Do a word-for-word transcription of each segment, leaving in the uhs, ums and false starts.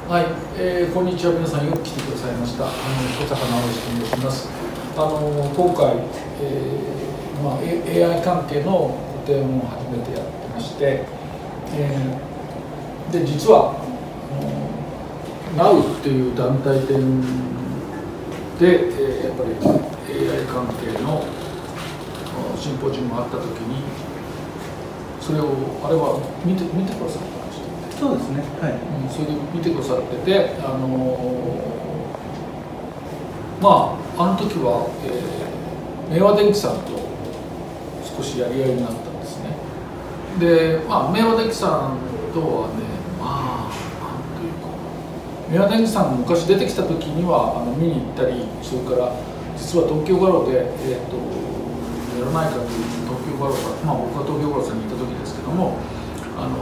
はい、えー、こんにちは。皆さんよく来てくださいました。あの小坂直之と申します。あの今回、えーまあ、エーアイ 関係の個展を初めてやってまして、えー、で実はあの ナウ っていう団体展で、えー、やっぱり エーアイ 関係のシンポジウムがあったときに、それをあれは見て見てくださった。 そうですね、はい、 うん、それで見てくださってて、あのー、まああの時は、えー、明和電機さんと少しやり合いになったんですね。で、まあ、明和電機さんとはね、まあなんというか、明和電機さん昔出てきた時にはあの見に行ったり、それから実は東京ガロで、えー、とやらないかという東京ガロが、まあ、僕は東京ガロさんにいた時ですけども、あの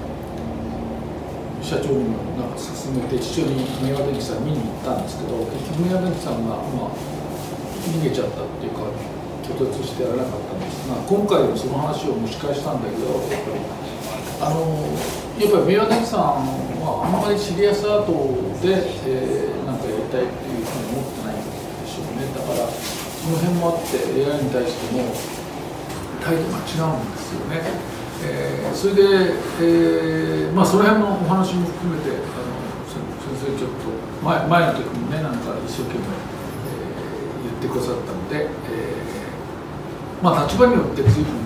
社長にもなんか勧めて一緒に明和電機さん見に行ったんですけど、結局明和電機さんが、まあ、逃げちゃったっていうか拒絶してやらなかったんですが、今回もその話を蒸し返したんだけど、やっぱりあのやっぱり明和電機さんはあんまりシリアスアートで、えー、なんかやりたいっていうふうに思ってないんでしょうね。だからその辺もあって エーアイ に対しても態度が違うんですよね。えー、それで、えーまあ、その辺のお話も含めてあの先生ちょっと 前, 前の時にね、なんか一生懸命、えー、言ってくださったので、えー、まあ立場によって随分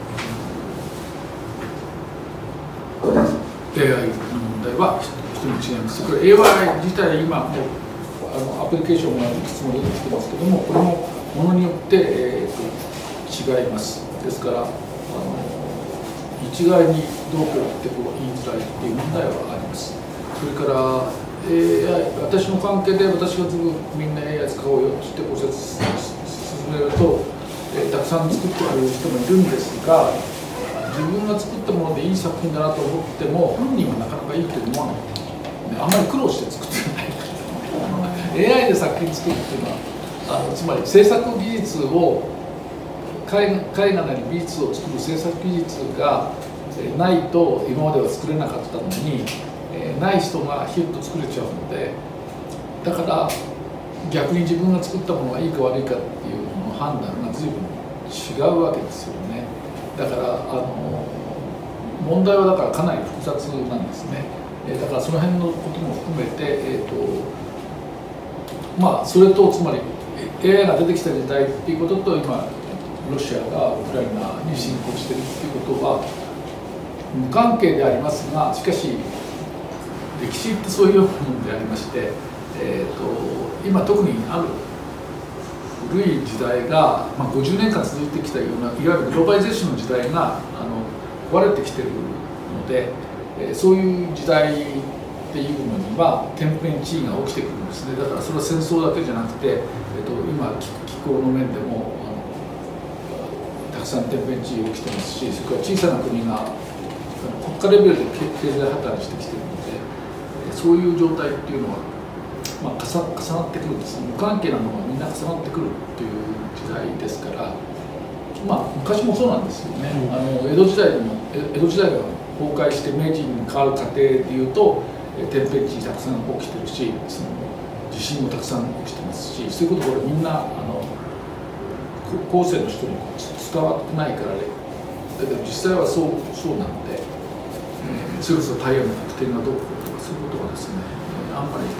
エーアイ の問題は人に違います。これ エーアイ 自体今もうあのアプリケーションがいくつも出てきてますけども、これもものによって、えー、と違います。ですからあの一概にどうこうってこう言いづらいっていう問題はあります。それから、エーアイ、私の関係で私がずぐみんな エーアイ 使おうよって言ってご説進めると、えー、たくさん作ってくれる人もいるんですが、自分が作ったものでいい作品だなと思っても本人はなかなかいいと思わない、ね、あんまり苦労して作ってないエーアイ で作品作るっていうのはあのつまり制作技術を絵画なり美術を作る制作技術がないと今までは作れなかったのに、えー、ない人がヒュッと作れちゃうので、だから逆に自分が作ったものがいいか悪いかっていうのの判断が随分違うわけですよね。だからあの問題はだからかなり複雑なんですね。えー、だからその辺のことも含めて、えーとまあ、それとつまり エーアイ が出てきた時代っていうことと今ロシアがウクライナに侵攻しているということは無関係でありますが、しかし歴史ってそういうものでありまして、えー、と今特にある古い時代が、まあ、ごじゅうねんかん続いてきたようないわゆるグローバリゼーションの時代があの壊れてきているので、えー、そういう時代っていうのには天変地異が起きてくるんですね。だからそれは戦争だけじゃなくて、えー、と今気候の面でもたくさん天変地異起きてますし、それから小さな国が国家レベルで経済破綻してきているので、そういう状態っていうのは、まあ、重, 重なってくるんです。無関係なものがみんな重なってくるという時代ですから、まあ昔もそうなんですよね。うん、あの江戸時代でも江戸時代が崩壊して明治に変わる過程でいうと天変地異たくさん起きてるし、その地震もたくさん起きてますし、そういうことこれみんなあの後世の人に伝わってないからね。だけど実際はそうそうなので、えー、それこそタイヤの得点がどうこうとかそういうことがですね、えー、あんまり、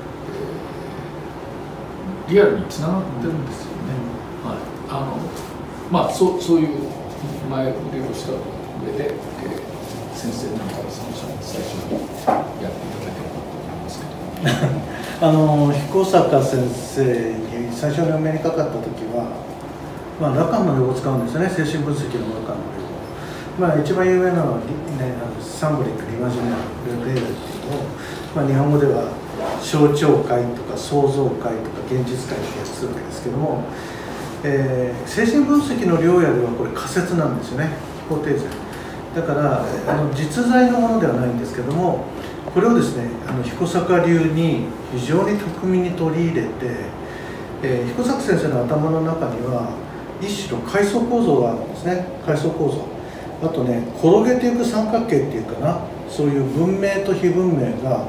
えー、リアルにつながってるんですよね。うん、はい、あのまあそうそういう前振りをした上で、えー、先生なんかその最初にやっていただければと思いますけど、 あの彦坂先生に最初にお目にかかった時は。まあ、ラカンの用語を使うんですよね、精神分析のラカンの用語。まあ、一番有名なのは、ね、サンブリック・リマジナル・レールっていうのを、まあ、日本語では象徴界とか創造界とか現実界って訳するわけですけども、えー、精神分析の領野ではこれ仮説なんですよね、肯定罪。だからあの実在のものではないんですけども、これをですね、あの彦坂流に非常に巧みに取り入れて、えー、彦坂先生の頭の中には一種の階層構造があるんですね。階層構造、あとね、転げていく三角形っていうかな、そういう文明と非文明が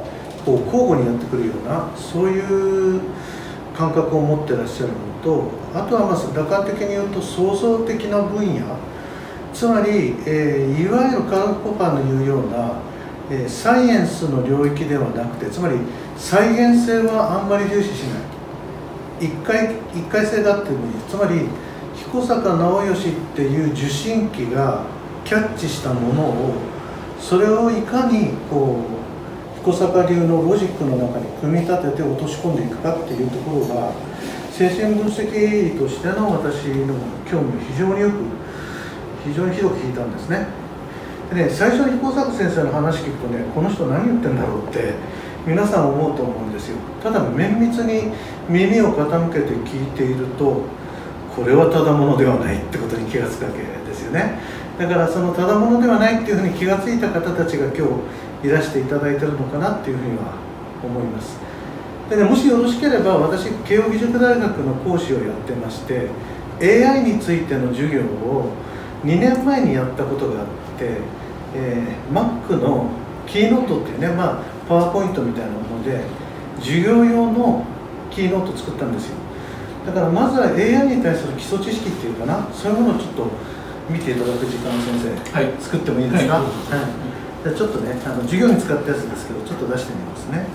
こう交互にやってくるようなそういう感覚を持ってらっしゃるのと、あとはまあ楽観的に言うと創造的な分野、つまり、えー、いわゆるカール・ポパーの言うような、えー、サイエンスの領域ではなくて、つまり再現性はあんまり重視しない、一回一回性だっていうのに、つまり彦坂直義っていう受信機がキャッチしたものを、それをいかにこう彦坂流のロジックの中に組み立てて落とし込んでいくかっていうところが、精神分析としての私の興味を非常によく非常に広く聞いたんですね。でね、最初に彦坂先生の話聞くとね、この人何言ってんだろうって皆さん思うと思うんですよ。ただ綿密に耳を傾けて聞いていると、これはただものではないってことに気がつくわけですよね。だからそのただものではないっていうふうに気がついた方たちが今日いらしていただいているのかなっていうふうには思います。でね、もしよろしければ、私慶應義塾大学の講師をやってまして、 エーアイ についての授業をにねんまえにやったことがあって、えー、Mac のキーノートっていうね、まあ、パワーポイントみたいなもので授業用のキーノートを作ったんですよ。だからまずは エーアイ に対する基礎知識っていうかな、そういうものをちょっと見ていただく時間を先生、はい、作ってもいいですか？はい、はい、じゃあちょっとね、あの授業に使ったやつですけど、ちょっと出してみますね。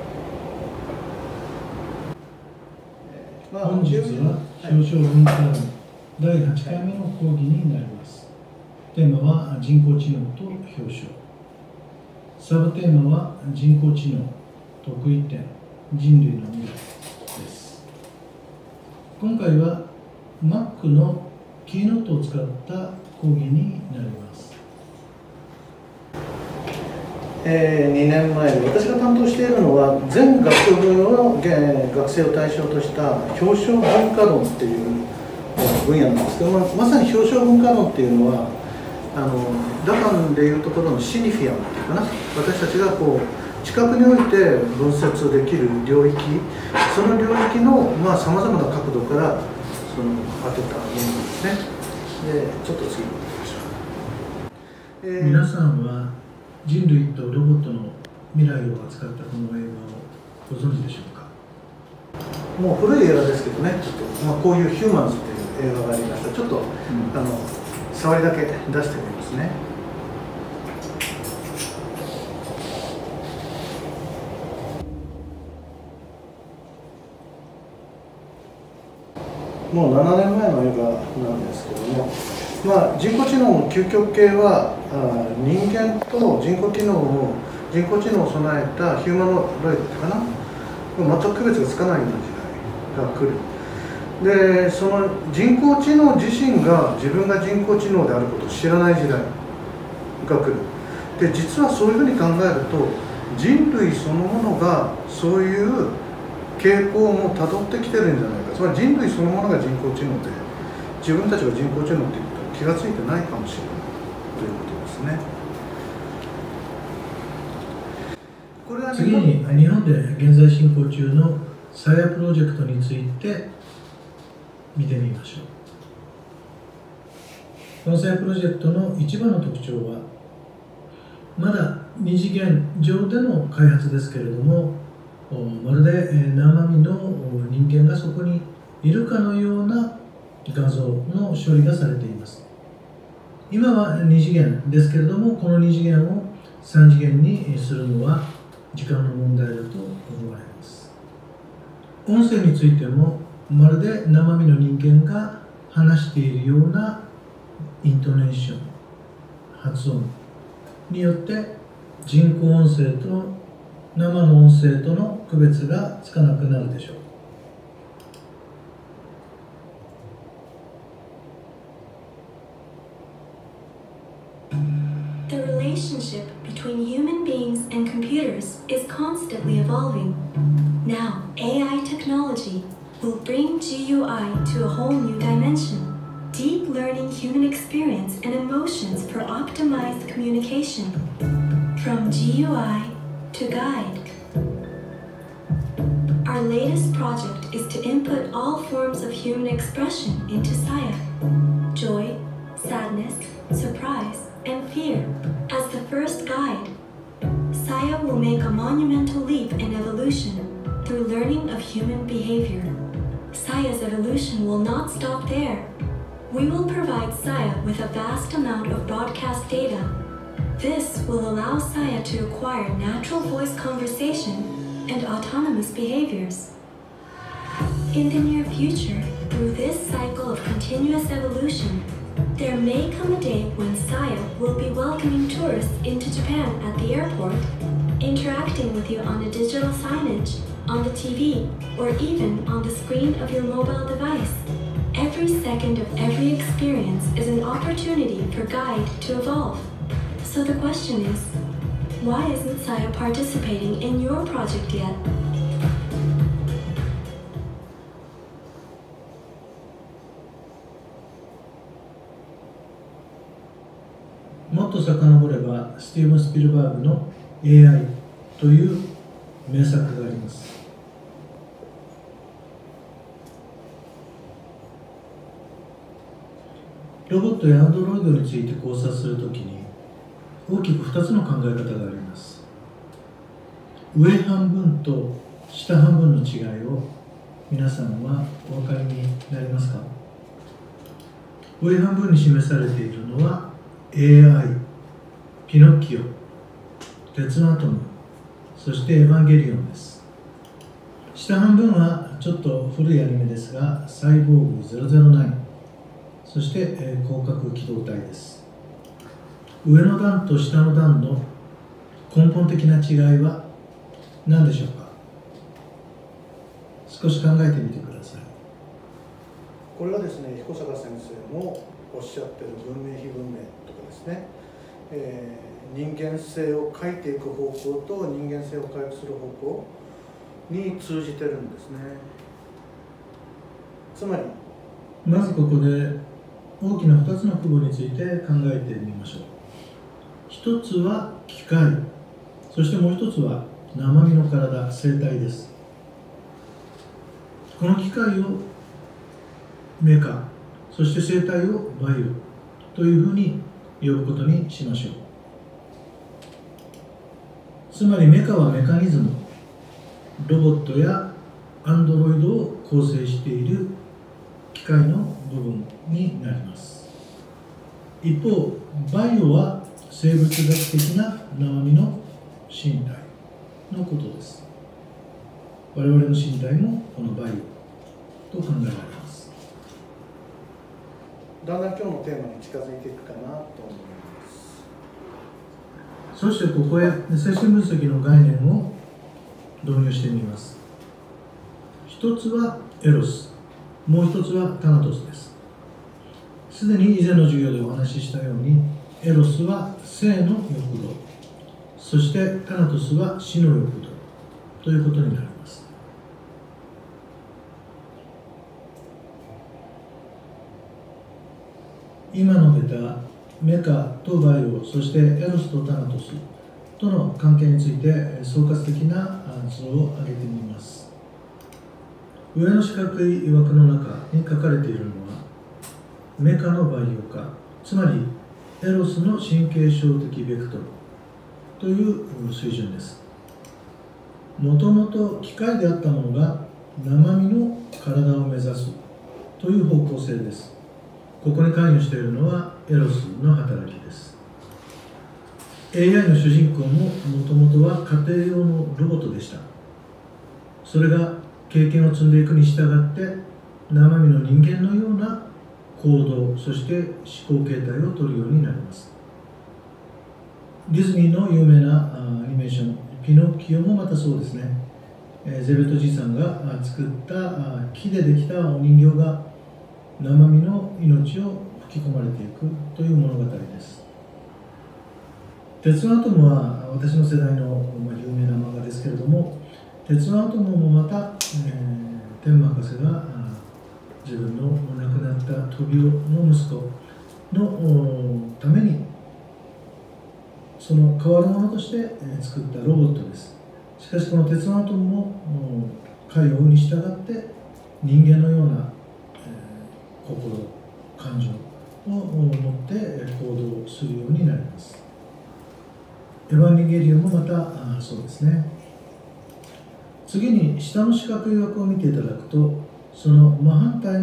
本日は表彰文化論だいはちかいめの講義になります。テーマは人工知能と表彰。サブテーマは人工知能、得意点、人類の未来です。今回は Mac のキーノートを使った講義になります。 えー、にねんまえに私が担当しているのは、全学部の学生を対象とした表彰文化論っていう分野なんですけど、まあ、まさに表彰文化論っていうのは、あのラカンでいうところのシニフィアムっていうかな、私たちがこう知覚において分節できる領域、その領域のさまざ、まな角度からその当てたものなんですね。でちょっと次に行きましょう。えー、 皆さんは人類とロボットの未来を扱ったこの映画をご存知でしょうか？ もう古い映画ですけどね、ちょっと、まあ、こういう「ヒューマンズ」っていう映画がありました。ちょっと、うん、あの触りだけ出してみますね。もうななねんまえの映画なんですけども、まあ、人工知能の究極系はあ人間と人工機能を人工知能を備えたヒューマノロイドかな、全く区別がつかないような時代が来る。でその人工知能自身が自分が人工知能であることを知らない時代が来る。で実はそういうふうに考えると、人類そのものがそういう傾向もたどってきてるんじゃないか。つまり人類そのものが人工知能で、自分たちが人工知能っていうことに気がついてないかもしれないということですね。これは次に日本で現在進行中のサヤプロジェクトについて見てみましょう。このサヤプロジェクトの一番の特徴は、まだ二次元上での開発ですけれども、まるで生身の人間がそこにいるかのような画像の処理がされています。今は二次元ですけれども、この二次元を三次元にするのは時間の問題だと思われます。音声についても、まるで生身の人間が話しているようなイントネーション、発音によって人工音声と生の音声との区別がつかなくなるでしょう。 The relationship between human beings and computers is constantly evolving. Now, A I technology will bring G U I to a whole new dimension. Deep learning human experience and emotions for optimized communication. From G U I to guide. Our latest project is to input all forms of human expression into Saya. Joy, sadness, surprise, and fear. As the first guide, Saya will make a monumental leap will not stop there. We will provide Saya with a vast amount of broadcast data. This will allow Saya to acquire natural voice conversation and autonomous behaviors. In the near future, through this cycle of continuous evolution, there may come a day when Saya will be welcoming tourists into Japan at the airport, interacting with you on a digital signage, on the T V, or even on the screen of your mobile device. Every second of every experience is an opportunity for Guide to evolve. So the question is, why isn't Saya participating in your project yet? もっと遡れば、スティーブン・スピルバーグの エーアイ という名作があります。ロボットやアンドロイドについて考察するときに、大きくふたつの考え方があります。上半分と下半分の違いを皆さんはお分かりになりますか？上半分に示されているのは エーアイ、ピノッキオ、鉄のアトム、そしてエヴァンゲリオンです。下半分はちょっと古いアニメですが、サイボーグゼロゼロナイン、そして、えー、広角機動隊です。上の段と下の段の根本的な違いは何でしょうか？少し考えてみてください。 これはですね、彦坂先生もおっしゃってる文明非文明とかですね、えー、人間性を変えていく方向と人間性を回復する方向に通じてるんですね。つまりまずここで大きなふたつの区分について考えてみましょう。ひとつは機械、そしてもうひとつは生身の体、生体です。この機械をメカ、そして生体をバイオというふうに呼ぶことにしましょう。つまりメカはメカニズム、ロボットやアンドロイドを構成している機械の部分になります。一方、バイオは生物学的な生身の身体のことです。我々の身体もこのバイオと考えられます。 だんだん今日のテーマに近づいていくかなと思います。 そしてここへ精神分析の概念を導入してみます。一つはエロス、もう一つはタナトスです。すでに以前の授業でお話ししたように、エロスは性の欲動、そしてタナトスは死の欲動ということになります。今述べたメカとバイオ、そしてエロスとタナトスとの関係について総括的な図を挙げてみます。上の四角い枠の中に書かれているのはメカのバイオ化、つまりエロスの神経症的ベクトルという水準です。もともと機械であったものが生身の体を目指すという方向性です。ここに関与しているのはエロスの働きです。 エーアイ の主人公ももともとは家庭用のロボットでした。それが経験を積んでいくに従って生身の人間のような行動、そして思考形態を取るようになります。ディズニーの有名なアニメーションピノッキオもまたそうですね。ゼベットじいさんが作った木でできたお人形が生身の命を吹き込まれていくという物語です。鉄のアトムは私の世代の有名な漫画ですけれども、鉄のアトムもまた、えー、天博士が自分の亡くなったトビオの息子のためにその代わるものとして作ったロボットです。しかしこの鉄のアトムも回を追うに従って人間のような、えー、心、感情を持って行動するようになります。エヴァンゲリオンもまたあそうですね。次に下の四角い枠を見ていただくと、その真反対の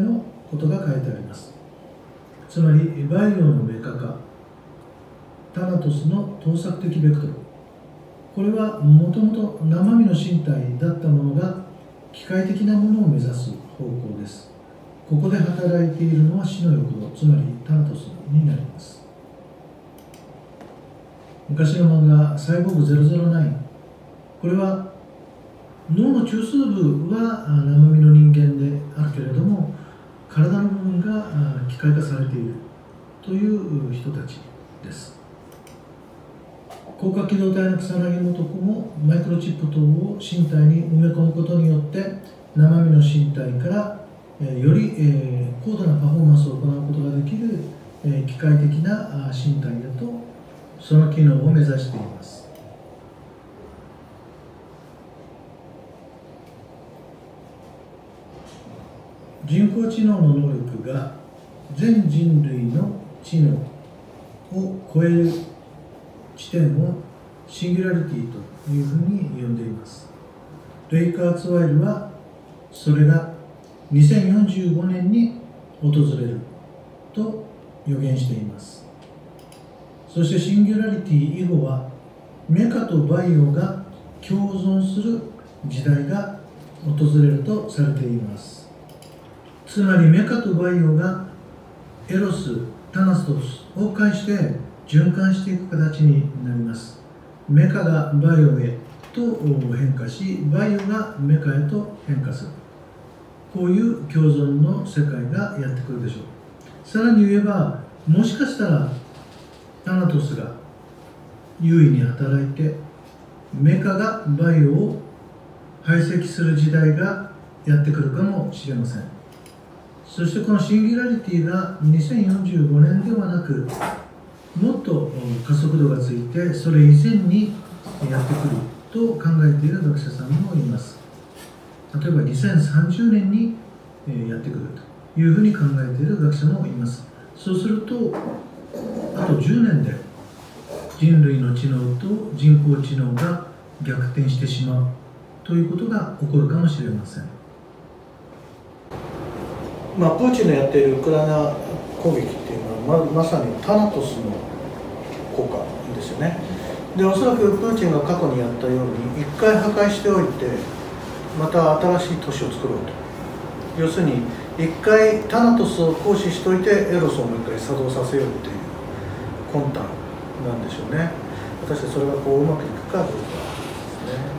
ことが書いてあります。つまりバイオのメカ化、タナトスの盗作的ベクトル、これはもともと生身の身体だったものが機械的なものを目指す方向です。ここで働いているのは死の欲動、つまりタナトスになります。昔の漫画「サイボーグゼロゼロナイン」、これは脳の中枢部は生身の人間であるけれども、体の部分が機械化されているという人たちです。高架機動隊の草薙の男もマイクロチップ等を身体に埋め込むことによって生身の身体からより高度なパフォーマンスを行うことができる機械的な身体へとその機能を目指しています。人工知能の能力が全人類の知能を超える地点をシンギュラリティというふうに呼んでいます。レイカーツワイルはそれがにせんよんじゅうごねんに訪れると予言しています。そしてシンギュラリティ以後はメカとバイオが共存する時代が訪れるとされています。つまりメカとバイオがエロス、タナストスを介して循環していく形になります。メカがバイオへと変化し、バイオがメカへと変化する。こういう共存の世界がやってくるでしょう。さらに言えば、もしかしたらタナトスが優位に働いて、メカがバイオを排斥する時代がやってくるかもしれません。そしてこのシンギュラリティがにせんよんじゅうごねんではなく、もっと加速度がついてそれ以前にやってくると考えている学者さんもいます。例えばにせんさんじゅうねんにやってくるというふうに考えている学者もいます。そうするとあとじゅうねんで人類の知能と人工知能が逆転してしまうということが起こるかもしれません。 まあ、プーチンのやっているウクライナ攻撃っていうのは ま, まさにタナトスの効果ですよね。でおそらくプーチンが過去にやったように一回破壊しておいてまた新しい都市を作ろうと、要するに一回タナトスを行使しておいてエロスをもう一回作動させようっていう魂胆なんでしょうね。果たしてそれがこううまくいくかどうかですね。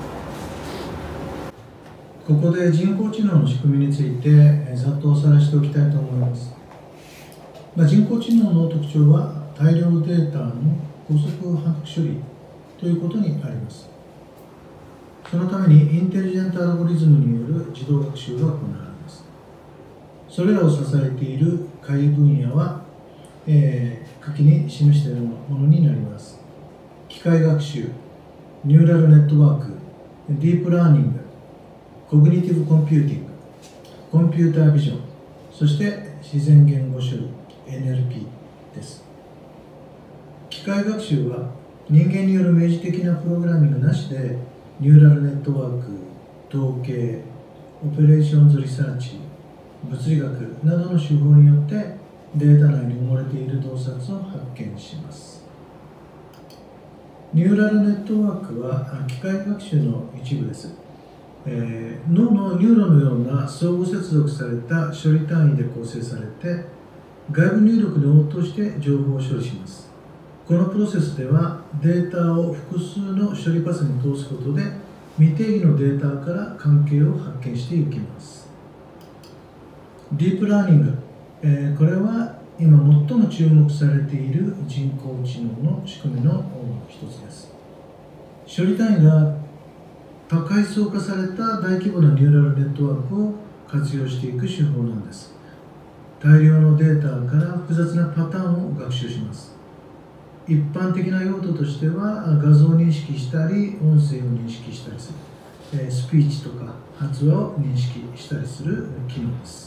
ここで人工知能の仕組みについてざっとおさらいしておきたいと思います。まあ、人工知能の特徴は大量データの高速反復処理ということにあります。そのためにインテリジェントアルゴリズムによる自動学習が行われます。それらを支えている会分野は、えー、下記に示したようなものになります。機械学習、ニューラルネットワーク、ディープラーニング、コグニティブコンピューティング、コンピュータービジョン、そして自然言語処理 エヌエルピー です。機械学習は人間による明示的なプログラミングなしでニューラルネットワーク、統計、オペレーションズリサーチ、物理学などの手法によってデータ内に埋もれている洞察を発見します。ニューラルネットワークは機械学習の一部です。えー、脳のニューロンのような相互接続された処理単位で構成されて外部入力に応答して情報を処理します。このプロセスではデータを複数の処理パスに通すことで未定義のデータから関係を発見していきます。ディープラーニング、えー、これは今最も注目されている人工知能の仕組みの一つです。処理単位が多階層化された大規模なニューラルネットワークを活用していく手法なんです。大量のデータから複雑なパターンを学習します。一般的な用途としては画像を認識したり音声を認識したりする、スピーチとか発話を認識したりする機能です。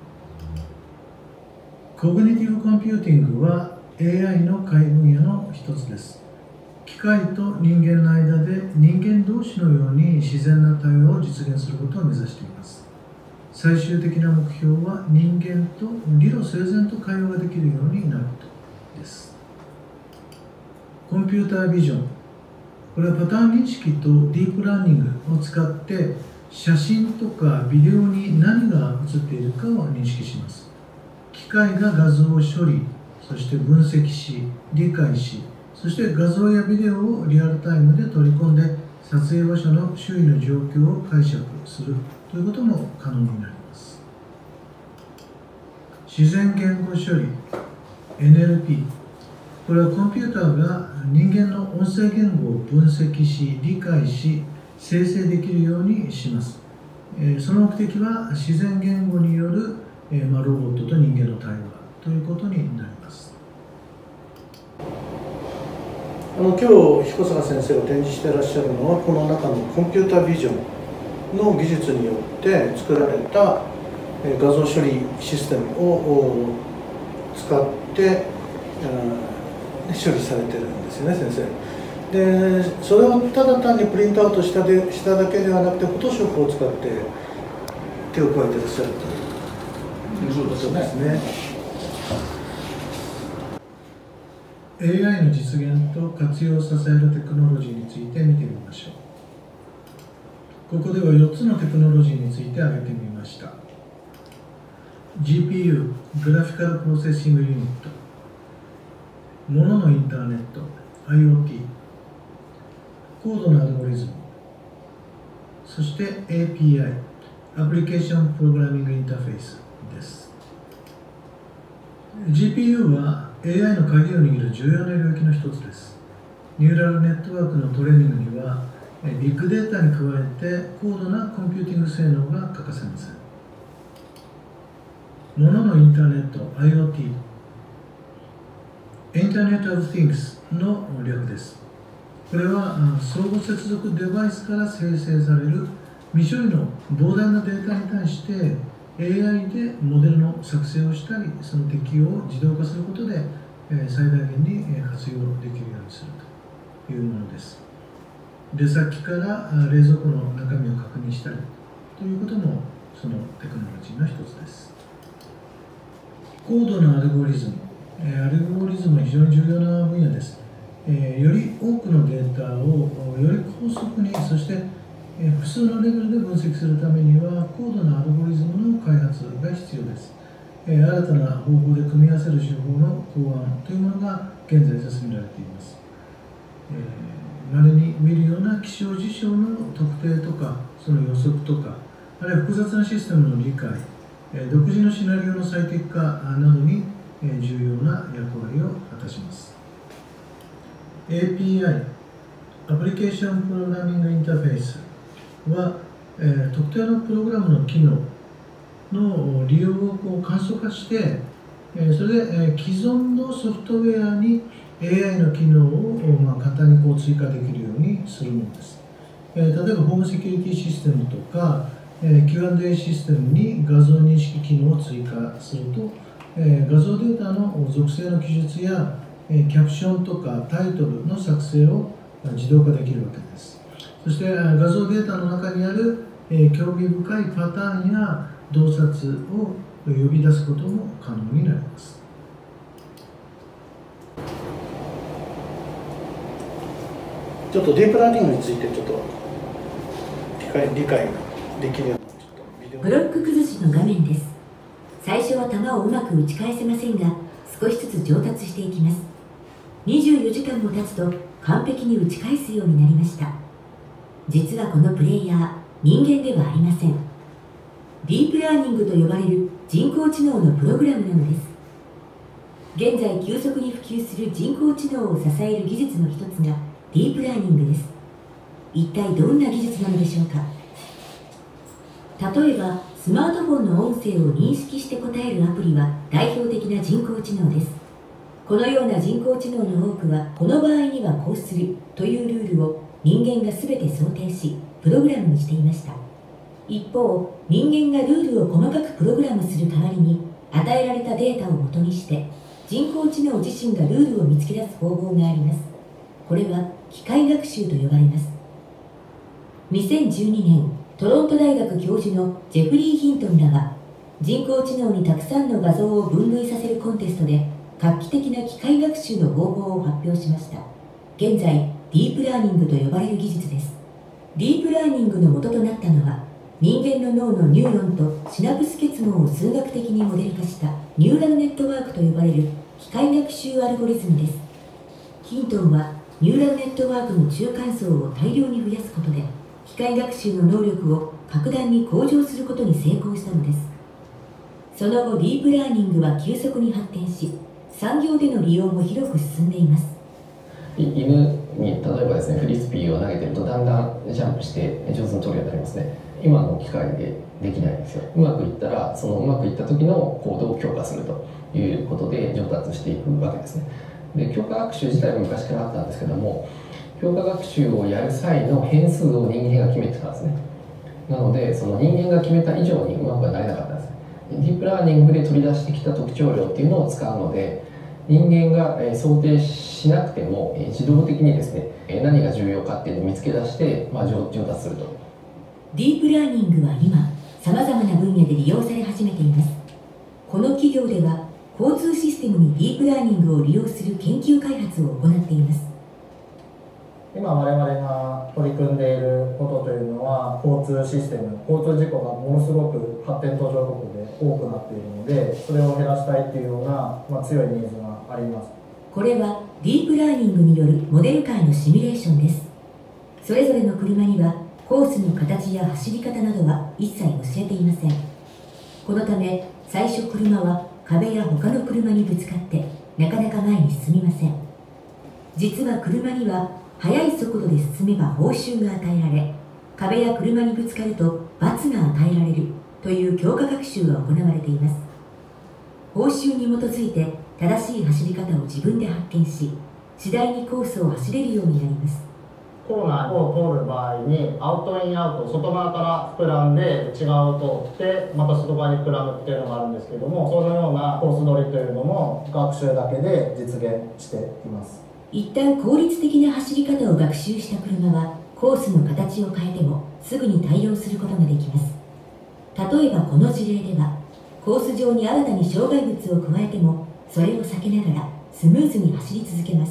コグニティブコンピューティングは エーアイ の界分野の一つです。機械と人間の間で人間同士のように自然な対話を実現することを目指しています。 最終的な目標は人間と理路整然と会話ができるようになることです。コンピュータービジョン、これはパターン認識とディープラーニングを使って写真とかビデオに何が映っているかを認識します。機械が画像を処理、そして分析し、理解し、そして画像やビデオをリアルタイムで取り込んで撮影場所の周囲の状況を解釈するということも可能になります。自然言語処理 エヌエルピー、 これはコンピューターが人間の音声言語を分析し、理解し、生成できるようにします。その目的は自然言語によるロボットと人間の対話ということになります。 あの今日彦坂先生が展示していらっしゃるのは、この中のコンピュータービジョンの技術によって作られた画像処理システムを使って処理されてるんですよね、先生。でそれをただ単にプリントアウトしたでしただけではなくて、フォトショップを使って手を加えていらっしゃるということですね。 エーアイ の実現と活用を支えるテクノロジーについて見てみましょう。ここではよっつのテクノロジーについて挙げてみました。 ジーピーユー グラフィカルプロセッシングユニット、物のインターネット アイオーティー、 高度なアルゴリズム、そして エーピーアイ アプリケーションプログラミングインターフェースです。 ジーピーユー はエーアイ の鍵を握る重要な領域の一つです。ニューラルネットワークのトレーニングにはビッグデータに加えて高度なコンピューティング性能が欠かせません。物のインターネット アイオーティー、 Internet of Things の略です。これは相互接続デバイスから生成される未処理の膨大なデータに対して エーアイ でモデルの作成をしたり、その適用を自動化することで最大限に活用できるようにするというものです。出先から冷蔵庫の中身を確認したりということもそのテクノロジーの一つです。高度なアルゴリズム、アルゴリズムは非常に重要な分野です。より多くのデータをより高速に、そして複数のレベルで分析するためには高度なアルゴリズムの開発が必要です。新たな方法で組み合わせる手法の考案というものが現在進められています。まれに見るような気象事象の特定とか、その予測とか、あるいは複雑なシステムの理解、独自のシナリオの最適化などに重要な役割を果たします。エーピーアイ アプリケーションプログラミングインターフェースは、えー、特定のプログラムの機能の利用をこう簡素化して、えー、それで、えー、既存のソフトウェアに エーアイ の機能を、まあ、簡単にこう追加できるようにするものです。えー、例えばホームセキュリティシステムとか、えー、キューアンドエー システムに画像認識機能を追加すると、えー、画像データの属性の記述や、えー、キャプションとかタイトルの作成を自動化できるわけです。そして画像データの中にある、えー、興味深いパターンや洞察を呼び出すことも可能になります。 ちょっとディープラーニングについてちょっと理解理解できるようなちょっとビデオ。 ブロック崩しの画面です。最初は球をうまく打ち返せませんが、少しずつ上達していきます。にじゅうよじかんも経つと完璧に打ち返すようになりました。実はこのプレイヤー、人間ではありません。ディープラーニングと呼ばれる人工知能のプログラムなのです。現在急速に普及する人工知能を支える技術の一つがディープラーニングです。一体どんな技術なのでしょうか。例えばスマートフォンの音声を認識して答えるアプリは代表的な人工知能です。このような人工知能の多くは、この場合にはこうするというルールを人間が全て想定しプログラムにしていました。一方、人間がルールを細かくプログラムする代わりに、与えられたデータを元にして人工知能自身がルールを見つけ出す方法があります。これは機械学習と呼ばれます。にせんじゅうにねん、 トロント大学教授のジェフリー・ヒントンらは、人工知能にたくさんの画像を分類させるコンテストで画期的な機械学習の方法を発表しました。現在、ディープラーニングと呼ばれる技術です。ディープラーニングの元となったのは、人間の脳のニューロンとシナプス結合を数学的にモデル化したニューラルネットワークと呼ばれる機械学習アルゴリズムです。ヒントンはニューラルネットワークの中間層を大量に増やすことで、機械学習の能力を格段に向上することに成功したのです。その後、ディープラーニングは急速に発展し、産業での利用も広く進んでいます。 犬に例えばですね、フリスピーを投げてるとだんだんジャンプして上手に取るようになりますね。今の機械でできないんですよ。うまくいったら、そのうまくいった時の行動を強化するということで上達していくわけですね。で、強化学習自体は昔からあったんですけども、強化学習をやる際の変数を人間が決めてたんですね。なので、その人間が決めた以上にうまくはなれなかったんです。ディープラーニングで取り出してきた特徴量っていうのを使うので、人間が想定しなくても自動的にですね、何が重要かっていうのを見つけ出して、まあ、上達すると。 ディープラーニングは今、さまざまな分野で利用され始めています。この企業では、交通システムにディープラーニングを利用する研究開発を行っています。 今我々が取り組んでいることというのは、交通システム、交通事故がものすごく発展途上国で多くなっているので、それを減らしたいというような、まあ、強いニーズがあります。 これはディープラーニングによるモデル界のシミュレーションです。それぞれの車にはコースの形や走り方などは一切教えていません。このため最初車は壁や他の車にぶつかってなかなか前に進みません。実は車には速い速度で進めば報酬が与えられ、壁や車にぶつかると罰が与えられるという強化学習が行われています。報酬に基づいて正しい走り方を自分で発見し、次第にコースを走れるようになります。 コーナーを通る場合にアウトインアウト、外側から膨らんで内側を通ってまた外側に膨らむっていうのがあるんですけども、そのようなコース取りというのも学習だけで実現しています。 一旦効率的な走り方を学習した車はコースの形を変えてもすぐに対応することができます。例えばこの事例ではコース上に新たに障害物を加えてもそれを避けながらスムーズに走り続けます。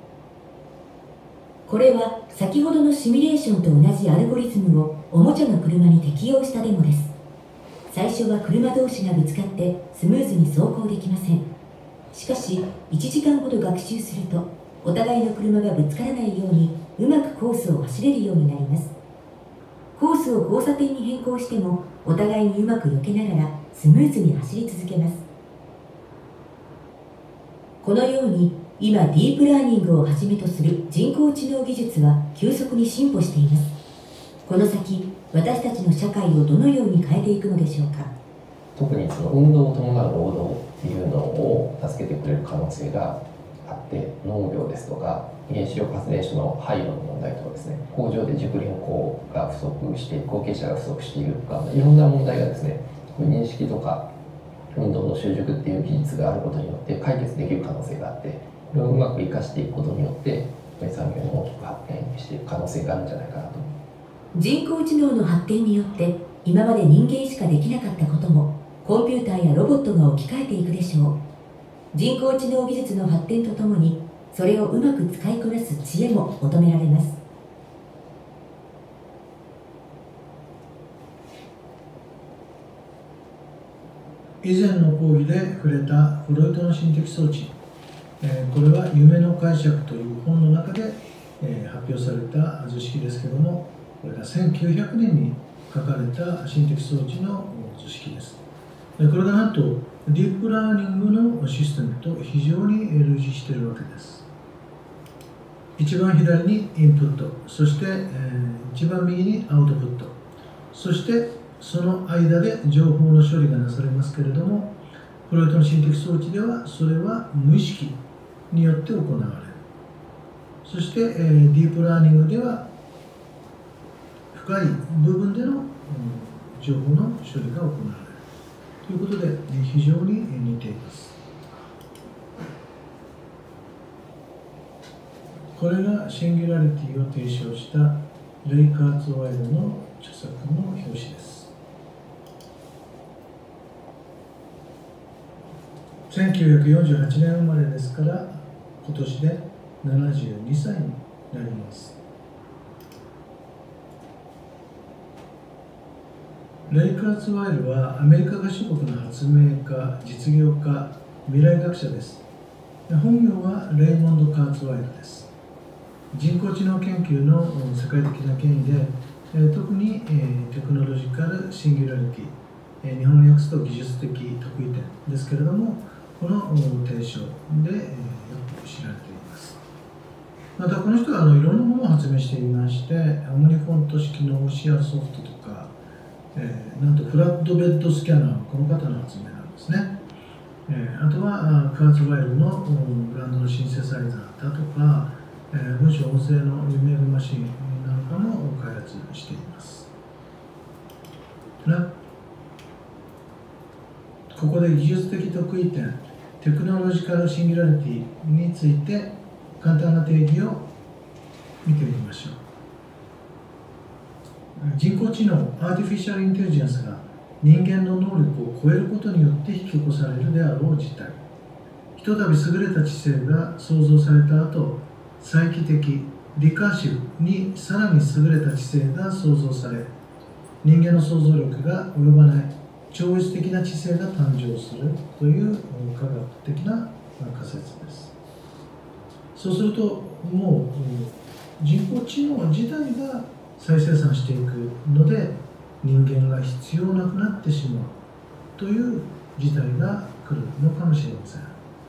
これは先ほどのシミュレーションと同じアルゴリズムをおもちゃの車に適用したデモです。最初は車同士がぶつかってスムーズに走行できません。しかしいちじかんほど学習するとお互いの車がぶつからないようにうまくコースを走れるようになります。コースを交差点に変更してもお互いにうまく避けながらスムーズに走り続けます。このように今ディープラーニングをはじめとする人工知能技術は急速に進歩しています。この先私たちの社会をどのように変えていくのでしょうか。 特にその運動を伴う労働っていうのを助けてくれる可能性があって、農業ですとか原子力発電所の廃炉の問題とかですね、工場で熟練工が不足して後継者が不足しているとか、いろんな問題がですね、認識とか運動の習熟っていう技術があることによって解決できる可能性があって、これをうまく生かしていくことによって産業も大きく発展していく可能性があるんじゃないかなと。 人工知能の発展によって今まで人間しかできなかったこともコンピューターやロボットが置き換えていくでしょう。人工知能技術の発展とともにそれをうまく使いこなす知恵も求められます。 以前の講義で触れたフロイトの心的装置、えー、これは夢の解釈という本の中で、えー、発表された図式ですけども、これがせんきゅうひゃくねんに書かれた心的装置の図式です。でこれがなんとディープラーニングのシステムと非常に類似しているわけです。一番左にインプット、そして、えー、一番右にアウトプット、そしてその間で情報の処理がなされますけれども、フロイトの心的装置ではそれは無意識によって行われる。そして、えー、ディープラーニングでは深い部分での、うん、情報の処理が行われるということで非常に似ています。これがシンギュラリティを提唱したレイ・カーツワイルの著作の表紙です。せんきゅうひゃくよんじゅうはちねん生まれですから今年でななじゅうにさいになります。レイ・クラーツワイルはアメリカ合衆国の発明家、実業家、未来学者です。本名はレイモンド・カーツワイルです。人工知能研究の世界的な権威で、特にテクノロジカル・シンギュラリティ、日本訳すと技術的特異点ですけれども、この提唱でよく知られています。またこの人はあのいろんなものを発明していまして、オムニフォント式の オーシーアール ソフトとか、えー、なんとフラットベッドスキャナーはこの方の発明なんですね。えー、あとはカーツワイルのブランドのシンセサイザーだとか、えー、文章音声のリメイクマシンなんかも開発しています。ここで技術的特異点、テクノロジカルシンギュラリティについて簡単な定義を見てみましょう。人工知能、アーティフィシャルインテリジェンスが人間の能力を超えることによって引き起こされるであろう事態。ひとたび優れた知性が創造された後、再帰的、リカーシブにさらに優れた知性が創造され、人間の想像力が及ばない超越的な知性が誕生するという科学的な仮説です。そうすると、もう人工知能自体が再生産していくので、人間が必要なくなってしまうという事態が来るのかもしれません。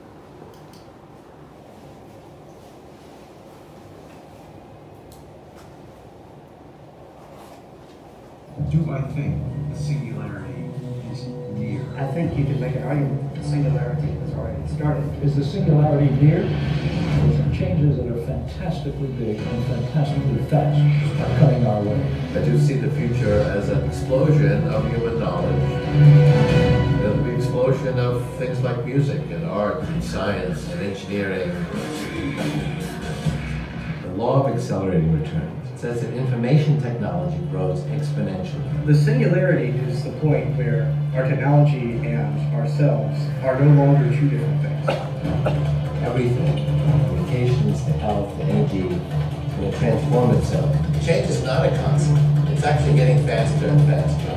Do I think the singularity is near? I think you can make an argument that the singularity has already started. Is the singularity near? There's some changes that are fantastically big and fantastically fast are coming our way. I do see the future as an explosion of human knowledge. There'll be an explosion of things like music and art and science and engineering. The law of accelerating returns. It says that information technology grows exponentially. The singularity is the point where our technology and ourselves are no longer two different things. Everything, communications, to health, to energy, is going to transform itself. Change is not a constant. It's actually getting faster and faster.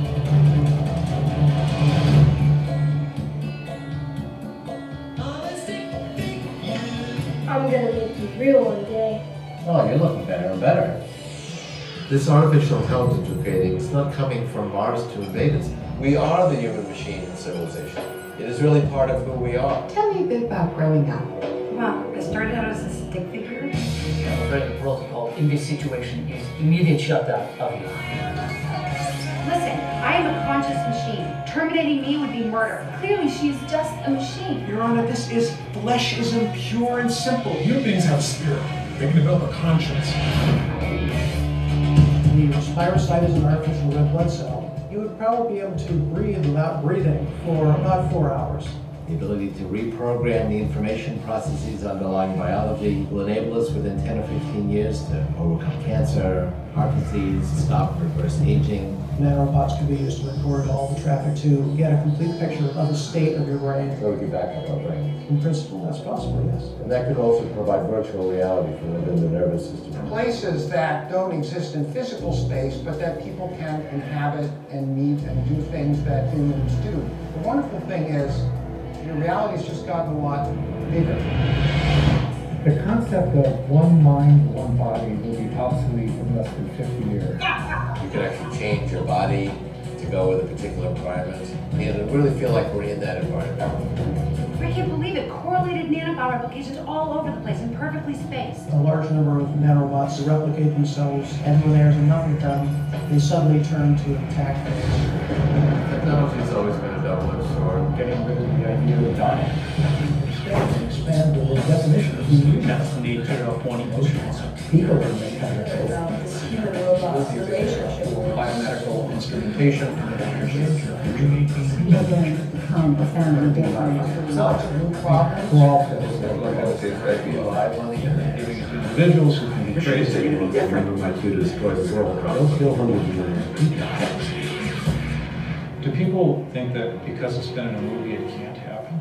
I'm gonna make you real one day. Oh, you're looking better and better. This artificial intelligence we're creating is not coming from Mars to invade us. We are the human machine civilization. It is really part of who we are. Tell me a bit about growing up. Well, I started out as a stick figure. The very protocol in this situation is immediate shutdown of you. Listen, I am a conscious machine. Terminating me would be murder. Clearly, she is just a machine. Your Honor, this is fleshism, pure and simple. Human beings have spirit. They can develop a conscience. The spirocyte is an artificial red blood cell. You would probably be able to breathe without breathing for about four hours. The ability to reprogram the information processes underlying biology will enable us within ten or fifteen years to overcome cancer, heart disease, stop reverse aging. Nanorobots could be used to record all the traffic to get a complete picture of the state of your brain. So we can back up our brains. In principle, that's possible, yes. And that could also provide virtual reality from within the nervous system. Places that don't exist in physical space, but that people can inhabit and meet and do things that humans do. The wonderful thing is, your reality's just gotten a lot bigger. The concept of one mind, one body will be obsolete in less than fifty years. You can actually change your body to go with a particular environment. And it'll really feel like we're in that environment. I can't believe it. Correlated nanobot replications all over the place and perfectly spaced. A large number of nanorobots replicate themselves, and when there's enough of them, they suddenly turn to attack phase. Technology's always been a double-edged sword. Getting rid of the idea of dying. Expand the definition of That's the nature of one emotional. People can make that choice. Human-robot relationship. Biomedical instrumentation, Children become profoundly different. we're all individuals who can be traced. Remember my cue to destroy the world. They'll kill hundreds of millions of people. Do people think that because it's been in a movie it can't happen?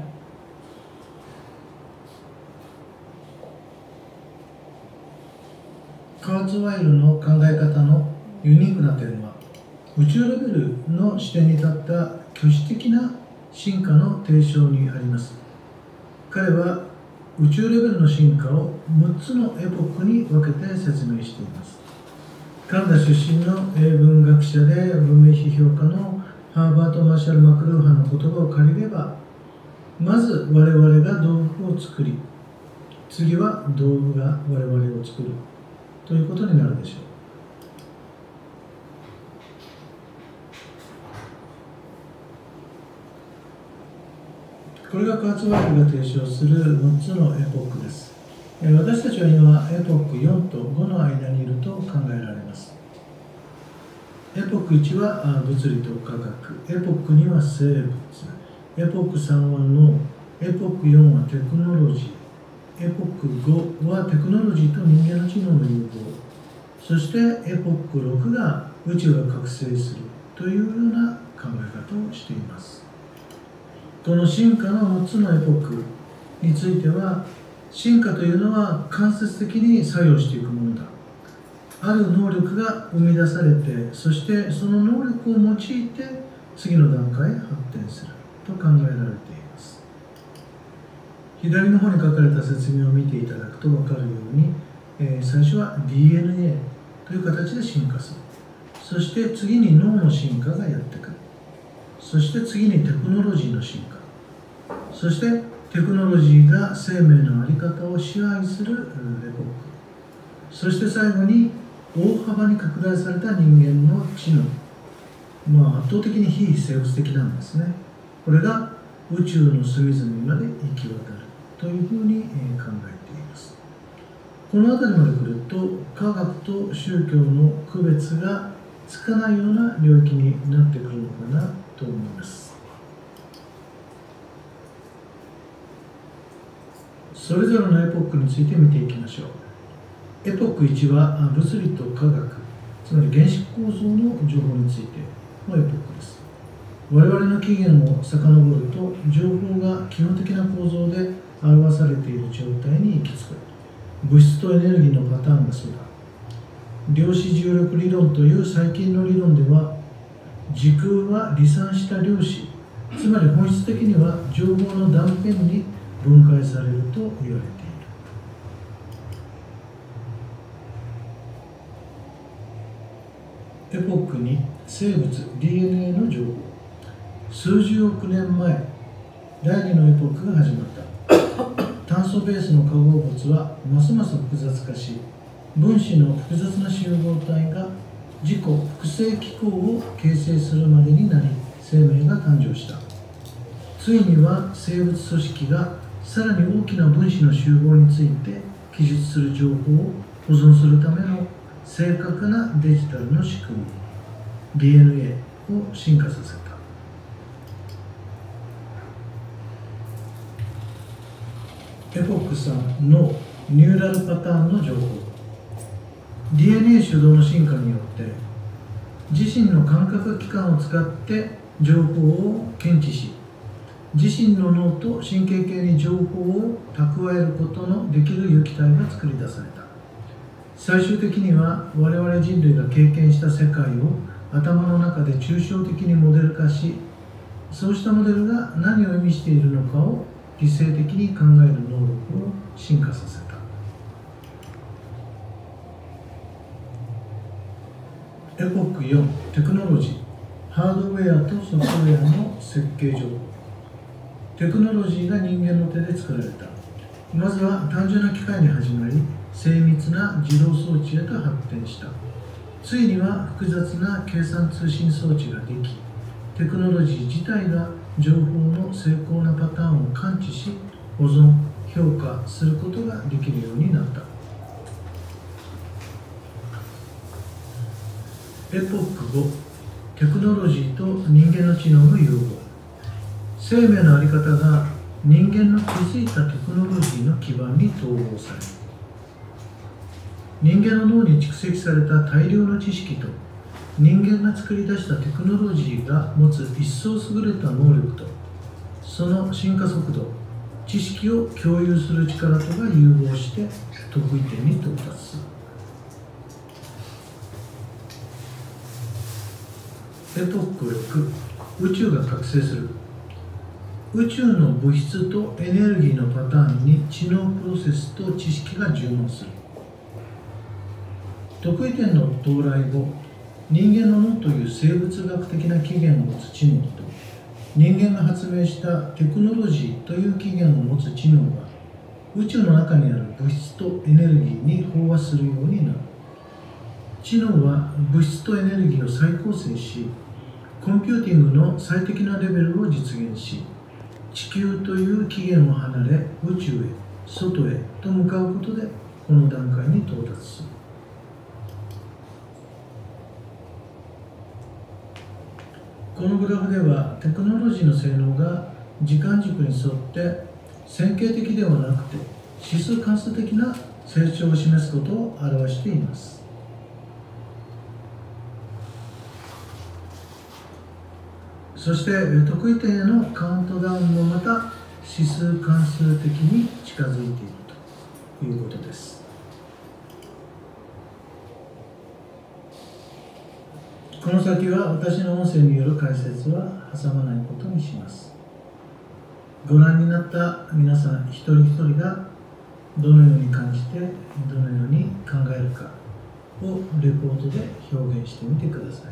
カーツワイルの考え方のユニークな点は、宇宙レベルの視点に立った巨視的な進化の提唱にあります。彼は宇宙レベルの進化をむっつのエポックに分けて説明しています。カナダ出身の英文学者で文明批評家のハーバート・マーシャル・マクルーハンの言葉を借りれば、まず我々が道具を作り、次は道具が我々を作るということになるでしょう。これがカーツワイルが提唱するむっつのエポックです。私たちは今エポックよんとごの間にいると考えられます。エポックいちは物理と科学、エポックには生物、エポックさんは脳、エポックよんはテクノロジー、エポックごはテクノロジーと人間の知能の融合、そしてエポックろくが宇宙が覚醒するというような考え方をしています。この進化のむっつのエポックについては、進化というのは間接的に作用していくものだ。ある能力が生み出されて、そしてその能力を用いて次の段階へ発展すると考えられています。左の方に書かれた説明を見ていただくと分かるように、えー、最初は ディーエヌエー という形で進化する。そして次に脳の進化がやってくる。そして次にテクノロジーの進化。そしてテクノロジーが生命の在り方を支配するエポック。そして最後に大幅に拡大された人間の知能。まあ圧倒的に非生物的なんですね。これが宇宙の隅々まで行き渡るというふうに考えています。この辺りまで来ると科学と宗教の区別がつかないような領域になってくるのかなと思います。それぞれのエポックについて見ていきましょう。エポックいちは物理と科学、つまり原子構造の情報についてのエポックです。我々の起源を遡ると、情報が基本的な構造で表されている状態に行き着く。物質とエネルギーのパターンがそうだ。量子重力理論という最近の理論では、時空は離散した量子、つまり本質的には情報の断片に分解されると言われている。エポックに生物 ディーエヌエー の情報。数十億年前、第二のエポックが始まった。炭素ベースの化合物はますます複雑化し、分子の複雑な集合体が自己複製機構を形成するまでになり、生命が誕生した。ついには生物組織がさらに大きな分子の集合について記述する情報を保存するための正確なデジタルの仕組み ディーエヌエー を進化させた。エポックさんのニューラルパターンの情報。 ディーエヌエー 主導の進化によって自身の感覚器官を使って情報を検知し、自身の脳と神経系に情報を蓄えることのできる有機体が作り出された。最終的には我々人類が経験した世界を頭の中で抽象的にモデル化し、そうしたモデルが何を意味しているのかを理性的に考える能力を進化させた。エポックよん、テクノロジー、ハードウェアとソフトウェアの設計上。テクノロジーが人間の手で作られた。まずは単純な機械に始まり、精密な自動装置へと発展した。ついには複雑な計算通信装置ができ、テクノロジー自体が情報の精巧なパターンを感知し、保存、 評価することができるようになった。エポックご、テクノロジーと人間の知能の融合。生命の在り方が人間の築いたテクノロジーの基盤に統合され、人間の脳に蓄積された大量の知識と人間が作り出したテクノロジーが持つ一層優れた能力とその進化速度、知識を共有する力とが融合して得意点に到達する。エポックろく、宇宙が覚醒する。宇宙の物質とエネルギーのパターンに知能プロセスと知識が順応する。得意点の到来後、人間の脳という生物学的な起源を持つ知能と人間が発明したテクノロジーという起源を持つ知能が宇宙の中にある物質とエネルギーに飽和するようになる。知能は物質とエネルギーを再構成し、コンピューティングの最適なレベルを実現し、地球という起源を離れ宇宙へ、外へと向かうことでこの段階に到達する。このグラフではテクノロジーの性能が時間軸に沿って線形的ではなくて指数関数的な成長を示すことを表しています。そして得意点へのカウントダウンもまた指数関数的に近づいているということです。この先は私の音声による解説は挟まないことにします。ご覧になった皆さん一人一人がどのように感じてどのように考えるかをレポートで表現してみてください。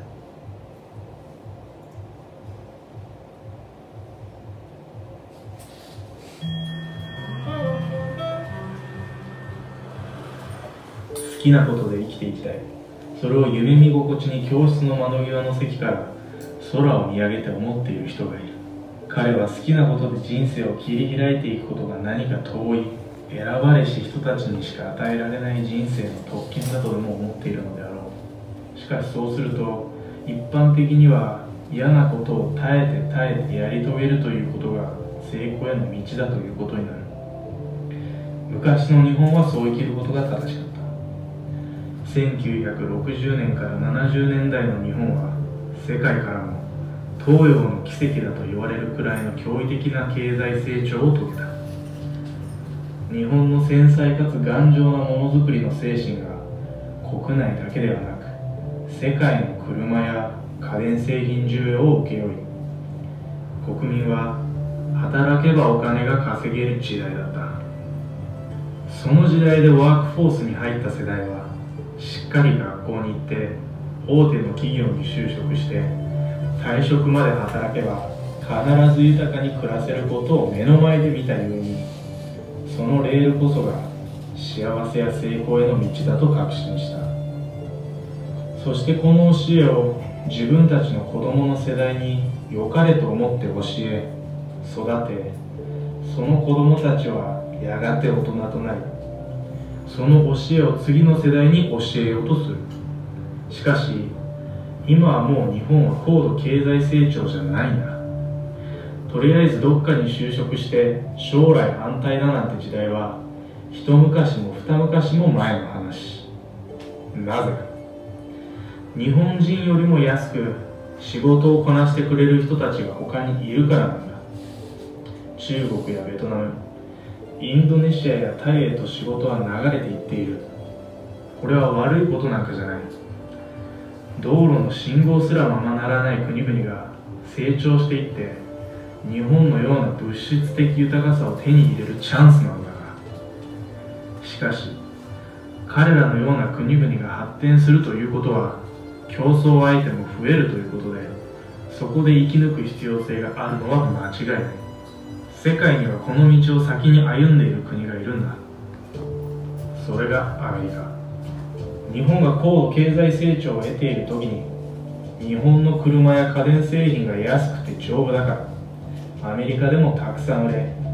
好きなことで生きていきたい。それを夢見心地に教室の窓際の席から空を見上げて思っている人がいる。彼は好きなことで人生を切り開いていくことが何か遠い、選ばれし人たちにしか与えられない人生の特権だとでも思っているのであろう。しかしそうすると一般的には嫌なことを耐えて耐えてやり遂げるということが成功への道だということになる。昔の日本はそう生きることが正しかった。せんきゅうひゃくろくじゅうねんからななじゅうねんだいの日本は世界からも東洋の奇跡だと言われるくらいの驚異的な経済成長を遂げた。日本の繊細かつ頑丈なものづくりの精神が国内だけではなく世界の車や家電製品需要を請け負い、国民は働けばお金が稼げる時代だった。その時代でワークフォースに入った世代はしっかり学校に行って大手の企業に就職して退職まで働けば必ず豊かに暮らせることを目の前で見たゆえに、そのレールこそが幸せや成功への道だと確信した。そしてこの教えを自分たちの子供の世代に良かれと思って教え育て、その子供たちはやがて大人となり、その教えを次の世代に教えようとする。しかし今はもう日本は高度経済成長じゃないんだ。とりあえずどっかに就職して将来安泰だなんて時代は一昔も二昔も前の話。なぜか、日本人よりも安く仕事をこなしてくれる人たちが他にいるからなんだ。中国やベトナム、インドネシアやタイへと仕事は流れていっている。これは悪いことなんかじゃない。道路の信号すらままならない国々が成長していって日本のような物質的豊かさを手に入れるチャンスなんだが、しかし彼らのような国々が発展するということは競争相手も増えるということで、そこで生き抜く必要性があるのは間違いない。世界にはこの道を先に歩んでいる国がいるんだ。それがアメリカ。日本が高度経済成長を得ている時に日本の車や家電製品が安くて丈夫だからアメリカでもたくさん売れ、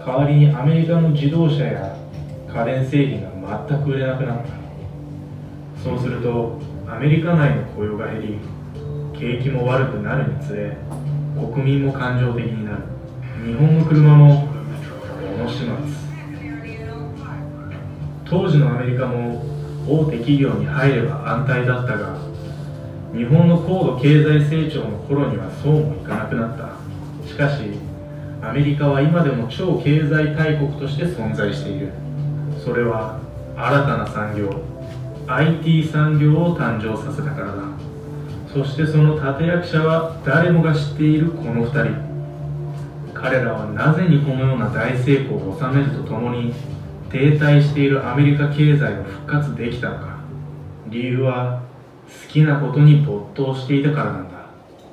代わりにアメリカの自動車や家電製品が全く売れなくなった。そうするとアメリカ内の雇用が減り、景気も悪くなるにつれ、国民も感情的になる。日本の車もこの始末。当時のアメリカも大手企業に入れば安泰だったが、日本の高度経済成長の頃にはそうもいかなくなった。しかしアメリカは今でも超経済大国として存在している。それは新たな産業、アイティー 産業を誕生させたからだ。そしてその立役者は誰もが知っているこのふたり。彼らはなぜにこのような大成功を収めるとともに停滞しているアメリカ経済を復活できたのか。理由は好きなことに没頭していたからなんだ。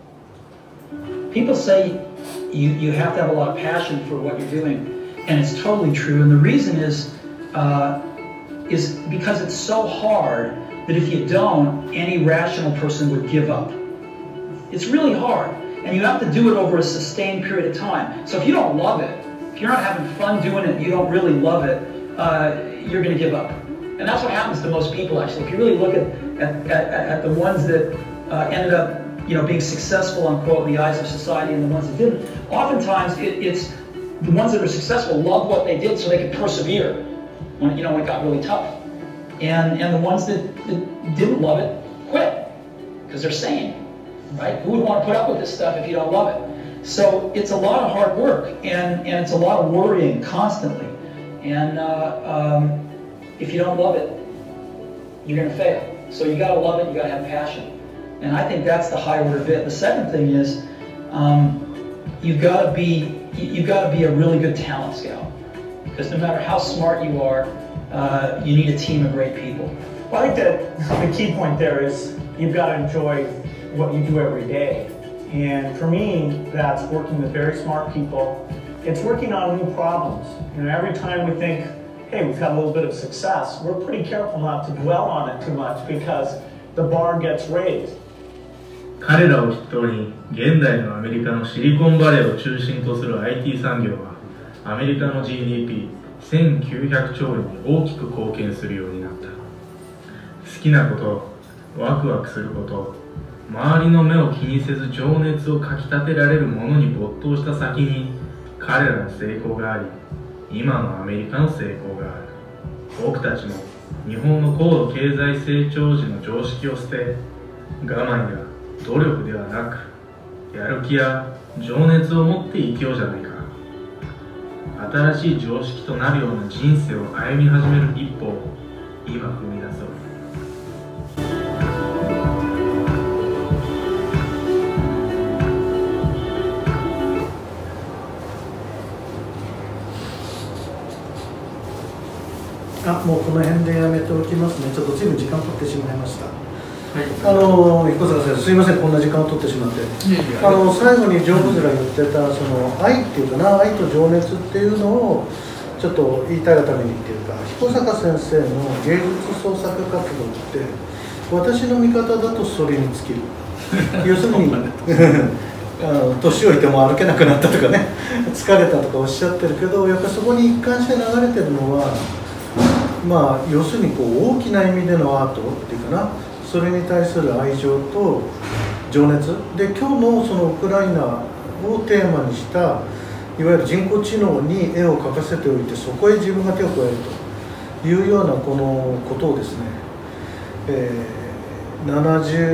People say you, you have to have a lot of passion for what you're doing, and it's totally true. And the reason is, uh, is because it's so hard that if you don't, any rational person would give up. It's really hard, and you have to do it over a sustained period of time. So if you don't love it, if you're not having fun doing it, you don't really love it, uh, you're going to give up. And that's what happens to most people, actually. If you really look at, at, at, at the ones that uh, ended up you know, being successful, unquote, in the eyes of society and the ones that didn't, oftentimes it, it's the ones that are successful love what they did so they could persevere when, you know, when it got really tough. And, and the ones that, that didn't love it quit because they're sane, right? Who would want to put up with this stuff if you don't love it? So it's a lot of hard work, and, and it's a lot of worrying constantly. And uh, um, if you don't love it, you're going to fail. So you got to love it, you got to have passion. And I think that's the high order bit. The second thing is um, you've got to be you, you've got to be a really good talent scout, because no matter how smart you are, uh, you need a team of great people. Well, I think that the key point there is you've got to enjoy what you do every day. And for me, that's working with very smart people. It's working on new problems. You know, every time we think, hey, we've had a little bit of success, we're pretty careful not to dwell on it too much because the bar gets raised. 彼らを筆頭に現代のアメリカのシリコンバレーを中心とする アイティー 産業はアメリカの ジーディーピーせんきゅうひゃくちょうえんに大きく貢献するようになった。好きなこと、ワクワクすること、周りの目を気にせず情熱をかきたてられるものに没頭した先に彼らの成功があり、今のアメリカの成功がある。僕たちも日本の高度経済成長時の常識を捨て、我慢や努力ではなくやる気や情熱を持って生きようじゃないか。新しい常識となるような人生を歩み始める一歩を今踏み出そう。 あ、もうこの辺でやめておきますね。ちょっと随分時間取ってしまいました。はい、あの彦坂先生、すいません、こんな時間を取ってしまって。あの最後にジョブズが言ってたその愛っていうかな、愛と情熱っていうのをちょっと言いたいがためにっていうか、彦坂先生の芸術創作活動って私の見方だとそれに尽きる。要するにあの年老いても歩けなくなったとかね、疲れたとかおっしゃってるけど、やっぱりそこに一貫して流れてるのは、まあ要するにこう大きな意味でのアートっていうかな、それに対する愛情と情熱で、今日のそのウクライナをテーマにしたいわゆる人工知能に絵を描かせておいて、そこへ自分が手を加えるというようなこのことをですね、えー、ななじゅ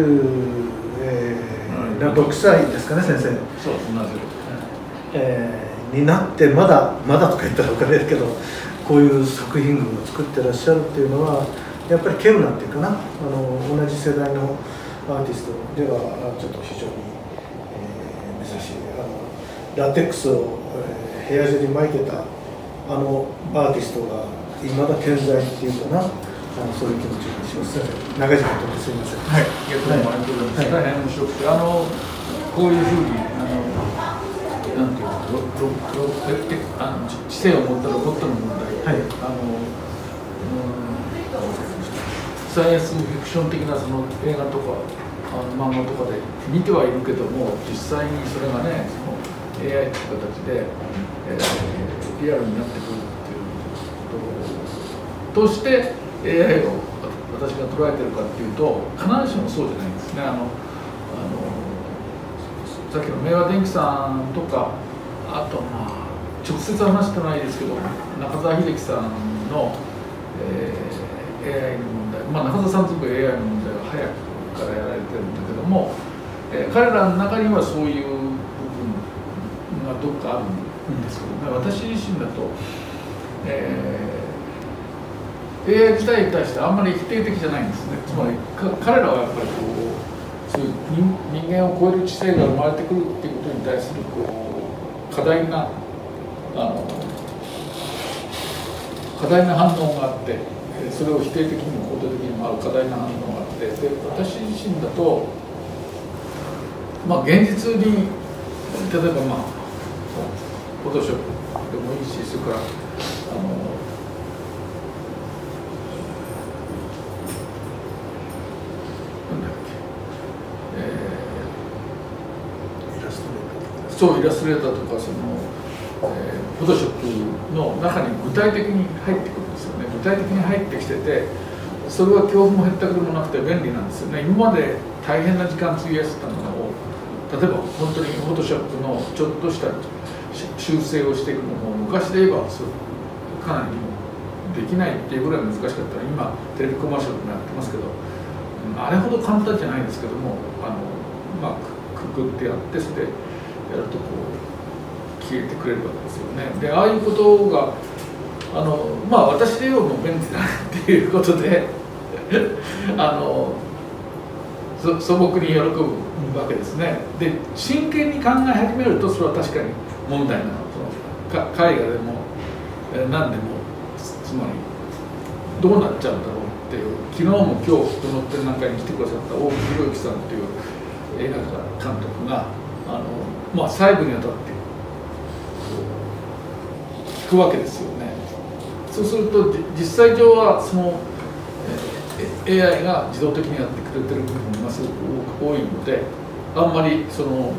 うろくさいですかね、先生。そう、ななじゅうろく、えー、になってまだまだとか言ったらおかしいですけど、こういう作品群を作ってらっしゃるっていうのはやっぱり稀有なっていうかな、あの同じ世代のアーティストではちょっと非常に、えー、珍しい、あのラテックスを、えー、部屋中に巻いてたあのアーティストがいまだ健在っていうかな、あのそういう気持ちがします。長い時間とってすみません。はい、ありがとうございます。大変面白くて、あのこういうふうにあのなんていうの、ロロロあの知性を持ったロボットの問題、はい、あの、うん、サイエンスフィクション的なその映画とかあの漫画とかで見てはいるけども、実際にそれがね、そのエーアイ という形で、えー、リアルになってくるっていうこととして エーアイ を私が捉えてるかっていうと、必ずしもそうじゃないんですね。あのあのさっきの明和電機さんとか、あとまあ直接話してないですけど、中澤秀樹さんの、えー、エーアイ の問題、まあ、中澤さんとか エーアイ の問題は早くからやられてるんだけども、えー、彼らの中にはそういう部分がどっかあるんですけどね、私自身だと、えー、エーアイ 自体に対してあんまり否定的じゃないんですね。つまり彼らはやっぱりこうそういう 人, 人間を超える知性が生まれてくるっていうことに対するこう過大なあの過大な反応があって、それを否定的にも肯定的にもある過大な反応があって、で私自身だと、まあ、現実に例えばまあフォトショップでもいいし、それからあのなんだっけ、えー、イラストレーターとか、そうイラストレーターとかその、えー、フォトショップの中に具体的に入ってくるんですよね。具体的に入ってきてて、それは恐怖もへったくれもなくて便利なんですよね。今まで大変な時間費やしてたのを、例えば本当にフォトショップのちょっとした修正をしていくのも、昔で言えばかなりできないっていうぐらい難しかったら、今テレビコマーシャルもやってますけど、あれほど簡単じゃないですけども、あのまあくくってやって、それでやるとこう消えてくれるわけですよね。でああいうことがあのまあ私で言うのも便利だっていうことであの素朴に喜ぶわけですね。で真剣に考え始めると、それは確かに問題なの。そのか絵画でも何でも、つまりどうなっちゃうんだろうっていう、昨日も今日この展覧会に来てくださった大木博之さんという映画監督があの、まあ、細部にわたって聞くわけですよね。そうすると実際上はそのエーアイ が自動的にやってくれてる部分がすごく多いので、あんまりその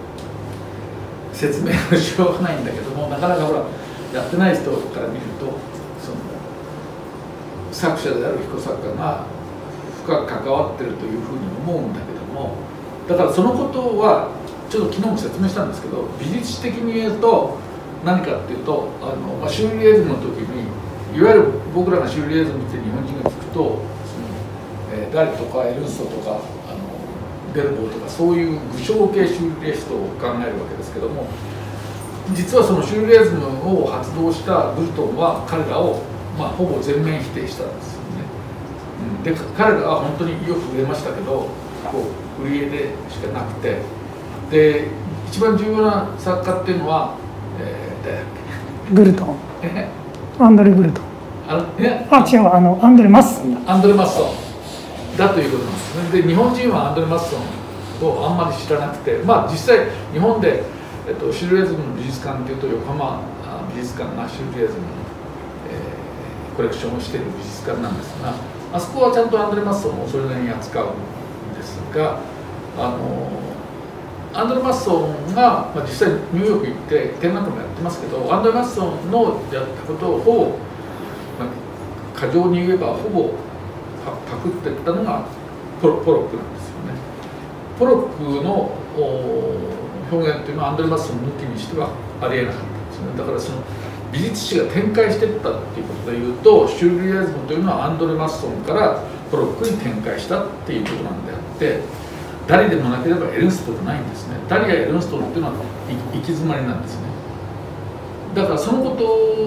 説明のしようがないんだけども、なかなかほらやってない人から見ると、その作者である彦作家が深く関わってるというふうに思うんだけども、だからそのことはちょっと昨日も説明したんですけど、美術史的に言うと何かっていうと、あの、まあ、シューリエズムの時にいわゆる僕らがシューリエズムって日本人が聞くと、えー、ダリとかエルンストとかあのデルボーとか、そういう具象系シューリエストを考えるわけですけども、実はそのシューリエズムを発動したブルトンは彼らを、まあ、ほぼ全面否定したんですよね。うん、で彼らは本当によく売れましたけど、こう売り絵でしかなくて、で一番重要な作家っていうのは、えー、誰だっけ、 ブルトン、アンドレ・ブルトン、 あえあ違う、あのアンドレ・マッソンアンドレ・マッソンだということなんですね。で日本人はアンドレ・マッソンをあんまり知らなくて、まあ実際日本で、えっと、シューレーズムの美術館というと横浜美術館がシューレーズムの、えー、コレクションをしている美術館なんですが、あそこはちゃんとアンドレ・マッソンをそれなりに扱うんですが、あのアンドレ・マッソンが、まあ、実際ニューヨーク行って展覧会もやってますけど、アンドレ・マッソンのやったことをほぼ、まあ、過剰に言えばほぼパクっていったのがポロ、ポロックなんですよね。ポロックの表現っていうのはアンドレ・マッソン抜きにしてはありえなかったんですね。だからその美術史が展開していったっていうことでいうと、シューリエズムというのはアンドレ・マッソンからポロックに展開したっていうことなんであって、ダリでもなければエルンストじゃないんですね。ダリやエルンストっていうのは行き詰まりなんですね。だからそのこと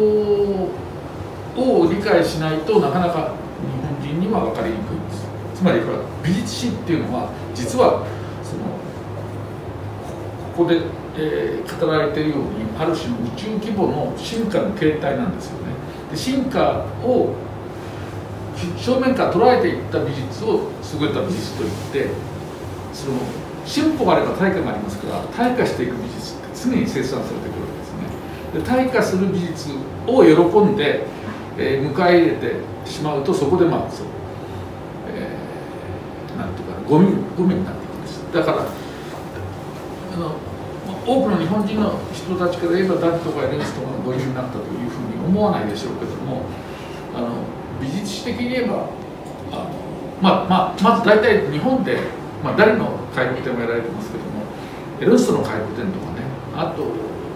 を理解しないとなかなか日本人には分かりにくいんです。つまりこれ美術史っていうのは実はそのここで、えー、語られているようにある種の宇宙規模の進化の形態なんですよね。で進化を正面から捉えていった美術を優れた美術といって、その進歩があれば退化がありますから、退化していく美術って常に生産されてくるわけですね。で退化する美術を喜んで、えー、迎え入れてしまうと、そこでまあそう、えー、なんていうかゴミゴミになっていくんです。だからあの多くの日本人の人たちから言えばダッドがエルンストがご流になったというふうに思わないでしょうけども、あの美術史的に言えばあの、まあまあ、まず大体日本で、まあ、誰の回顧展もやられてますけども、エルンストの回顧展とかね、あとうん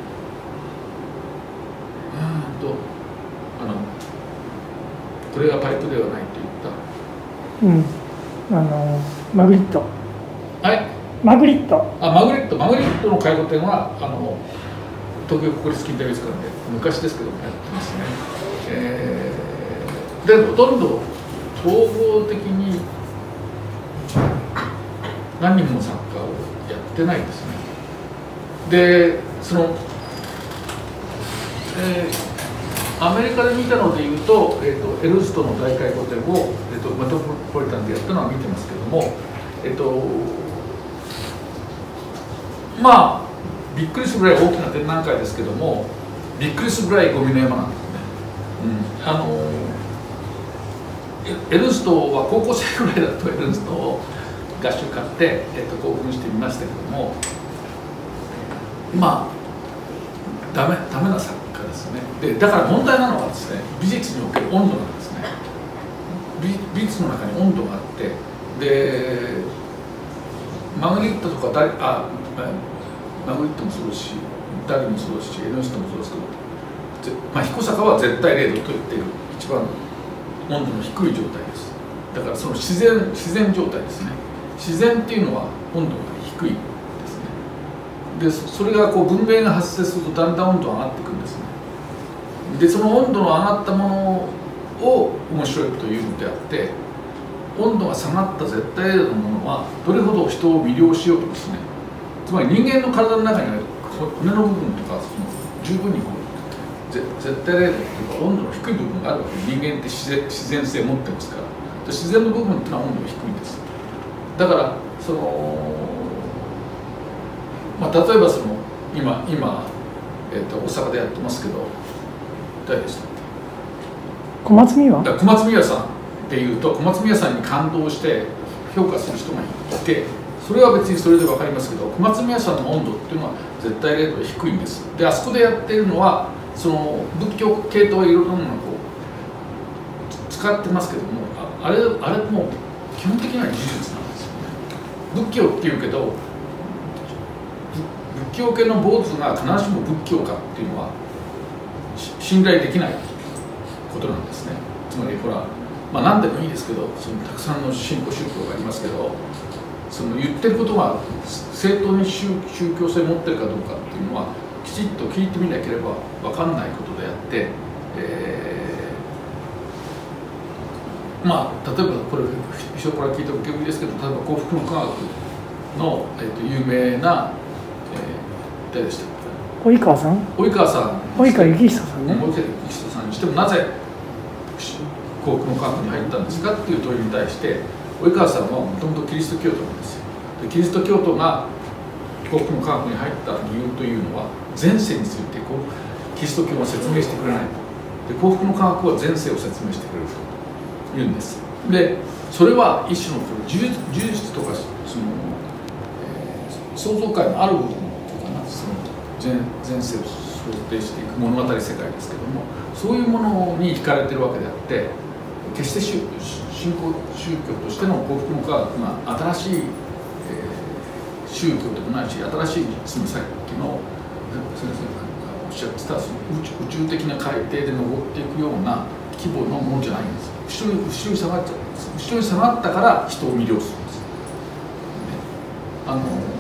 とあのこれがパイプではないと言った、 うん、あのマグリット、 はいマグリットあマグリットマグリットの回顧展はあの東京国立近代美術館で昔ですけどもやってますね。えー、でほとんど統合的に何人も作家をやってないですね。でその、えー、アメリカで見たのでいうと、えー、とエルストの大回顧展を、えー、とメトロポリタンでやったのは見てますけども、えっ、ー、とまあびっくりするぐらい大きな展覧会ですけども、びっくりするぐらいゴミの山なんですね。うん、あのエルンストは高校生ぐらいだとエルンストを合集買って、えー、と興奮してみましたけども、まあダメダメな作家ですね。でだから問題なのはですね、美術における温度なんですね。美, 美術の中に温度があって、でマグリットとかダリあマグリットもそうですし、ダリもそうですし、エルンストもそうですけど、まあ、彦坂は絶対零度と言っている一番温度の低い状態です。だからその自然自然状態ですね。自然っていうのは温度が低いですね。でそれがこう文明が発生するとだんだん温度が上がってくるんですね。でその温度の上がったものを面白いというのであって、温度が下がった絶対零度のものはどれほど人を魅了しようとですね、つまり人間の体の中にある骨の部分とかその十分にこう絶対零度というか温度の低い部分があるわけで、人間って自然自然性を持ってますから、自然の部分っていうのは温度が低いんです。だからその、まあ、例えばその今今、えー、と大阪でやってますけど、誰でしたっけ、 小松美羽小松美羽さんっていうと、小松美羽さんに感動して評価する人がいて、それは別にそれで分かりますけど、小松美羽さんの温度っていうのは絶対零度で低いんです。であそこでやっているのはその仏教系統はいろいろなものをこう使ってますけども、あれあれも基本的には技術なんですよね。仏教っていうけど仏教系の坊主が必ずしも仏教かっていうのは信頼できないことなんですね。つまりほら、まあ、何でもいいですけど、そのたくさんの信仰宗教がありますけど、その言ってることが正当に 宗, 宗教性を持ってるかどうかっていうのはきちっと聞いてみなければ分かんないことであって、えー、まあ例えばこれ後ろから聞いた受け売りですけど、例えば幸福の科学の、えー、と有名な、えー、誰でしたっけ、 及川さん及川さん及川幸久さんね。 及川幸久さんにしてもなぜ幸福の科学に入ったんですかっていう問いに対して、及川さんはもともとキリスト教徒なんですよ。でキリスト教徒が幸福の科学に入った理由というのは、前世についてこうキリスト教は説明してくれないと。で幸福の科学は前世を説明してくれると言うんです。でそれは一種の呪術、呪術とかその、えー、創造界のある部分というかな、その 前, 前世を想定していく物語世界ですけども、そういうものに惹かれてるわけであって、決して信仰宗教としての幸福の科学が新しい、えー、宗教でもないし、新しいそのさっきの先生がおっしゃってたその 宇, 宙宇宙的な海底で登っていくような規模のものじゃないんです。後ろに後ろに下がっちゃうんです。後ろに下がったから人を魅了するんです。ね、あの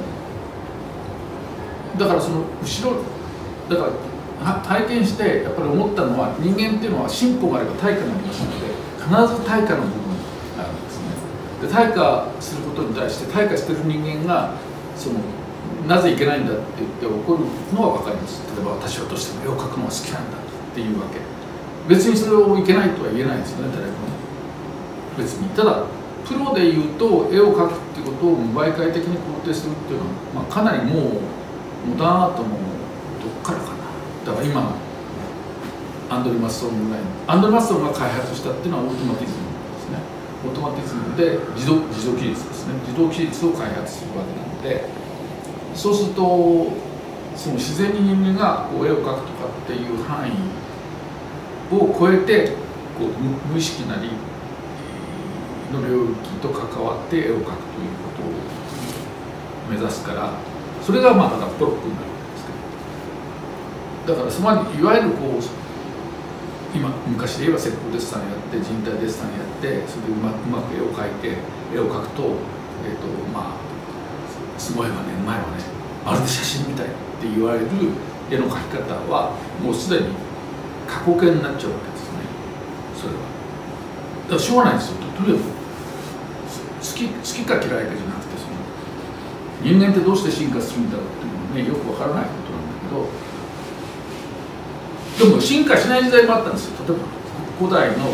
だからその後ろだから体験してやっぱり思ったのは、人間っていうのは進歩があれば対価がありますので、必ず対価の部分があるんですね。で対価することに対して対価してる人間がそのなぜいけないんだって言って怒るのは分かります。例えば私はどうしても絵を描くのが好きなんだっていうわけ。別にそれをいけないとは言えないですよね、誰もね。別にただプロで言うと絵を描くっていうことを媒介的に肯定するっていうのは、まあ、かなりもうモダンアートもどっからかな。だから今アンドリ・マッソンぐらいのアンドリ・マッソンが開発したっていうのはオートマティズムですね。オートマティズムで自動自動起立ですね。自動起立を開発するわけなので、そうするとその自然に人間がこう絵を描くとかっていう範囲を超えてこう 無, 無意識なりの領域と関わって絵を描くということを目指すから、それがまあだからプロップになるわけですけど、だからつまりいわゆるこう今昔で言えば石膏デッサンやって人体デッサンやってそれでうまうまく絵を描いて絵を描くと、えーとまあ、すごいわねうまいわねまるで写真みたいって言われる絵の描き方はもうすでに過去形になっちゃうわけですね。それはだからしょうがないですよ。とにかく好き好きか嫌いかじゃなくて、その人間ってどうして進化するんだろうっていうのはねよくわからないことなんだけど、でも進化しない時代もあったんですよ。例えば古代の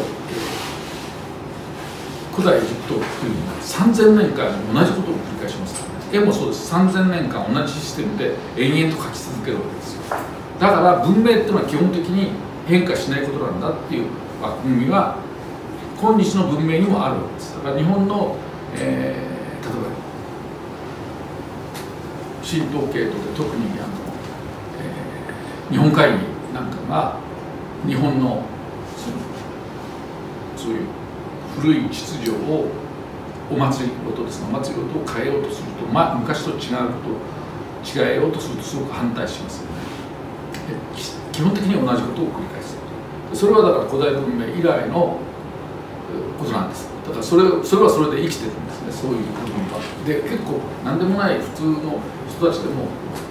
古代エジプトっていうのはさんぜんねんかん同じことを繰り返しますからね。絵もそうです。さんぜんねんかん同じシステムで延々と描き続けるわけですよ。だから文明っていうのは基本的に変化しないことなんだっていう枠組みは今日の文明にもあるわけです。だから日本の、えー、例えば神道系統で特にあの、えー、日本会議なんかが日本のそのそういう古い秩序をお祭りごとですね、お祭りごとを変えようとすると、まあ、昔と違うことを違えようとするとすごく反対しますよね。基本的に同じことを繰り返す。それはだから古代文明以来のことなんです。だからそれそれはそれで生きてるんですね、そういう部分は。で結構何でもない普通の人たちでも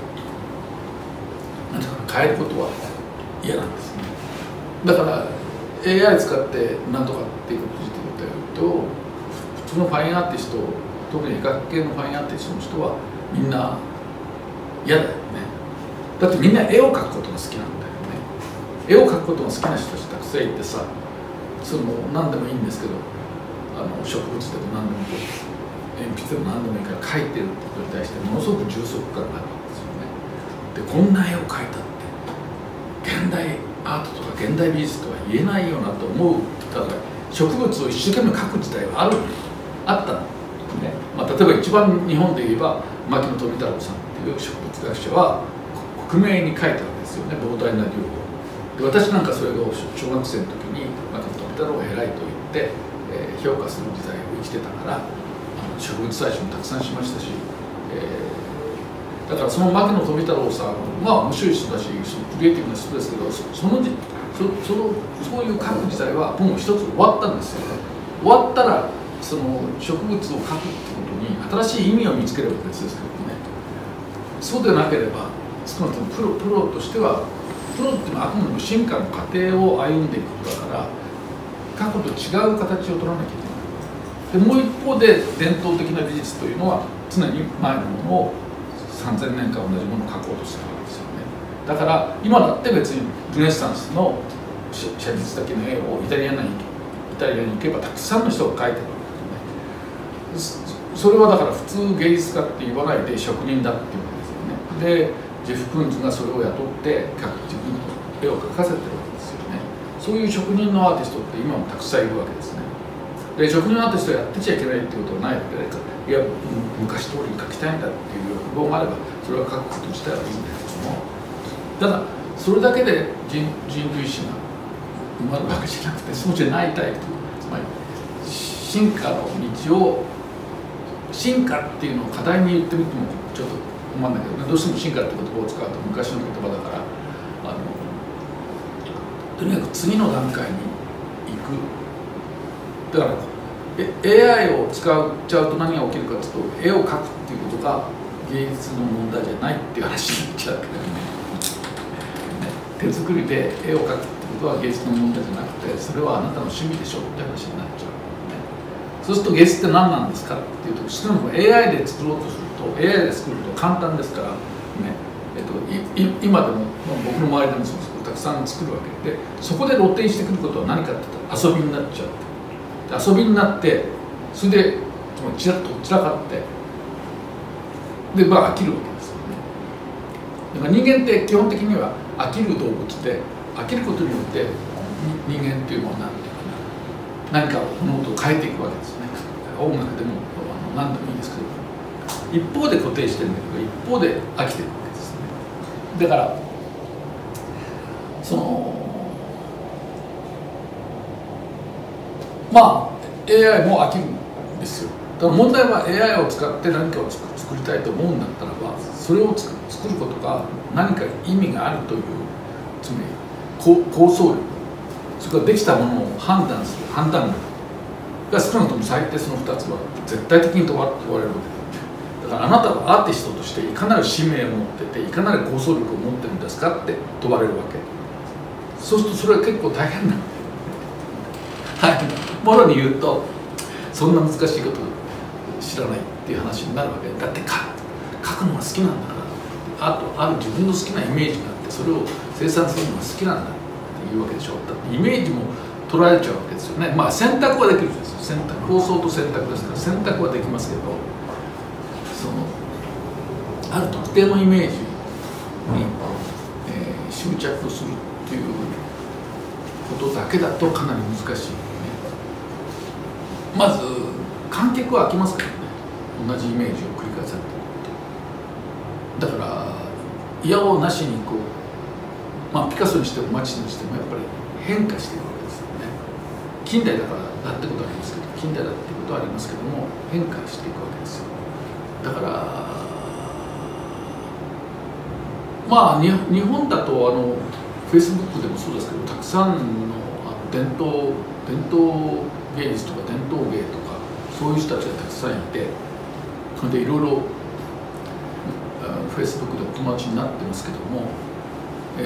なんていうか変えることは嫌なんですね。だから エーアイ 使ってなんとかっていうことを言うと、普通のファインアーティスト、特に絵描き系のファインアーティストの人はみんな嫌だよね。だってみんな絵を描くことが好きなんだよね。絵を描くことが好きな人たちたくさんいてさ、その何でもいいんですけど、あの植物でも何でもこう鉛筆でも何でもいいから描いてるってことに対してものすごく充足感があるわけですよね。でこんな絵を描いたって現代アートとか現代美術とは言えないよなと思う。だから植物を一生懸命描く時代はあるあったの、ね。まあ、例えば一番日本で言えば牧野富太郎さんっていう植物学者は克明に描いたわけですよね、膨大な量を。で私なんかそれを小学生の時に牧野富太郎を偉いと言って、えー、評価する時代を生きてたから、あの植物採集もたくさんしましたし、えー、だからその牧野富太郎さんは面白い人だしクリエイティブな人ですけど、そのそそのそういう描く時代はもう一つ終わったんですよね。終わったらその植物を描くってことに新しい意味を見つければ別ですけどね。そうでなければ少なくともプロプロとしては、プロっていうのはあくまでも進化の過程を歩んでいくことだから、過去と違う形を取らなきゃいけない。でもう一方で伝統的な美術というのは常に前のものをさんぜんねんかん同じものを描こうとしてるわけですよね。だから今だって別にルネサンスの写実的な絵をイタリアにイタリアに行けばたくさんの人が描いてるわけですよね。それはだから普通芸術家って言わないで職人だっていうわけですよね。でジェフ・クンズがそれを雇って自分の絵を描かせてるわけですよね。そういう職人のアーティストって今もたくさんいるわけですね。で職人アーティストやってちゃいけないっていうことはないわけで、いや昔通りに描きたいんだっていう欲望があればそれは描くこと自体はいいんだけども、ただそれだけで 人, 人類史が生まれるわけじゃなくて、そうじゃないタイプ、つまり進化の道を進化っていうのを課題に言ってみてもちょっと思うんだけどね、どうしても進化って言葉を使うと昔の言葉だから、あのとにかく次の段階に行く。だからエーアイを使っちゃうと何が起きるかっていうと、絵を描くっていうことが芸術の問題じゃないっていう話になっちゃうわけだよね。手作りで絵を描くってことは芸術の問題じゃなくて、それはあなたの趣味でしょって話になっちゃう。そうすると芸術って何なんですかっていうと、少なくとも エーアイ で作ろうとすると エーアイ で作ると簡単ですからね、えっと、いい今でも、まあ、僕の周りでもそうたくさん作るわけで、そこで露呈してくることは何かって言ったら遊びになっちゃう。遊びになってそれでちらっと散らかってで、まあ、飽きるわけですよね。だから人間って基本的には飽きる動物で、飽きることによって人間っていうのは何ていうかな、何か物事を変えていくわけですね。音楽でも何でもいいですけど、一方で固定してるんだけど一方で飽きてるわけですね。 だからそのまあ エーアイ も飽きるんですよ。だから問題は エーアイ を使って何かを作作りたいと思うんだったらば、それを作作ることが何か意味があるという、つまり構構想力、それからできたものを判断する判断力が少なくとも最低そのふたつは絶対的に問わ問われるわけだ。だからあなたはアーティストとしていかなる使命を持ってていかなる構想力を持ってるんですかって問われるわけ。そうするとそれは結構大変な大変なものに言うと、そんな難しいこと知らないっていう話になるわけだって、か書くのが好きなんだから、あとある自分の好きなイメージがあってそれを生産するのが好きなんだっていうわけでしょ。だってイメージも取られちゃうわけですよね。まあ選択はできるんですよ。選択構想と選択ですから選択はできますけど、そのある特定のイメージに、えー、執着するっていうことだけだとかなり難しい、ね、まず観客は飽きますからね、同じイメージを繰り返されていると。だからいやおうなしにこう、まあ、ピカソにしてもマチスにしてもやっぱり変化しているわけですよね。近代だからだってことはありますけど、近代だってことはありますけども変化していくわけですよ。だからまあ日本だとあのフェイスブックでもそうですけど、たくさんのあの伝統伝統芸術とか伝統芸とかそういう人たちがたくさんいて、それでいろいろフェイスブックでお友達になってますけども、え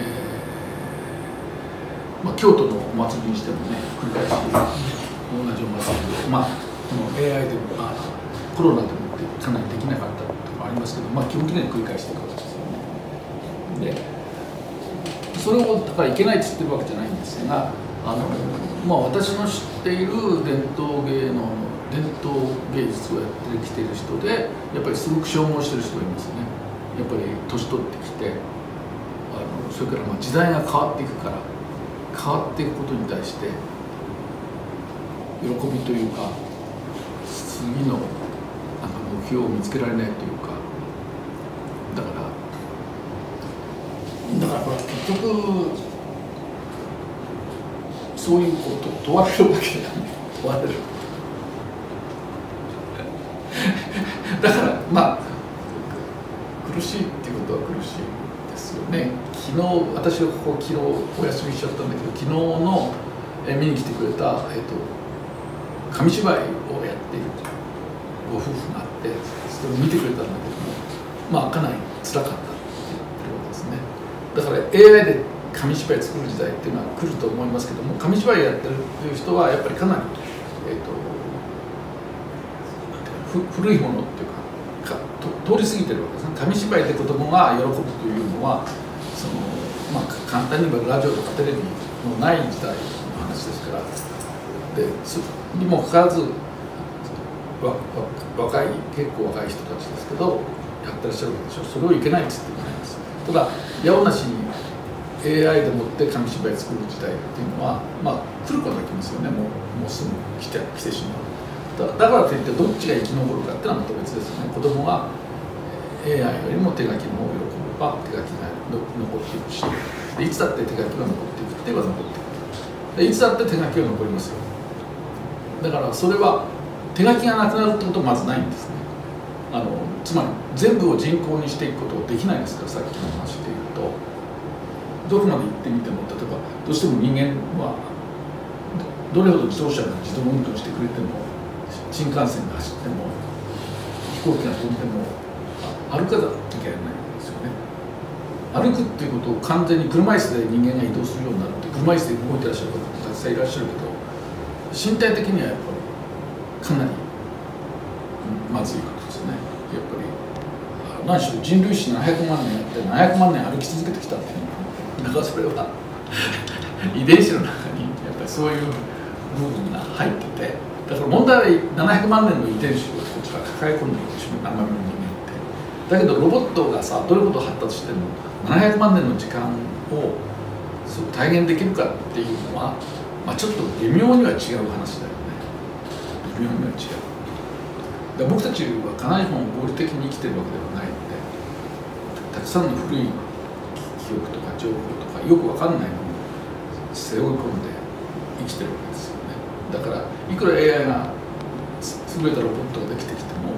ーまあ、京都のお祭りにしてもね、繰り返し同じお祭りで、まあこの エーアイ でもあコロナでもってかなりできなかったこともありますけど、まあ基本的には繰り返していくわけですよね。でそれをだからいけないって言ってるわけじゃないんですが、あの、まあ、私の知っている伝統芸能の伝統芸術をやってきている人でやっぱりすごく消耗してる人がいますね。やっぱり年取ってきて、あのそれからまあ時代が変わっていくから変わっていくことに対して喜びというか次のなんか目標を見つけられないというか、だからだからこれ結局そういうこと問われるわけだね。問われるだからまあ苦しいっていうことは苦しいですよね。昨日私はここ昨日お休みしちゃったんだけど、昨日のえ見に来てくれた、えっと、紙芝居をやっているご夫婦があって、それを見てくれたんだけども、まあかなり辛かったって言ってるわけですね。だから エーアイ で紙芝居作る時代っていうのは来ると思いますけども、紙芝居やってるっていう人はやっぱりかなり、えー、と古いものっていうか、かと通り過ぎてるわけですね。紙芝居で子供が喜ぶというのはその、まあ、簡単に言えばラジオとかテレビのない時代の話ですから、でにもかかわらずわわ若い結構若い人たちですけどやってらっしゃるわけでしょ。それをいけないっつって言われます。ただやおなしに エーアイ でもって紙芝居作る時代っていうのはまあ来ることが来ますよね。もうもうすぐ来て来てしまう。だ, だからといってどっちが生き残るかっていうのはまた別ですよね。子供が エーアイ よりも手書きの方を喜べば手書きが残っていくし、でいつだって手書きが残っていくって言えば残っていく。でいつだって手書きが残りますよ。だからそれは手書きがなくなるってことはまずないんですね。あのつまり全部を人工にしていくことはできないですから、さっきの話でいうとどこまで行ってみても、例えばどうしても人間はどれほど自動車が自動運転してくれても新幹線が走っても飛行機が飛んでも歩かなきゃいけないんですよね。歩くっていうことを完全に車椅子で人間が移動するようになるって、車椅子で動いてらっしゃる方もたくさんいらっしゃるけど、身体的にはやっぱりかなりまずいことですね。やっぱり何しろ人類史ななひゃくまんねんやってななひゃくまんねん歩き続けてきたっていう、だからそれは遺伝子の中にやっぱりそういう部分が入ってて、だから問題はななひゃくまんねんの遺伝子をこっちから抱え込んでいるでしょう、生身の人間って。だけどロボットがさ、どれほど発達してもななひゃくまんねんの時間をそう体現できるかっていうのは、まあ、ちょっと微妙には違う話だよね。微妙には違う。で僕たちは必ずしも合理的に生きてるわけではないので、たくさんの古い記憶とか情報とかよく分かんないものを背負い込んで生きてるわけですよね。だからいくら エーアイ が優れたロボットができてきても、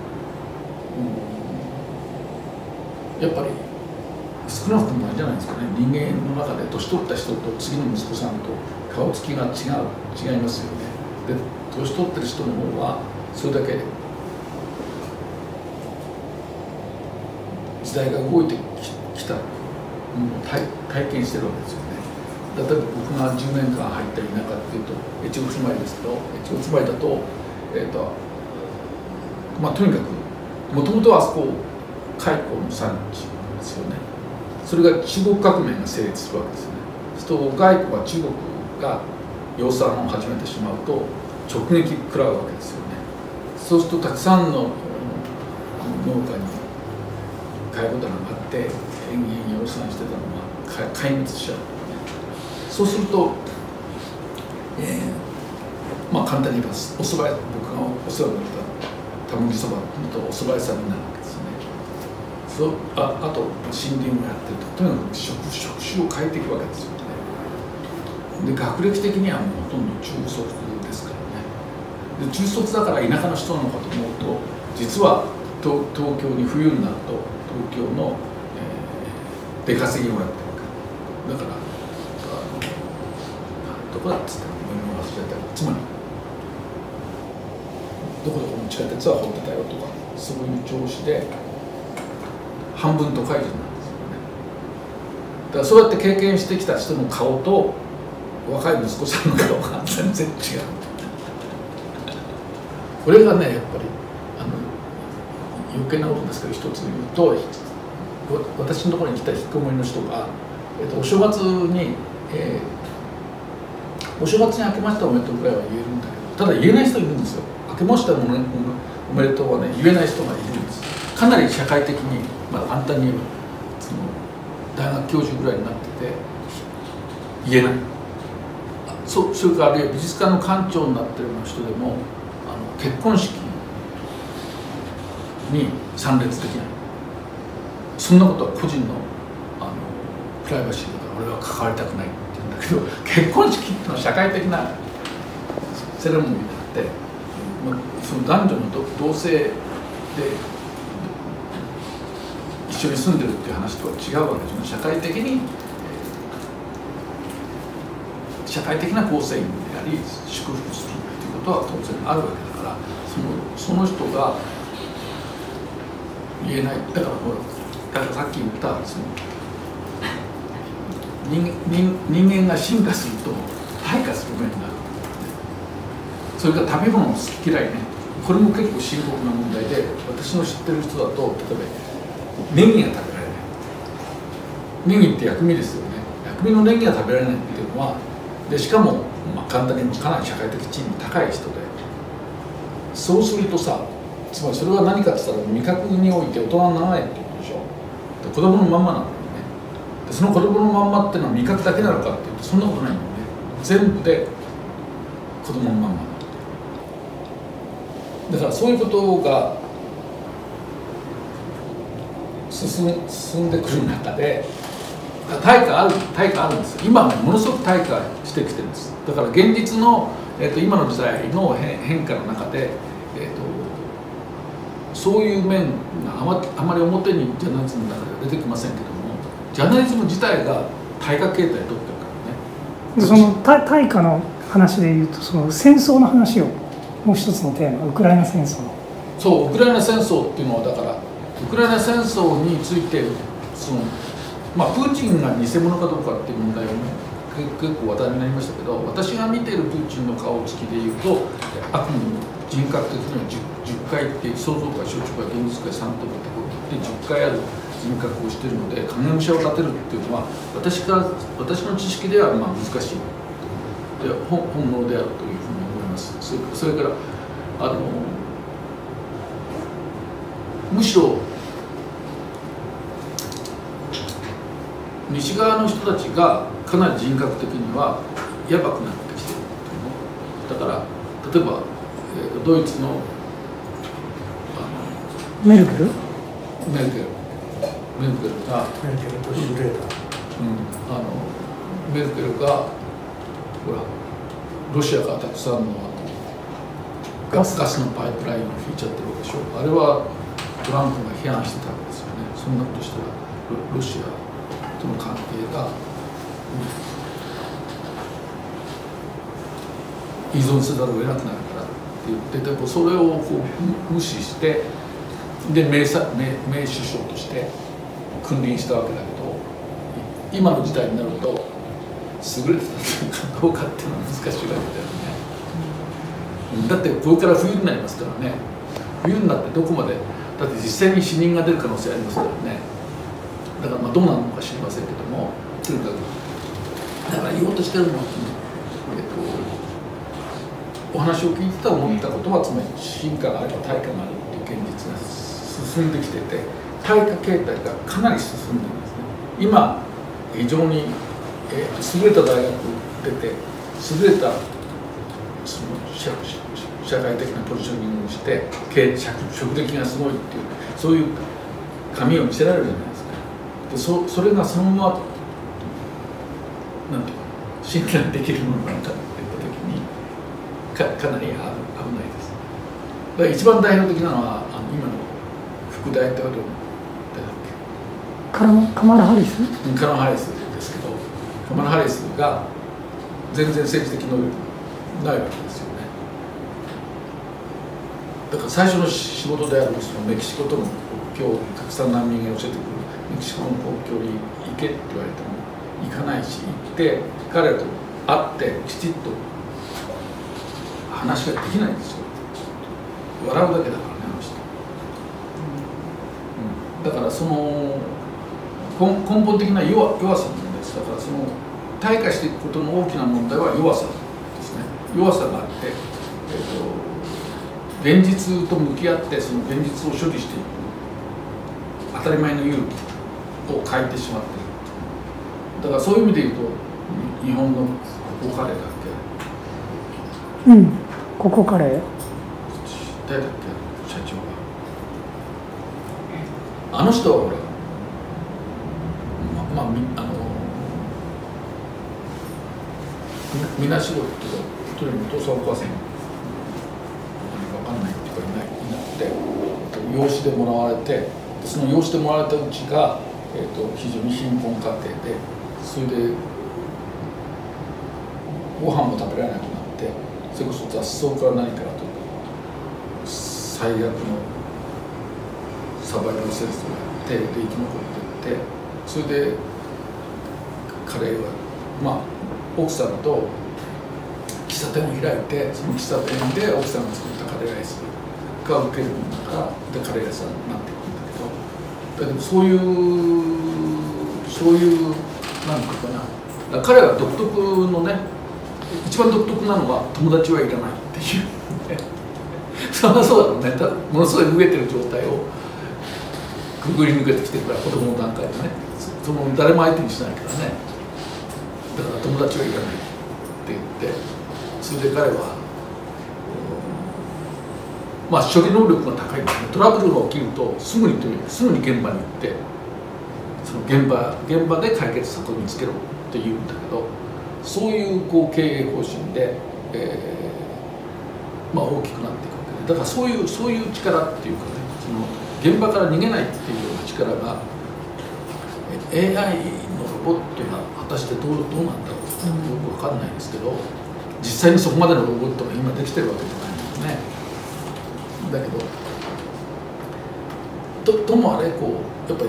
うん、やっぱり少なくともあれじゃないですかね、人間の中で年取った人と次の息子さんと顔つきが違う違いますよね。で年取ってる人の方はそれだけ時代が動いてきたものを 体, 体験してるわけですよね。例えば僕がじゅうねんかん入った田舎っていうと越後妻有ですけど、越後妻有だと、えーとまあ、とにかくもともとはあそこ蚕の産地なんですよね。それが中国革命が成立するわけですよね。そうすると外国は中国が養蚕を始めてしまうと直撃食らうわけですよね。そうするとたくさんの農家に蚕棚があって延々養蚕してたのが壊滅しちゃう。そうすると、えー、まあ簡単に言います。お蕎麦屋、僕がお世話になったたむぎそばとお蕎麦屋さんになるわけですね。そう あ, あと森林をやってるととにかく 職, 職種を変えていくわけですよね。で学歴的にはもうほとんど中卒ですからね。で中卒だから田舎の人なのかと思うと実は 東, 東京に冬になると東京の、えー、出稼ぎをやってるわけだからどこだっつっても忘れちゃった。つまりどこどこの地下鉄は掘ってたよとかそういう調子で半分都会人なんですよね。だからそうやって経験してきた人の顔と若い息子さんの顔が全然違う。これがねやっぱりあの余計なことですけど一つ言うと私のところに来た引きこもりの人が、えっと、お正月に、えー、お正月に明けましておめでとうぐらいは言えるんだけどただ言えない人いるんですよ。明けましておめでとうはね言えない人がいるんです。かなり社会的に、まあ、簡単に言えばその大学教授ぐらいになってて言えない。そ, それからあるいは美術館の館長になってるような人でもあの結婚式に参列できない。そんなことは個人の、あのプライバシーだから俺は関わりたくないって言うんだけど結婚式っていうのは社会的なセレモニーであって、まあ、その男女の同性で一緒に住んでるっていう話とは違うわけですね。社会的に社会的な構成員であり祝福するということは当然あるわけだからその、その人が言えない。だからだからさっき言ったその 人, 人, 人間が進化すると退化する面がある。それから食べ物の好き嫌いね、これも結構深刻な問題で私の知ってる人だと例えばネギが食べられない。ネギって薬味ですよね。薬味のネギが食べられないっていうのはでしかも、まあ、簡単にかなり社会的地位の高い人でそうするとさつまりそれは何かって言ったら味覚において大人にならないってことでしょ。で子供のまんまなんだよね。でその子供のまんまっていうのは味覚だけなのかっていうとそんなことないんだよね。全部で子供のまんまだからそういうことが進ん、進んでくる中で対価ある対価あるんですよ。今ねものすごく対価してきてるんです。だから現実の、えー、と今の時代の変化の中で、えー、とそういう面があま、あまり表にジャーナリズムの中では出てきませんけどもジャーナリズム自体が対価形態を取ってるからね。 でその対価の話でいうとその戦争の話をもう一つのテーマウクライナ戦争のそうウクライナ戦争っていうのはだからウクライナ戦争についてそのまあ、プーチンが偽物かどうかっていう問題は、ね、結構話題になりましたけど私が見ているプーチンの顔つきでいうとあくまでも人格的には 10, じゅっかいって想像界象徴界現実界さんとかでじゅっかいある人格をしているので影武者を立てるっていうのは私から私の知識ではまあ難しいで 本, 本物であるというふうに思います。それ, それからあのむしろ西側の人たちがかなり人格的にはやばくなってきているだから例えば、えー、ドイツのメルケルメルケルメルケルがメルケルとシュレーダー、 うん、あのメルケルがほらロシアからたくさんのあのガスガスのパイプラインを引いちゃってるわけでしょ。あれはトランプが批判してたわけですよね。そんなことしたら ロ, ロシアとの関係が、うん、依存せざるを得なくなるからって言ってて、それをこう無視してで 名, さ 名, 名首相として君臨したわけだけど、今の時代になると優れてたかどうかっていうのは難しいわけだよね。だってこれから冬になりますからね。冬になってどこまでだって実際に死人が出る可能性ありますからね。だからまあどうなるのか知りませんけども、とにかくだから言おうとしてるのは、えっと、お話を聞いてた思ったことは、つまり進化があれば対価があるっていう現実が進んできてて、対価形態がかなり進んでるんですね。今非常に、えー、優れた大学出て優れたその社社会的なポジショニングをして職歴がすごいっていうそういう紙を見せられるじゃないですか。で そ, それがそのままなんていうか信頼できるものなのかっていった時に か, かなり危ないです。だから一番代表的なのはあの今の副大統領カマカマラ・ハリスカマラ・ハリスですけど、カマラ・ハリスが全然政治的能力ないわけですよね。だから最初の仕事であるそのメキシコとの国境、たくさん難民が寄せてくるメキシコの国境に行けって言われても行かないし、行って彼らと会ってきちっと話ができないんですよ。笑うだけだからね、あの人。うん、だからその根本的な 弱, 弱さなんです。だからその退化していくことの大きな問題は弱さですね。弱さがあって、えー、と現実と向き合ってその現実を処理していく当たり前の勇気を欠いてしまっている。だからそういう意味で言うと日本のここカレーだっけ、うん、ここカレー誰だっけ社長が、あの人はほらまあ、あのみなしごっていうか、とにかくお父さんお母さん何か分かんないっていうかいないいなくて、養子でもらわれて、その養子でもらわれたうちが、えー、と非常に貧困家庭で、それでご飯も食べられなくなって、それこそ雑草から何からと最悪のサバイバル戦争をやってで生き残っていって。それで彼はまあ奥さんと喫茶店を開いて、その喫茶店で奥さんが作ったカレーライスが受けるんだからでカレー屋さんになっていくんだけど、だけどそういうそういうなんていうかな、彼は独特のね、一番独特なのは友達はいらないっていうそんなそうだろうね。ものすごい飢えてる状態をくぐり抜けてきてるから、子供の段階でね、その誰も相手にしないからね。だから友達はいらないって言って、それで彼は、うん、まあ処理能力が高いんですね。トラブルが起きるとすぐにとにかくすぐに現場に行って、その現場現場で解決策を見つけろって言うんだけど、そういうこう経営方針で、えー、まあ大きくなっていくわけで、だからそういうそういう力っていうかね、その現場から逃げないっていうような力が エーアイ のロボットが果たしてどう、どうなんだろうってよく分かんないんですけど、実際にそこまでのロボットが今できてるわけじゃないんですね。だけど と, ともあれこうやっぱり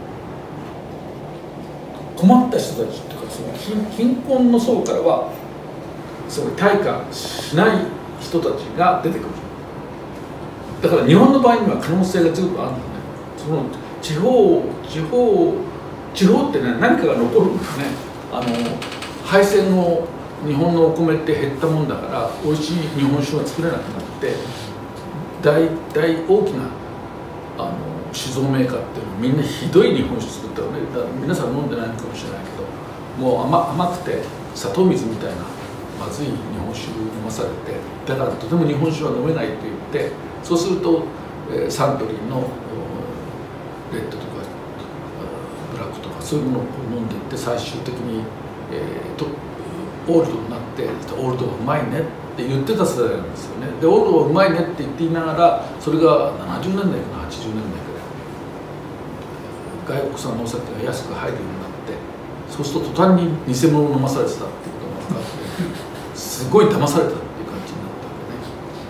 困った人たちとかその 貧, 貧困の層からはそれ対価しない人たちが出てくる。だから日本の場合には可能性がずっとあるんだね。その地方地方地方ってね、何かが残るんですね。あの敗戦後日本のお米って減ったもんだから美味しい日本酒が作れなくなって、大大大きなあの酒造メーカーっていうのはみんなひどい日本酒作ったのね。だから皆さん飲んでないのかもしれないけど、もう 甘, 甘くて砂糖水みたいなまずい日本酒を飲まされて、だからとても日本酒は飲めないって言って、そうすると、えー、サントリーのレッドとかそういうものを飲んでいって最終的に、えー、とオールドになって「オールドはうまいね」って言ってた世代なんですよね。でオールドはうまいねって言っていながらそれがななじゅうねんだいかなはちじゅうねんだいくらい外国産のお酒が安く入るようになって、そうすると途端に偽物を飲まされてたっていうことが分かってすごい騙されたっていう感じになったわけね。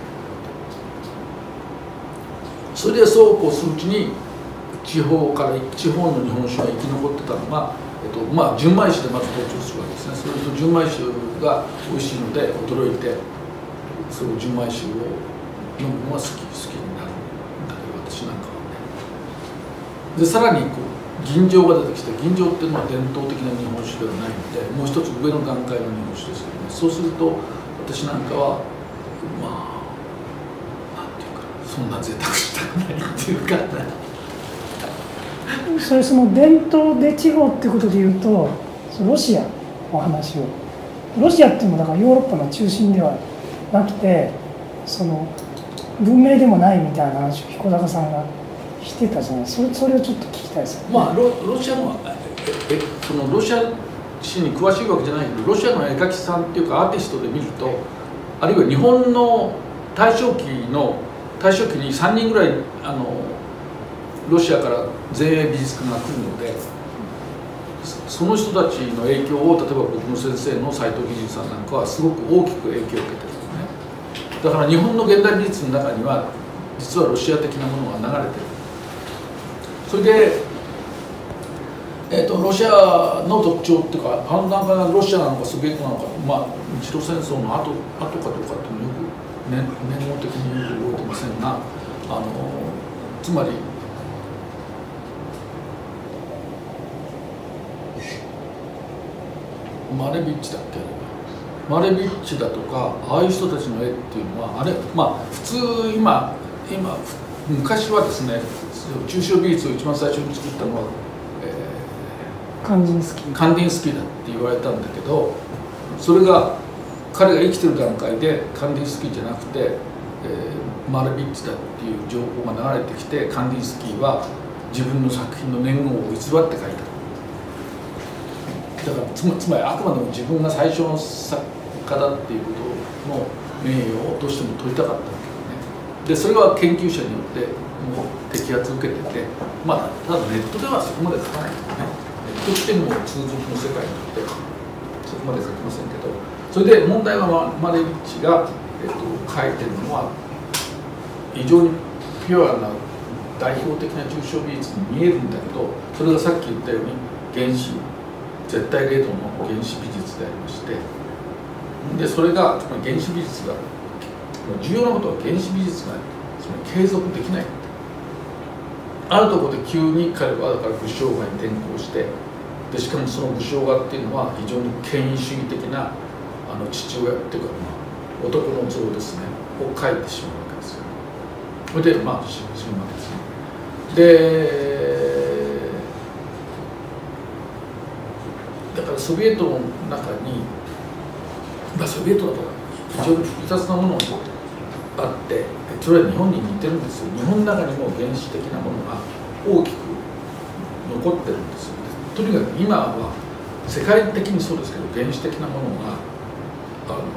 それでそうこうするうちに地方から地方の日本酒が生き残ってたのが、えっとまあ、純米酒でまず登場するわけですね。それと純米酒が美味しいので驚いて、その純米酒を飲むのが好き好きになるんだけど、私なんかはね。でさらにこう吟醸が出てきて、吟醸っていうのは伝統的な日本酒ではないので、もう一つ上の段階の日本酒ですけどね。そうすると私なんかはまあなんていうか、そんな贅沢したくないっていうかね。 それその伝統で地方っていうことでいうと、ロシアの話を、ロシアっていうのはだからヨーロッパの中心ではなくて、その文明でもないみたいな話を彦坂さんがしてたじゃないですか。それそれをちょっと聞きたいですよね。 まあ ロ, ロシアのええそのロシア史に詳しいわけじゃないけど、ロシアの絵描きさんっていうかアーティストで見ると、あるいは日本の大正期の大正期にさんにんぐらいあのロシアから前衛美術家が来るので、その人たちの影響を例えば僕の先生の斎藤義さんなんかはすごく大きく影響を受けてるんですね。だから日本の現代美術の中には実はロシア的なものが流れてる。それで、えー、とロシアの特徴っていうか、あのなんかロシアなのかソビエトなのか、まあ日露戦争の後後かどうかっていうのよく、ね、年号的によく覚えてませんが、あのつまりマレビッチだっけ、マレビッチだとかああいう人たちの絵っていうのはあれ、まあ普通今今昔はですね、抽象美術を一番最初に作ったのは、えー、カンディンスキーカンディンスキーだって言われたんだけど、それが彼が生きてる段階でカンディンスキーじゃなくて、えー、マレビッチだっていう情報が流れてきて、カンディンスキーは自分の作品の年号を偽って書いた。だからつま、つまりあくまでも自分が最初の作家だっていうことの名誉をどうしても取りたかったわけでね。でそれは研究者によってもう摘発受けてて、まあただネットではそこまで書かないけどね、ネットしても通俗の世界によってそこまで書きませんけど、それで問題はマレビッチが、えっと、書いてるのは非常にピュアな代表的な抽象美術に見えるんだけど、それがさっき言ったように原子絶対零度の原子美術でありまして、でそれがつまり原子美術が重要なことは原子美術がつまり継続できない。あるところで急に彼はだから武将画に転向して、でしかもその武将画っていうのは非常に権威主義的なあの父親っていうか、まあ、男の像ですねを描いてしまうわけですよ。それでまあ死ぬわけですね。でだからソビエトの中に、まあ、ソビエトだと非常に複雑なものがあって、それは日本に似てるんですよ。日本の中にも原始的なものが大きく残ってるんですよ。とにかく今は世界的にそうですけど、原始的なものがあの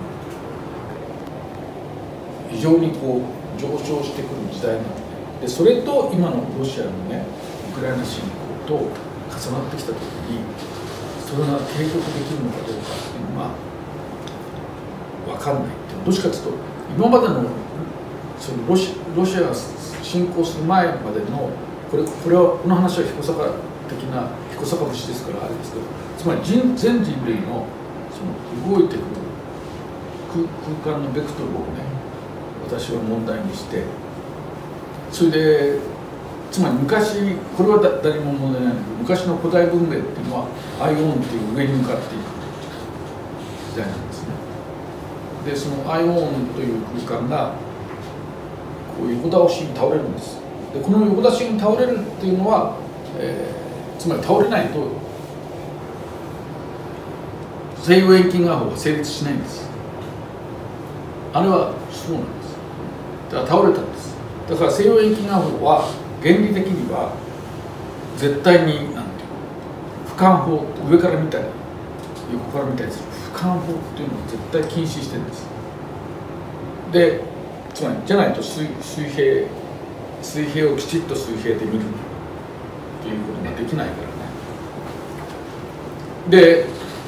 非常にこう上昇してくる時代なので、でそれと今のロシアのねウクライナ侵攻と重なってきた時に、それが継続できるのかどうかっていうのは分かんないっていうのは、どっちかというと今までのそのロシ、ロシアが侵攻する前までのこれこれはこの話は彦坂的な彦坂節ですからあれですけど、つまり人全人類のその動いてくる 空, 空間のベクトルをね私は問題にして、それでつまり昔これは誰も問題ないんだけど、昔の古代文明っていうのはアイオンっていう上に向かっていく時代なんですね。でそのアイオンという空間がこう横倒しに倒れるんです。でこの横倒しに倒れるっていうのは、えー、つまり倒れないと西洋遠近画法が成立しないんです。あれはそうなんです。だから倒れたんです。だから西洋遠近画法は原理的には絶対になんていう俯瞰法、上から見たり横から見たりする俯瞰法っていうのを絶対禁止してるんです。でつまりじゃないと 水, 水平水平をきちっと水平で見るということができないからね。で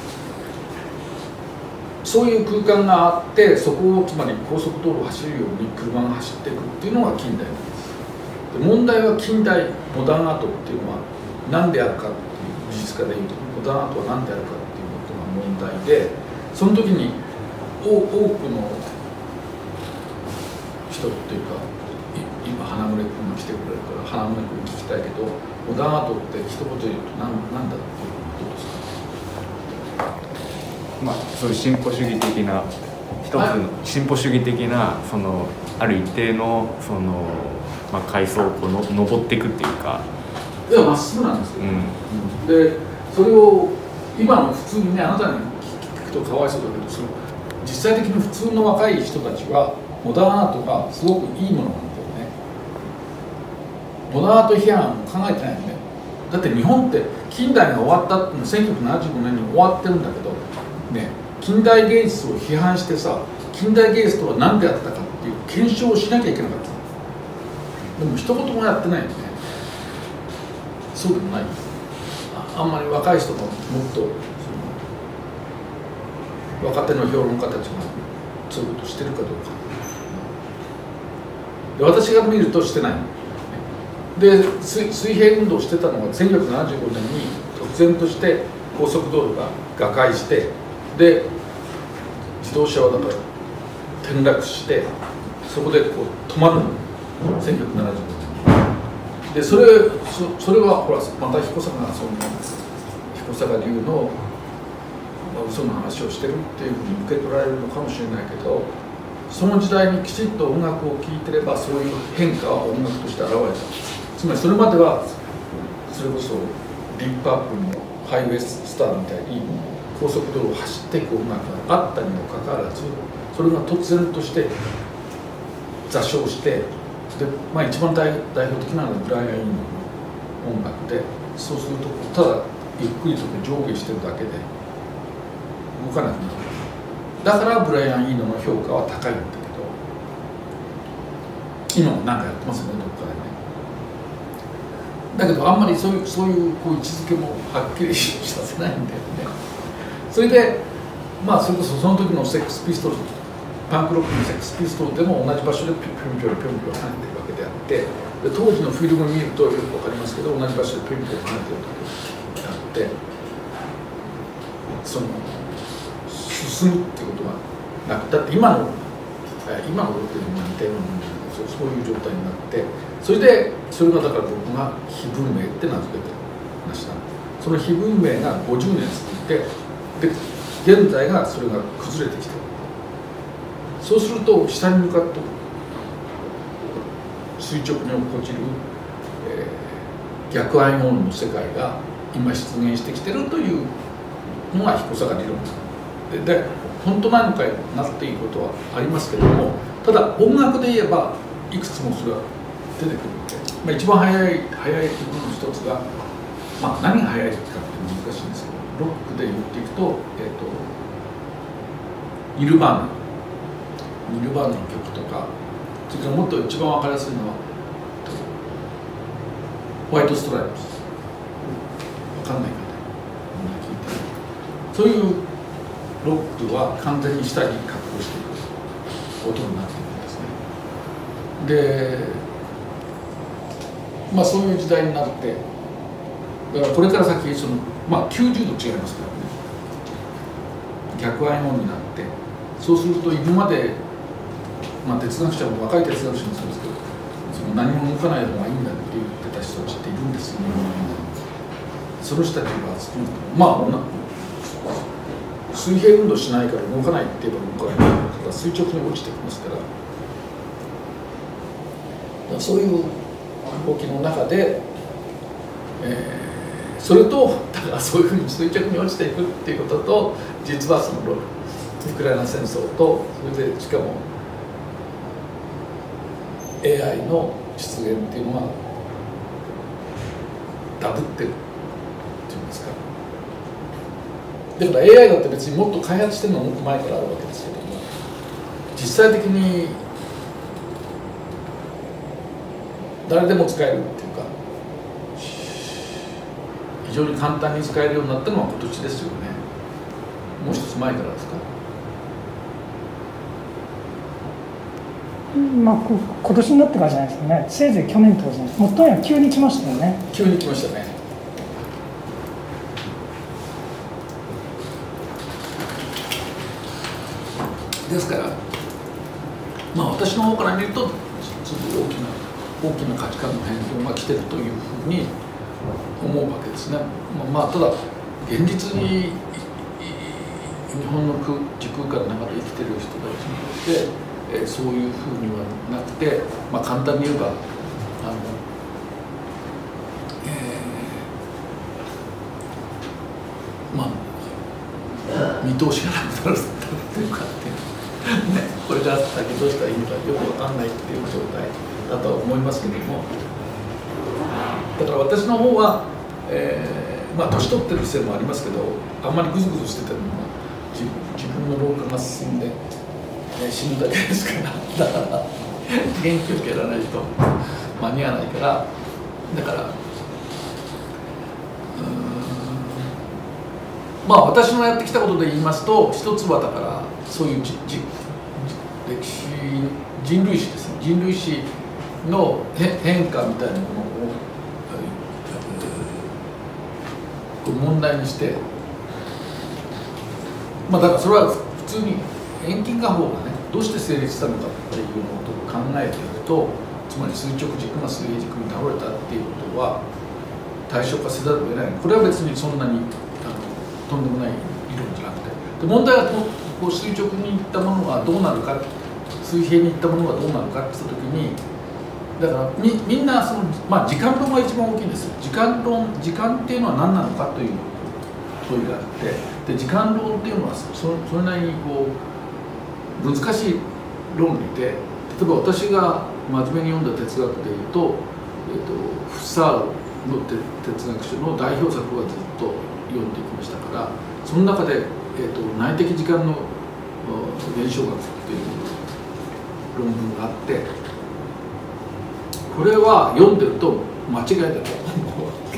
そういう空間があって、そこをつまり高速道路を走るように車が走っていくっていうのが近代なんです。で問題は近代モダンアートっていうのは何であるかっていう美術家でいうとモダンアートは何であるかっていうことが問題で、その時に多くの人っていうか、今花村君が来てくれるから花村君に聞きたいけど、モダンアートって一言で言うと何何だっていうことですか？ まあ、そういう進歩主義的な一つの進歩主義的なそのある一定のその、まあ、階層をこうの登っていくっていうか、 いやまっすぐなんですよ、うん、でそれを今の普通にね、あなたに聞くとかわいそうだけど、その実際的に普通の若い人たちはモダンアートがすごくいいものなんだよね。モダンアート批判を考えてないよね。だって日本って近代が終わったってせんきゅうひゃくななじゅうごねんに終わってるんだけどね、近代芸術を批判してさ、近代芸術とは何であったかっていう検証をしなきゃいけなかった。でも一言もやってないよね。そうでもない。 あ, あんまり若い人ももっと若手の評論家たちがそういうことしてるかどうか。で私が見るとしてない。で水平運動をしてたのがせんきゅうひゃくななじゅうごねんに突然として高速道路が瓦解して、で自動車はだから転落して、そこでこう止まるの、せんきゅうひゃくななじゅうごねんで、それ そ, それはほらまた彦坂がその彦坂流の嘘の話をしてるっていうふうに受け取られるのかもしれないけど、その時代にきちっと音楽を聴いてればそういう変化は音楽として現れた。つまりそれまではそれこそディープパープルのハイウェイスターみたいに高速道路を走っていく音楽があったにもかかわらず、それが突然として座礁して、で、まあ、一番 代, 代表的なのはブライアン・イーノの音楽で、そうするとただゆっくりと上下してるだけで動かなくなる。だからブライアン・イーノの評価は高いんだけど、今も何かやってますよね、どっかでね。だけどあんまりそういうそういうこう位置づけもはっきりさせないんだよね。それでまあそれこそその時のセックスピストル、パンクロックのセックスピストルでも同じ場所でピョンピョンピョンピョン跳ねてるわけであって、で当時のフィルムを見るとよく分かりますけど、同じ場所でピョンピョン跳ねてる時があって、その進むってことがなく、だって今の今のことに似たようなものでそうそういう状態になって、それでそれがだから僕が非文明って名付けてました。その非文明がごじゅうねん続いて、で現在がそれが崩れてきてる。そうすると下に向かって垂直に落っこちる、えー、逆アイオンの世界が今出現してきてるというのが彦坂理論で、で本当なのかなっていうことはありますけども、ただ音楽で言えばいくつもそれは出てくるので、まあ、一番早い早い曲の一つが、まあ、何が早いかって難しいんですけど、ロックで言っていくと、えーと、ニルバーナニルバーナの曲とか、それからもっと一番分かりやすいのはホワイトストライプス、分かんない方みんな聞いてる。そういうロックは完全に下に格好していく音になっているんですね。でまあそういう時代になって、だからこれから先その、まあ、きゅうじゅうど違いますからね、逆アイオンになって、そうすると今まで、まあ、哲学者も若い哲学者もそうですけど、その何も動かない方がいいんだって言ってた人たちっているんですよね。その人たちがまあ水平運動しないから動かないって言えば動かないから垂直に落ちてきますから、だからそういう動きの中で、えー、それとだからそういうふうに垂直に落ちていくっていうことと、実はそのウクライナ戦争と、それでしかも エーアイ の出現っていうのはダブってるっていうんですか、 だから エーアイ だって別にもっと開発してるのはもっと前からあるわけですけども、実際的に誰でも使えるっていうか非常に簡単に使えるようになったのは今年ですよね。もう一つ前からですか。 まあ、こ今年になってからじゃないですかね。せいぜい去年とかじゃないですか。もっとも急に来ましたよね。 急に来ましたね。ですから、まあ、私の方から見るとちょっと大きな大きな価値観の変動が来てるというふうに思うわけですね。まあ、まあ、ただ現実に日本の時空間の中で生きてる人たちにとって、えー、そういうふうにはなくて、まあ、簡単に言えばあの、えー、まあ見通しがなくなるというかっていうね、これから先どうしたらいいのかよく分かんないっていう状態だとは思いますけども、だから私の方は、えー、まあ年取ってるせいもありますけど、あんまりグズグズしてても自分の老化が進んで、えー、死ぬだけですから、だから元気を受けられないと間に合わないから、だからうーんまあ私のやってきたことで言いますと、一つはだからそういうじじ歴史人類史ですね、人類史の変化みたいなものを問題にして、まあだからそれは普通に遠近化法がねどうして成立したのかっていうことを考えていくと、つまり垂直軸が水平軸に倒れたっていうことは対象化せざるを得ない。これは別にそんなにあのとんでもない理論じゃなくて、で問題はこう垂直にいったものがどうなるか、水平にいったものがどうなるかって言った時に、だから み, みんなその、まあ、時間論が一番大きいんですよ。時間論、時間っていうのは何なのかという問いがあって、で時間論っていうのは そ, それなりにこう難しい論理で、例えば私が真面目に読んだ哲学でいうと、えー、とフッサールの哲学書の代表作はずっと読んできましたから、その中で、えー、と内的時間の現象学っていう論文があって、これは読んでると間違いだと思うわけ。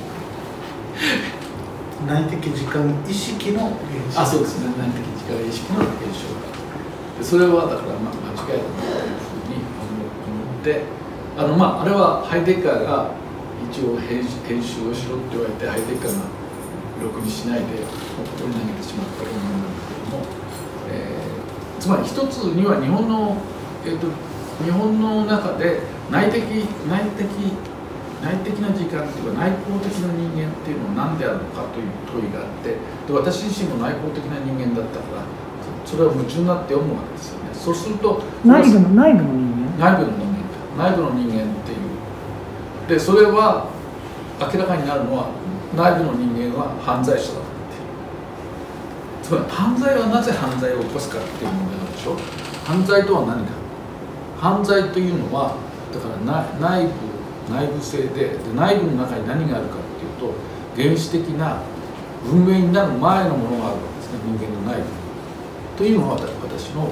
内的時間意識の現象。 あ、そうですね、内的時間意識の現象で、それはだからまあ間違いだというふうに思って、あのまああれはハイデッカーが一応編集をしろって言われて、ハイデッカーがろくにしないで取り投げてしまったものなんだけども、えー、つまり一つには日本の、えーと、日本の中で内的内的内的な時間っていうか内向的な人間っていうのは何であるのかという問いがあって、で私自身も内向的な人間だったから、それは夢中になって読むわけですよね。そうすると内部の内部の人間内部の人間内部の人間っていうで、それは明らかになるのは内部の人間は犯罪者だっていう、つまり犯罪はなぜ犯罪を起こすかっていう問題なんでしょ。犯罪とは何か。犯罪というのはだから内部内部性 で, で内部の中に何があるかっていうと、原始的な文明になる前のものがあるわけですね、人間の内部というのは私の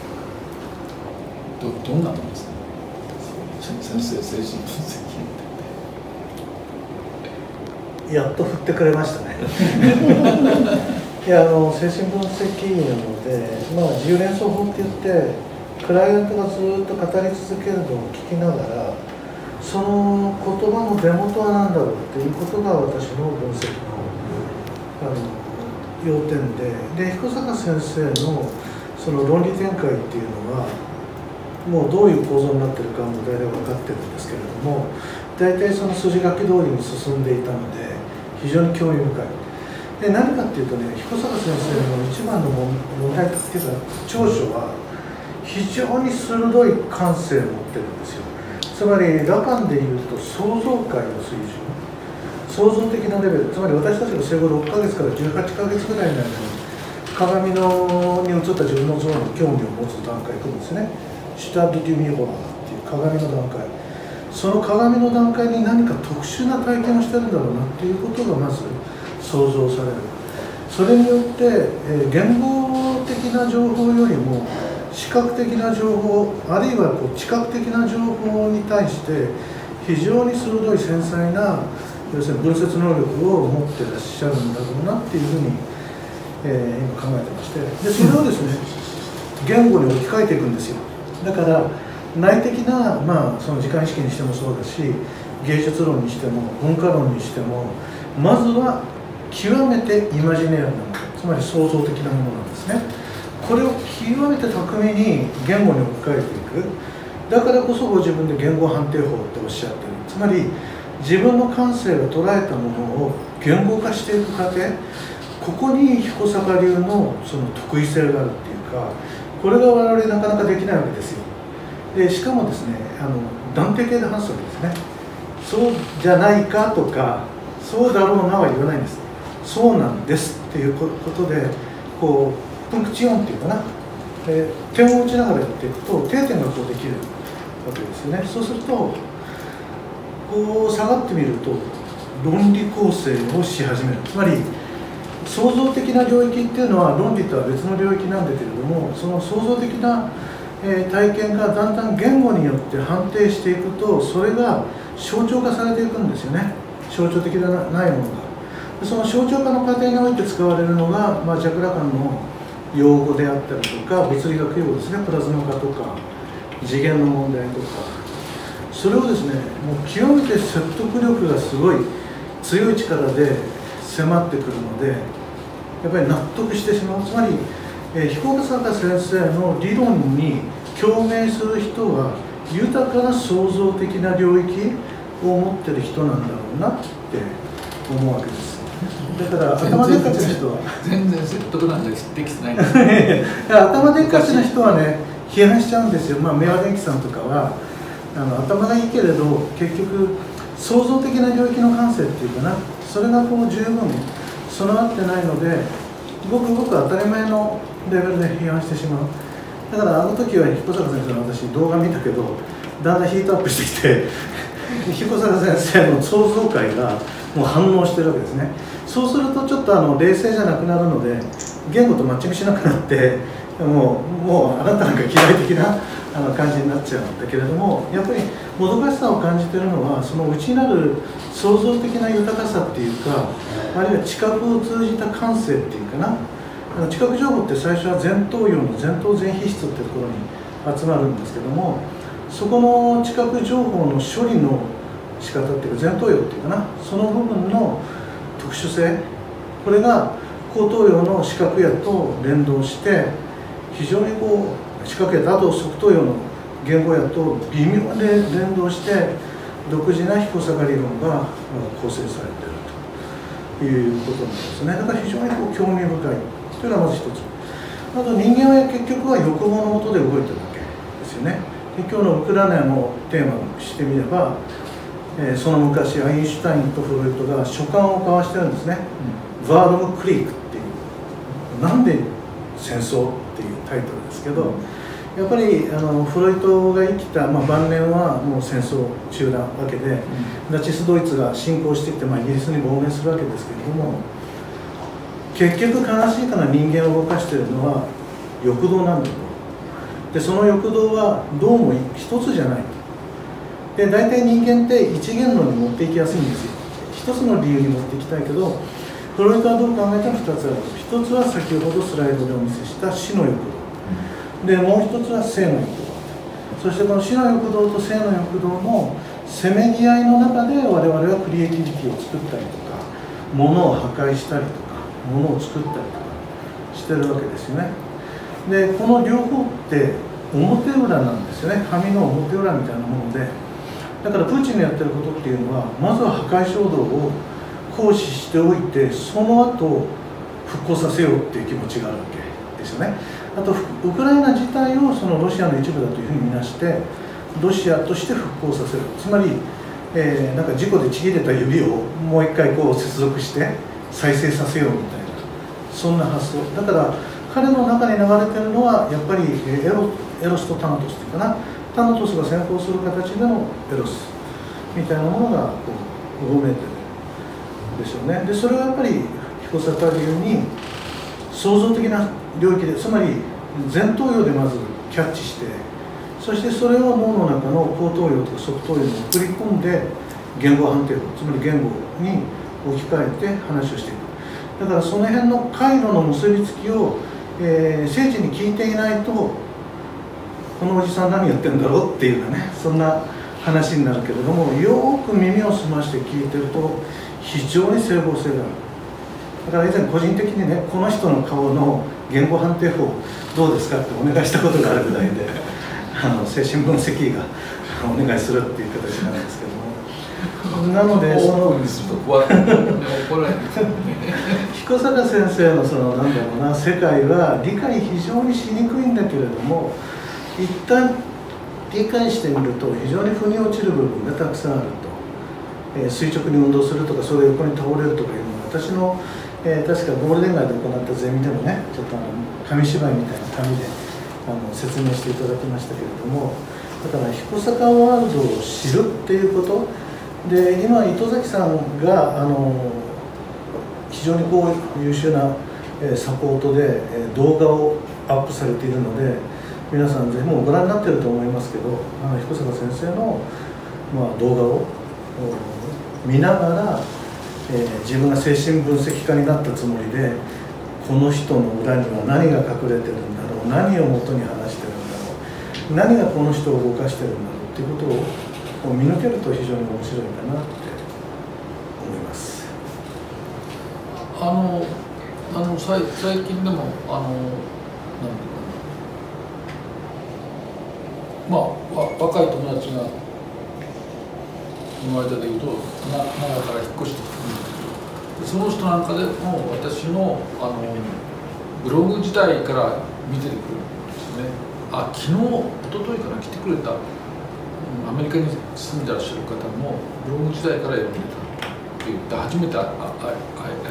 ど, どんなものですか。先生、精神分析やっと振ってくれましたね。いや、あの精神分析なので、まあ、自由連想法って言ってクライアントがずっと語り続けるのを聞きながら、その言葉の出元は何だろうっていうことが私の分析の、あの要点で、で彦坂先生のその論理展開っていうのはもうどういう構造になってるかも大体分かってるんですけれども、大体その筋書き通りに進んでいたので非常に興味深い。で何かっていうとね、彦坂先生の一番の問題っていうか長所は非常に鋭い感性を持ってるんですよ。つまりラカンでいうと創造界の水準、創造的なレベル、つまり私たちが生後ろっかげつからじゅうはちかげつぐらいの間に鏡のに映った自分の像に興味を持つ段階に行くんですね。シュタッド・デュ・ミホラーっていう鏡の段階、その鏡の段階に何か特殊な体験をしてるんだろうなっていうことがまず想像される。 それによって、えー、言語的な情報よりも視覚的な情報、あるいはこう知覚的な情報に対して非常に鋭い繊細な要するに分析能力を持ってらっしゃるんだろうなっていうふうに、えー、今考えてまして、でそれをですね言語に置き換えていくんですよ。だから内的な、まあ、その時間意識にしてもそうだし、芸術論にしても文化論にしても、まずは極めてイマジネアルなもの、つまり創造的なものなんですね。これを極めて巧みに言語に置き換えていく。だからこそご自分で言語判定法っておっしゃってる。つまり自分の感性が捉えたものを言語化していく過程、ここに彦坂流のその得意性があるっていうか、これが我々なかなかできないわけですよ。でしかもですね、あの断定形で話すわけですね。そうじゃないかとか、そうだろうなは言わないんです。そうなんですっていうことで、こうプンクチオンっていうかな、えー、点を打ちながらやっていくと定点がこうできるわけですよね。そうするとこう下がってみると論理構成をし始める。つまり創造的な領域っていうのは論理とは別の領域なんだけれども、その創造的な、えー、体験がだんだん言語によって判定していくと、それが象徴化されていくんですよね。象徴的でないものが。その象徴化の過程において使われるのが、まあ、ジャク・ラカンの用語であったりとか、物理学用語ですね、プラズマ化とか次元の問題とか、それをですねもう極めて説得力がすごい強い力で迫ってくるので、やっぱり納得してしまう。つまり、えー、彦坂先生の理論に共鳴する人は豊かな創造的な領域を持ってる人なんだろうなって思うわけです。だから頭でっかちな人は全然説得なんてできてないです頭でっかちな人はね批判しちゃうんですよ。まあ明和電機さんとかはあの頭がいいけれど結局創造的な領域の感性っていうかな、それがこう十分備わってないので、ごくごく当たり前のレベルで批判してしまう。だからあの時は彦坂先生の私動画見たけど、だんだんヒートアップしてきて彦坂先生の創造界がもう反応してるわけですね。そうするとちょっとあの冷静じゃなくなるので、言語とマッチングしなくなって、もうもうあなたなんか嫌い的なあの感じになっちゃうんだけれども、やっぱりもどかしさを感じてるのはその内なる創造的な豊かさっていうか、あるいは知覚を通じた感性っていうかな、あの知覚情報って最初は前頭葉の前頭前皮質っていうところに集まるんですけども、そこの知覚情報の処理の仕方っていうか前頭葉っていうかな、その部分の特殊性、これが後頭葉の視覚野と連動して非常にこう視覚野とあと側頭葉の言語野と微妙で連動して独自な彦坂理論が構成されているということなんですね。だから非常にこう興味深いというのはまず一つ。あと人間は結局は欲望のもとで動いてるわけですよね。で今日のウクライナのテーマにしてみれば、えー、その昔アインシュタインとフロイトが書簡を交わしてるんですね、うん、ワードム・クリークっていうなんで戦争っていうタイトルですけど、やっぱりあのフロイトが生きた、まあ、晩年はもう戦争中なわけで、うん、ナチスドイツが侵攻してきて、まあ、イギリスに亡命するわけですけれども、結局悲しいから人間を動かしているのは欲動なんだと。でその欲動はどうも一つじゃないと。で大体人間って一元論に持っていきやすいんですよ。一つの理由に持っていきたいけど、フロイトはどう考えてもふたつある。一つは先ほどスライドでお見せした死の欲動で、もう一つは生の欲動。そしてこの死の欲動と生の欲動のせめぎ合いの中で我々はクリエイティビティを作ったりとか、物を破壊したりとか、物を作ったりとかしてるわけですよね。でこの両方って表裏なんですよね。紙の表裏みたいなもので、だからプーチンのやってることっていうのは、まずは破壊衝動を行使しておいて、その後復興させようっていう気持ちがあるわけですよね。あとウクライナ自体をそのロシアの一部だというふうに見なして、ロシアとして復興させる。つまり、えー、なんか事故でちぎれた指をもう一回こう接続して再生させようみたいな、そんな発想だから、彼の中に流れてるのはやっぱりエロ、エロスとタナトスっていうかな、タナトスが先行する形でのエロスみたいなものがこううごめいてるでしょうね。でそれはやっぱり彦彦坂流に創造的な領域で、つまり前頭葉でまずキャッチして、そしてそれを脳の中の後頭葉とか側頭葉に送り込んで言語判定法、つまり言語に置き換えて話をしていく。だからその辺の回路の結びつきを、えー、精緻に聞いていないと、このおじさん何言ってんだろうっていうようなね、そんな話になるけれども、よーく耳を澄まして聞いてると非常に整合性がある。だから以前個人的にね、この人の顔の言語判定法どうですかってお願いしたことがあるぐらいで、あの精神分析医がお願いするっていう形なんですけども、なのでその彦坂先生のそのなんだろうな、世界は理解非常にしにくいんだけれども、一旦理解してみると非常に腑に落ちる部分がたくさんあると、えー、垂直に運動するとか、それ横に倒れるとかいうのは、私の、えー、確かゴールデン街で行ったゼミでもね、ちょっとあの紙芝居みたいな紙であの説明していただきましたけれども、だから彦坂ワールドを知るっていうことで、今糸崎さんがあの非常にこう優秀な、えー、サポートで、えー、動画をアップされているので、皆さんぜひもうご覧になってると思いますけど、あの彦坂先生の、まあ、動画を見ながら、えー、自分が精神分析家になったつもりで、この人の裏には何が隠れてるんだろう、何を元に話してるんだろう、何がこの人を動かしてるんだろうっていうことをこう見抜けると非常に面白いかなって思います。 あのあの最最近でもあのなんまあ、若い友達がの間でいうとな奈良から引っ越してきたんですけど、その人なんかでも私のあのブログ時代から見ててくるんですね。あ、昨日一昨日かな、来てくれた、うん、アメリカに住んでらっしゃる方もブログ時代から読んでたって言って、初めて会え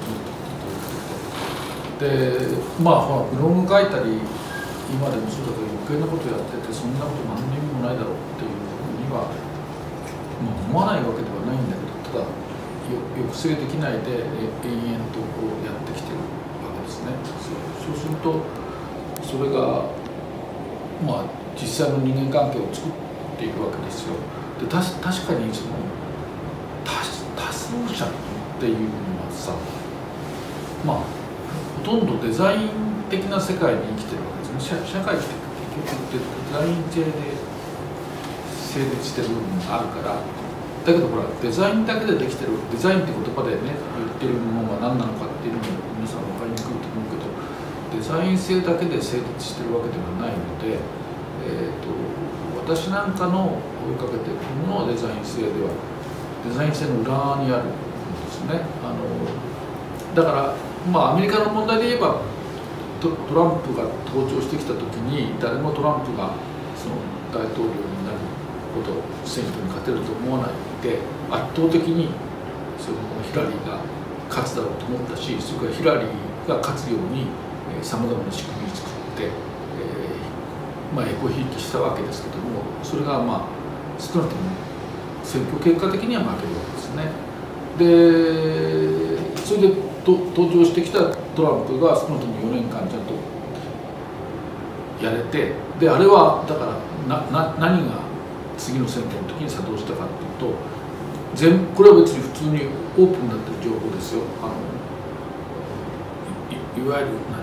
たで、まあほらブログ書いたり今でもそうだけど余計なことやってて、そんなこと何の意味もないだろうっていうふうには、まあ、思わないわけではないんだけど、ただ抑制できないで延々とこうやってきてるわけですね。そうするとそれがまあ実際の人間関係を作っていくわけですよ。でた確かにその 多, 多数者っていうのはさ、まあほとんどデザイン的な世界に生きてるわけですね。社, 社会って結局デザイン系で成立してる部分があるから、だけどほらデザインだけでできてる、デザインって言葉でね言ってるものが何なのかっていうのも皆さん分かりにくいと思うけど、デザイン性だけで成立してるわけではないので、えー、と私なんかの追いかけてるもののデザイン性ではデザイン性の裏にあるんですね。あのだからまあアメリカの問題で言えばト, トランプが登場してきた時に誰もトランプがその大統領になるほど選挙に勝てると思わないで、圧倒的にそのヒラリーが勝つだろうと思ったし、それからヒラリーが勝つようにさまざまな仕組みを作って、えーまあ、エコひいきしたわけですけども、それがまあ少なくとも選挙結果的には負けるわけですね。でそれでと登場してきたトランプが少なくともよねんかんちゃんとやれて、であれはだからなな何が次の選挙の時に作動したかっていうと、全これは別に普通にオープンになってる情報ですよ。あの い, いわゆる何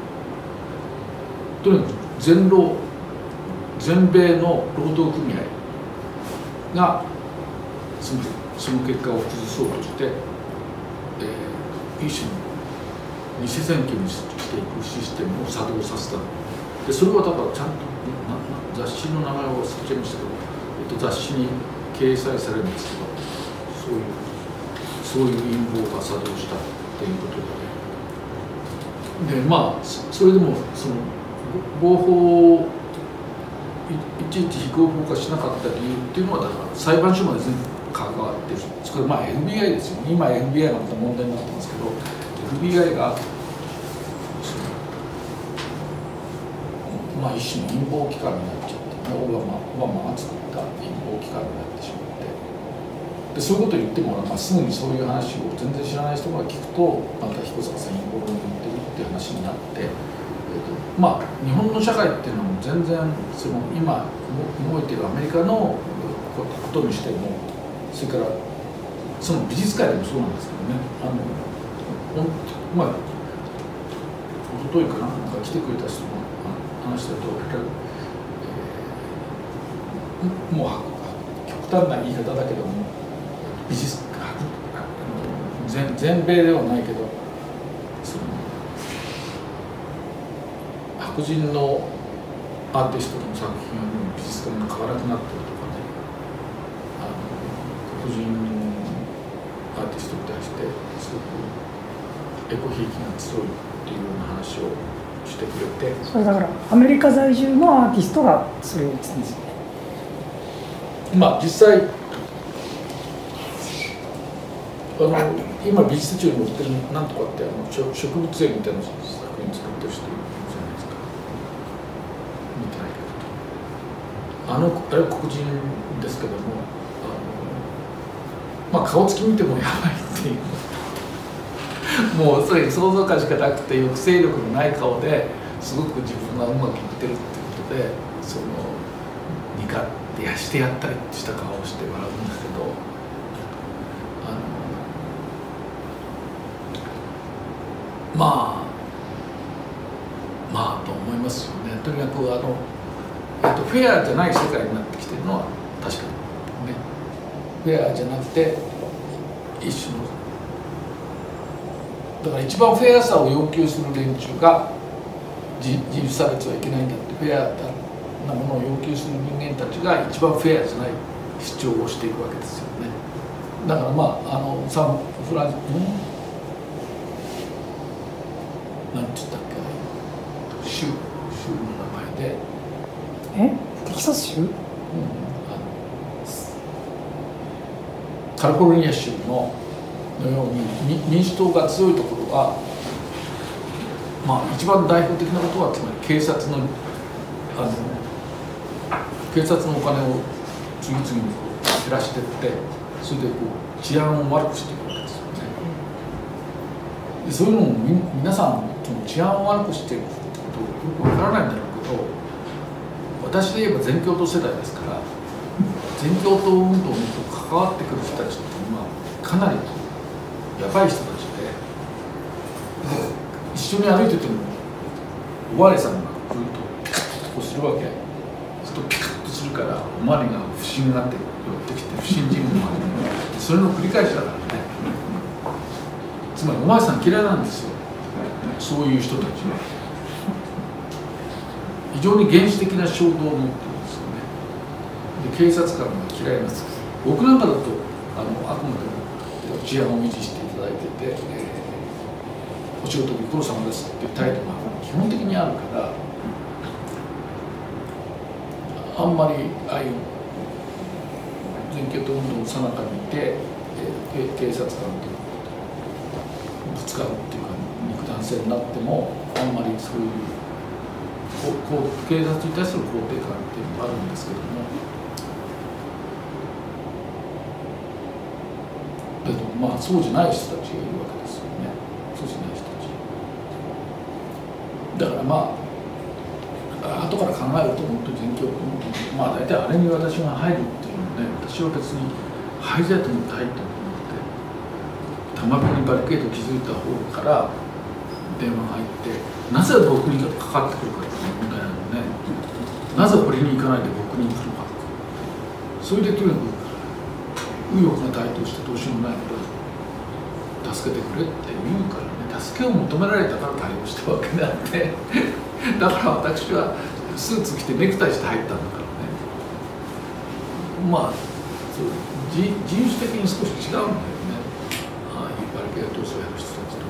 とにかく全労全米の労働組合がそのその結果を崩そうとして、えー、一種の偽選挙にしていくシステムを作動させた。でそれはだからちゃんとなな雑誌の名前を忘れちゃいましたけど、えっと、雑誌に掲載されるんですけど、そういうそういう陰謀が作動したっていうことで、ね、でまあそれでもその合法を い, いちいち非合法化しなかった理由っていうのはだから裁判所まで全部関わってる。それまあ エフビーアイ ですよね。今 エフビーアイ がまた問題になってますけど、 エフビーアイ がまあ一種の陰謀機関になっちゃって、オバマオバマが作った陰謀機関になってしまって、ででそういうことを言っても、まあ、すぐにそういう話を全然知らない人が聞くとまた彦坂さん陰謀論を言ってるっていう話になって、えーとまあ、日本の社会っていうのも全然その今動いているアメリカのことにしても、それからその美術界でもそうなんですけどね、あのまあ一昨日かな、なんか来てくれた人の話だと、えー、もう極端な言い方だけども、美術全全米ではないけど、その白人のアーティストの作品はもう美術館が買わなくなってるとかね、あの黒人アーティストに対してすごくエコひいきが強いっていうような話をしてくれて、 それだからアメリカ在住のアーティストがそれを言ってたんですよね。 まあ実際あの今美術庁に載ってるなんとかってあの植物園みたいな作品作ってる人いるじゃないですか。見てないけど、あのあれは黒人ですけども、あのまあ顔つき見てもやばいっていうもうそれ想像感しかなくて抑制力のない顔ですごく自分がうまくいってるっていうことで、そのニカってやしてやったりした顔をして笑うんだけど。まあまあと思いますよね。とにかくあの、えっと、フェアじゃない世界になってきてるのは確かにね、フェアじゃなくて一種のだから一番フェアさを要求する連中が自由差別はいけないんだってフェアなものを要求する人間たちが一番フェアじゃない主張をしていくわけですよね。だからまああのサンフランス、うんなんて言ったっけ、州、州の名前で。 え、テキサス州？うん、あのカリフォルニア州ののように民主党が強いところは、まあ一番代表的なことはつまり警察のあの警察のお金を次々に減らしていって、それでこう治安を悪くしていくわけですよね。でそういうのもみ皆さん治安を悪くしていることよくわからないんだろうけど、私で言えば全共闘世代ですから、全共闘運動に関わってくる人たちっていうのはかなりやばい人たちで、で一緒に歩いててもおまわりさんが来るとピカッとこうするわけ。するとピカッとするからおまわりが不審になって寄ってきて不審人物がそれの繰り返しだからね。つまりおまわりさん嫌いなんですよ、そういう人たちは。非常に原始的な衝動を持ってるんですよね。で警察官が嫌いなんです。僕なんかだとあのあくまでも治安を維持していただいてて、えー、お仕事ご苦労様ですっていう態度が基本的にあるから、あんまりああいう全共闘運動の最中にいて、えー、警察官とぶつかるっていうか肉弾戦になってもあんまりそういうここ警察に対する肯定感っていうのがあるんですけども、けどまあそうじゃない人たちがいるわけですよね。そうじゃない人たちだからまあ後から考えると本当に全共闘まあ大体あれに私が入るっていうのはね、私は別に入りたいと思って入ったの玉子にバリケード築いた方から電話が入って、なぜ僕にかかってくるかっていう問題なのね。なぜ堀に行かないで僕に来るか。それでとにかく右翼が台頭してどうしようもないから助けてくれって言うからね、助けを求められたから対応したわけであってだから私はスーツ着てネクタイして入ったんだからね。まあそう人種的に少し違うんだよね。バリケード闘争をやる人たちと、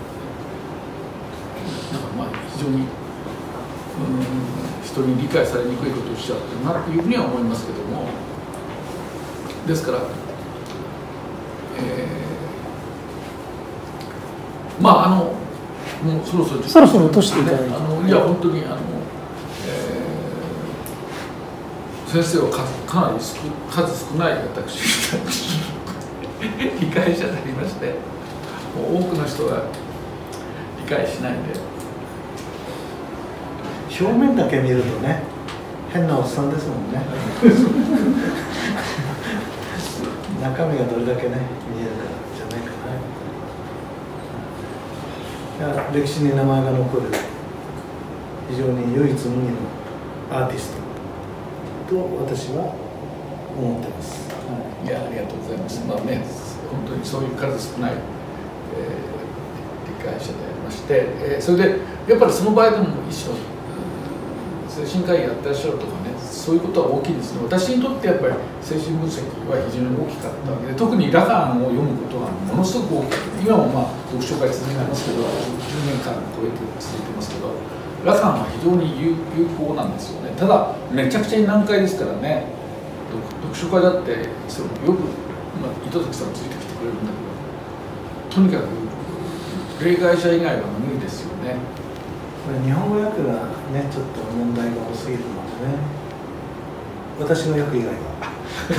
なんかまあ非常にうん人に理解されにくいことをしちゃってるなというふうには思いますけども、ですから、えー、まああのもうそろそろそろそろ落としていただいて、 あのいや本当にあの、えー、先生は数かなり少数少ない私理解者でありまして、もう多くの人は理解しないで、 表面だけ見るとね、変なおっさんですもんね。中身がどれだけね見えるかじゃないかな。いや、歴史に名前が残る非常に唯一無二のアーティストと私は思ってます。 はい、いや、ありがとうございます。まあね、本当にそういう数少ない、えー、理解者でありまして、えー、それでやっぱりその場合でも一緒、精神科医やってらっしゃるとかね、そういうことは大きいですね。私にとってやっぱり精神分析は非常に大きかったわけで、特にラカンを読むことがものすごく大きくて、今もまあ読書会続けてますけど、じゅうねんかん超えて続いてますけど、ラカンは非常に有効なんですよね。ただめちゃくちゃに難解ですからね。読書会だってそのよく、まあ、糸崎さんついてきてくれるんだけど、とにかく例外者以外は無理ですよね。 これ日本語訳がねちょっと問題が多すぎるのでね、私の訳以外は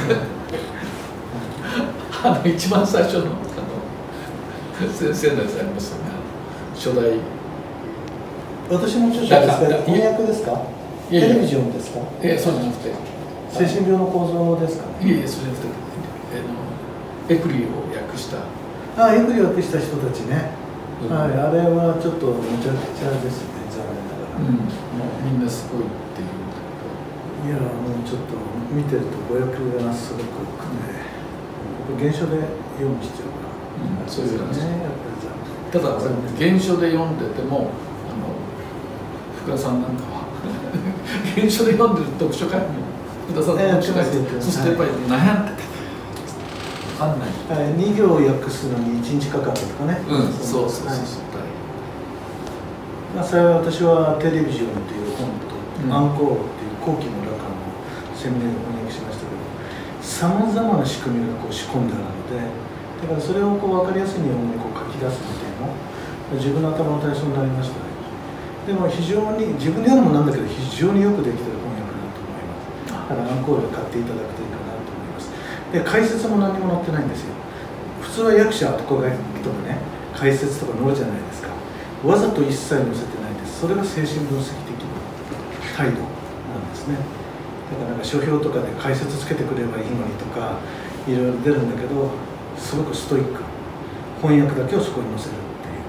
あの一番最初のあの先生のやつありますよね、初代。 私の著書ですか、翻訳ですか、テレビジョンですか。 いや、そうじゃなくて精神病の構造ですかね。 いえいえ、そうじゃなくて、えのエクリを訳した。 ああ、エクリを訳した人たちね。うん、はい、あれはちょっとめちゃくちゃですね、残念ながら。うん、もうみんなすごいっていう。いや、もうちょっと見てると語訳がすごくね、原書で読む必要が、うん、そういうね、やっぱりただ原書で読んでても、あの福田さんなんかは原書で読んでる読書会も福田さんの読書会で、そしてやっぱり悩んでて分かんない。 はい、に行訳するのにいちにちかかったとかね。 うん、そうそうそうそう。 まあ、それは私はテレビジョンという本と、うん、アンコールという後期のラカンのセミナーを翻訳しましたけど、さまざまな仕組みがこう仕込んであるので、だからそれをこう分かりやすいようにこう書き出すみたいな自分の頭の体操になりましたね。でも非常に自分でやるのもなんだけど非常によくできてる翻訳だと思います。だからアンコールを買っていただくといいかなと思います。で、解説も何も載ってないんですよ。普通は訳者とかとかね、解説とか載るじゃないですか。わざと一切載せてないです。それが精神分析的な態度なんですね。だからなんか書評とかで解説つけてくればいいのにとかいろいろ出るんだけど、すごくストイック、翻訳だけをそこに載せるっていう。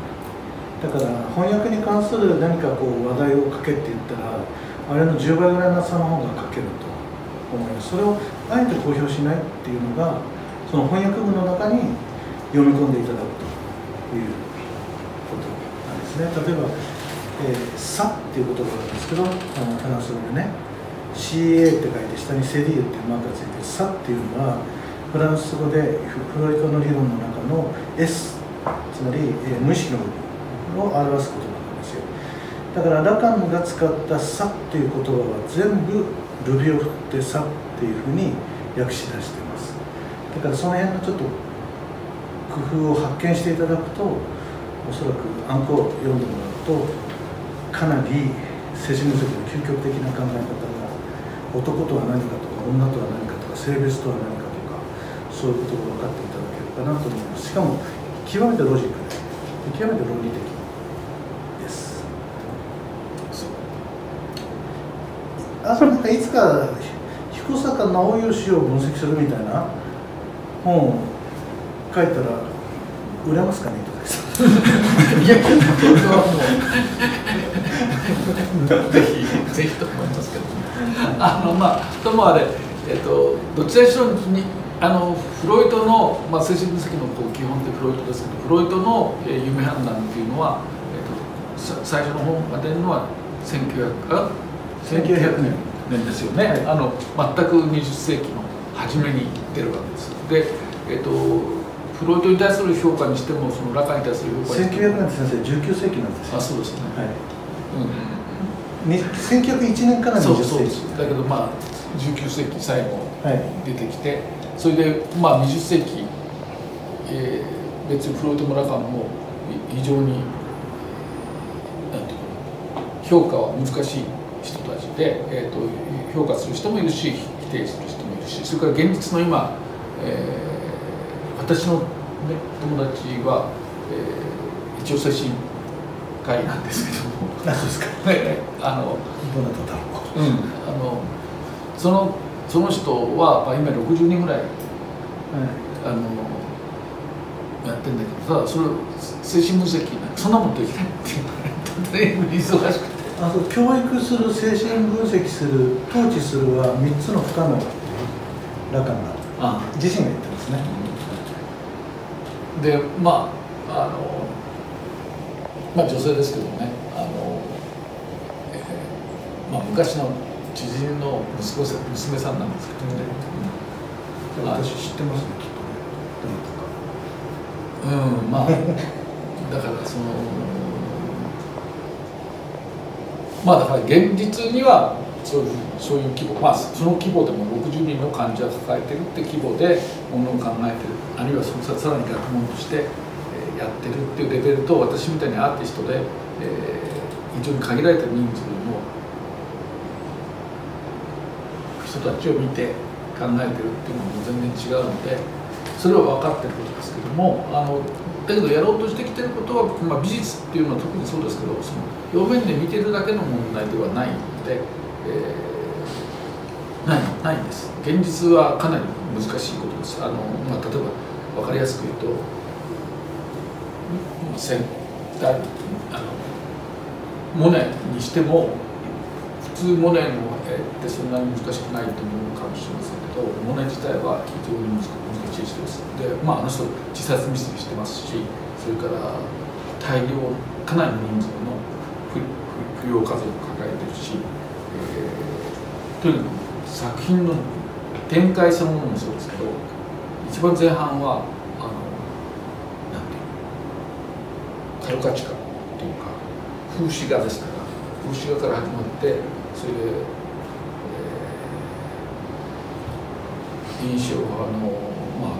だから翻訳に関する何かこう話題を書けって言ったら、あれのじゅうばいぐらいの差の方が書けると思います。それをあえて公表しないっていうのが、その翻訳文の中に読み込んでいただくということなんですね。例えばえー、サっていう言葉なんですけど、あのフランス語でね シーエー って書いて下にセリーっていうマークがついて、サっていうのはフランス語でフロイトの理論の中の S、 つまり、えー、無意識の部分を表す言葉なんですよ。だからラカンが使ったサっていう言葉は全部ルビを振ってサっていうふうに訳し出しています。だからその辺のちょっと工夫を発見していただくと、おそらくアンコール読んでもらうとかなり精神分析の究極的な考え方が、男とは何かとか女とは何かとか性別とは何かとか、そういうことが分かっていただけるかなと思います。しかも極めてロジックで極めて論理的です。あとなんかいつか彦坂直義を分析するみたいな本を書いたら売れますかねとかです。いや、これはもうぜひぜひと思いますけど、あのまあともあれ、えっとどちらにしろにあのフロイトの、まあ、精神分析のこう基本ってフロイトですけど、フロイトの、えー、夢判断っていうのは、えっと最初の本が出るのはせんきゅうひゃくねんですよね。はい、あの全くにじゅっせいきの初めに出るわけです。で、えっとフロイトに対する評価にしても、そのラカンに対する評価にしてもせんきゅうひゃくねんって先生じゅうきゅうせいきなんですよ。あ、そうですね。はい。うん、せんきゅうひゃくいちねんからにじゅっせいき。そうそうです。だけどまあじゅうきゅうせいき最後出てきて、はい、それでまあにじゅっせいき、えー、別にフロイトもラカンも非常になんていうか評価は難しい人たちで、えー、と評価する人もいるし否定する人もいるし、それから現実の今、えー私の、ね、友達は、えー、一応精神科医なんですけども、 何ですか、 あのどなただろう、 うん、あのそのその人は、まあ、今ろくじゅうにんぐらい、はい、あのやってるんだけど、ただそれ精神分析そんなもんできないっていうのが忙しくて。 あと教育する、精神分析する、統治するはみっつの不可能だってラカンが自身が言ってますね。 でまああのまあ女性ですけどね、あの、えーまあ、昔の知人の息子さん娘さんなんですけどね、 うん、私知ってますねきっとね。 うん、まあだからそのまあだから現実にはそういうそういう規模、まあその規模でもろくじゅうにんの患者が抱えてるって規模でものを考えてる、あるいはそのさらに学問として、えー、やってるっていうレベルと、私みたいにアーティストで、えー、非常に限られた人数の人たちを見て考えてるっていうのも全然違うので、それは分かってることですけども、あのだけどやろうとしてきてることは、まあ、美術っていうのは特にそうですけど、その表面で見てるだけの問題ではないので、えー、ないないんです。現実はかなり難しいことです。あの、まあ、例えば分かりやすく言うと、せんあのモネにしても普通モネの絵ってそんなに難しくないと思うかもしれませんけど、モネ自体は非常に難しい人です。で、まあ、あの人自殺未遂してますし、それから大量かなりの人数の扶養家族を抱えてるし、えー、とにかく作品の展開そのものもそうですけど、一番前半はあのなんていうカルカチカっていうか風刺画でしたから、風刺画から始まって、それで、えー、印象派のまあ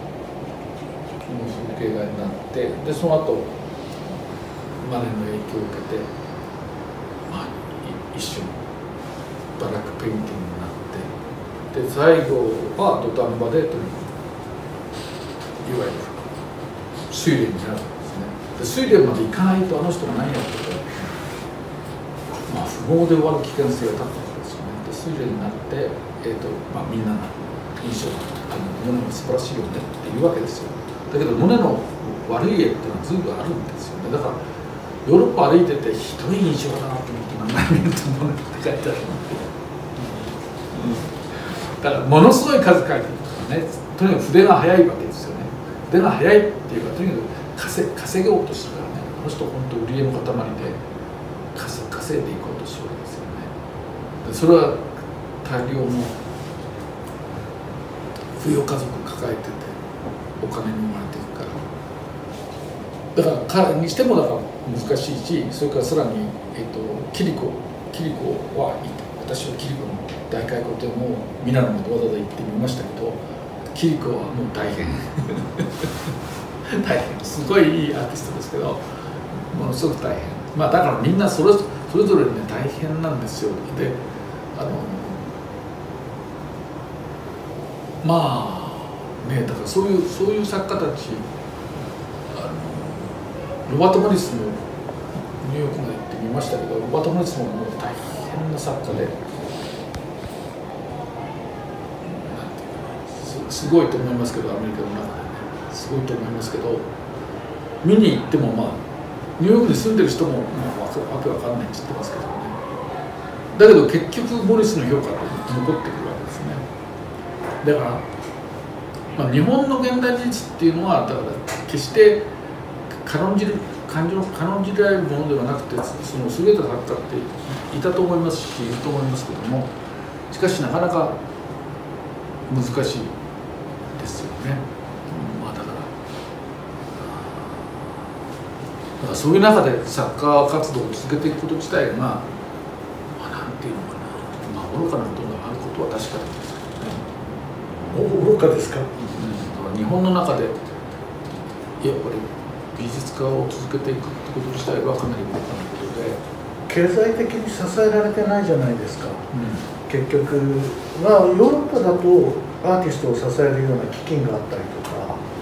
風景画になって、でその後マネの影響を受けて、まあ、一瞬バラックペインティングになって、で最後は土壇場でとにかくいわゆる睡蓮になるんですね。で睡蓮までいかないとあの人が何やってるか、まあ、不毛で終わる危険性が高かったですよね。で睡蓮になって、えーとまあ、みんなが印象あのモネが素晴らしいよねって言うわけですよ。だけどモネの悪い絵っていうのは随分あるんですよね。だからヨーロッパ歩いててひどい印象だなと思って何回見るとモネって書いてある、うん、だからものすごい数書いてるからね、とにかく筆が速いわけですよね。筆が速いっていうか、とにかく稼稼げようとするからね、あの人本当売り絵の塊で稼いでいこうとするわけですよね。でそれは大量の扶養家族を抱えててお金に生まれていくから、だから彼にしてもだから難しいし、それからさらに、えっと、キリコキリコは私はキリコの大回顧展をミラノまでわざわざ行ってみましたけど、キリコはもう大変大変すごいいいアーティストですけど、ものすごく大変、まあだからみんなそれそれぞれね大変なんですよ。であのまあね、だからそういうそういう作家たち、あのロバート・モリスもニューヨークまで行ってみましたけど、ロバート・モリスももう大変な作家で、す, すごいと思いますけど、アメリカの中でねすごいと思いますけど、見に行ってもまあニューヨークに住んでる人も、まあ、わけわかんないって言ってますけどね。だけど結局モリスの評価って残ってくるわけですね。だから、まあ、日本の現代美術っていうのはだから決して軽んじる感情軽んじられるものではなくて、その優れた作家っていたと思いますしいると思いますけども、しかしなかなか難しいですよね。まあだから、だからそういう中で作家活動を続けていくこと自体が、まあ、なんていうのかな、まあ、愚かなことがあることは確かに。 愚かですか、うん、 日本の中でやっぱり美術家を続けていくってこと自体はかなり愚かなことで、 経済的に支えられてないじゃないですか、うん、結局、まあ、ヨーロッパだとアーティストを支えるような基金があったりとか、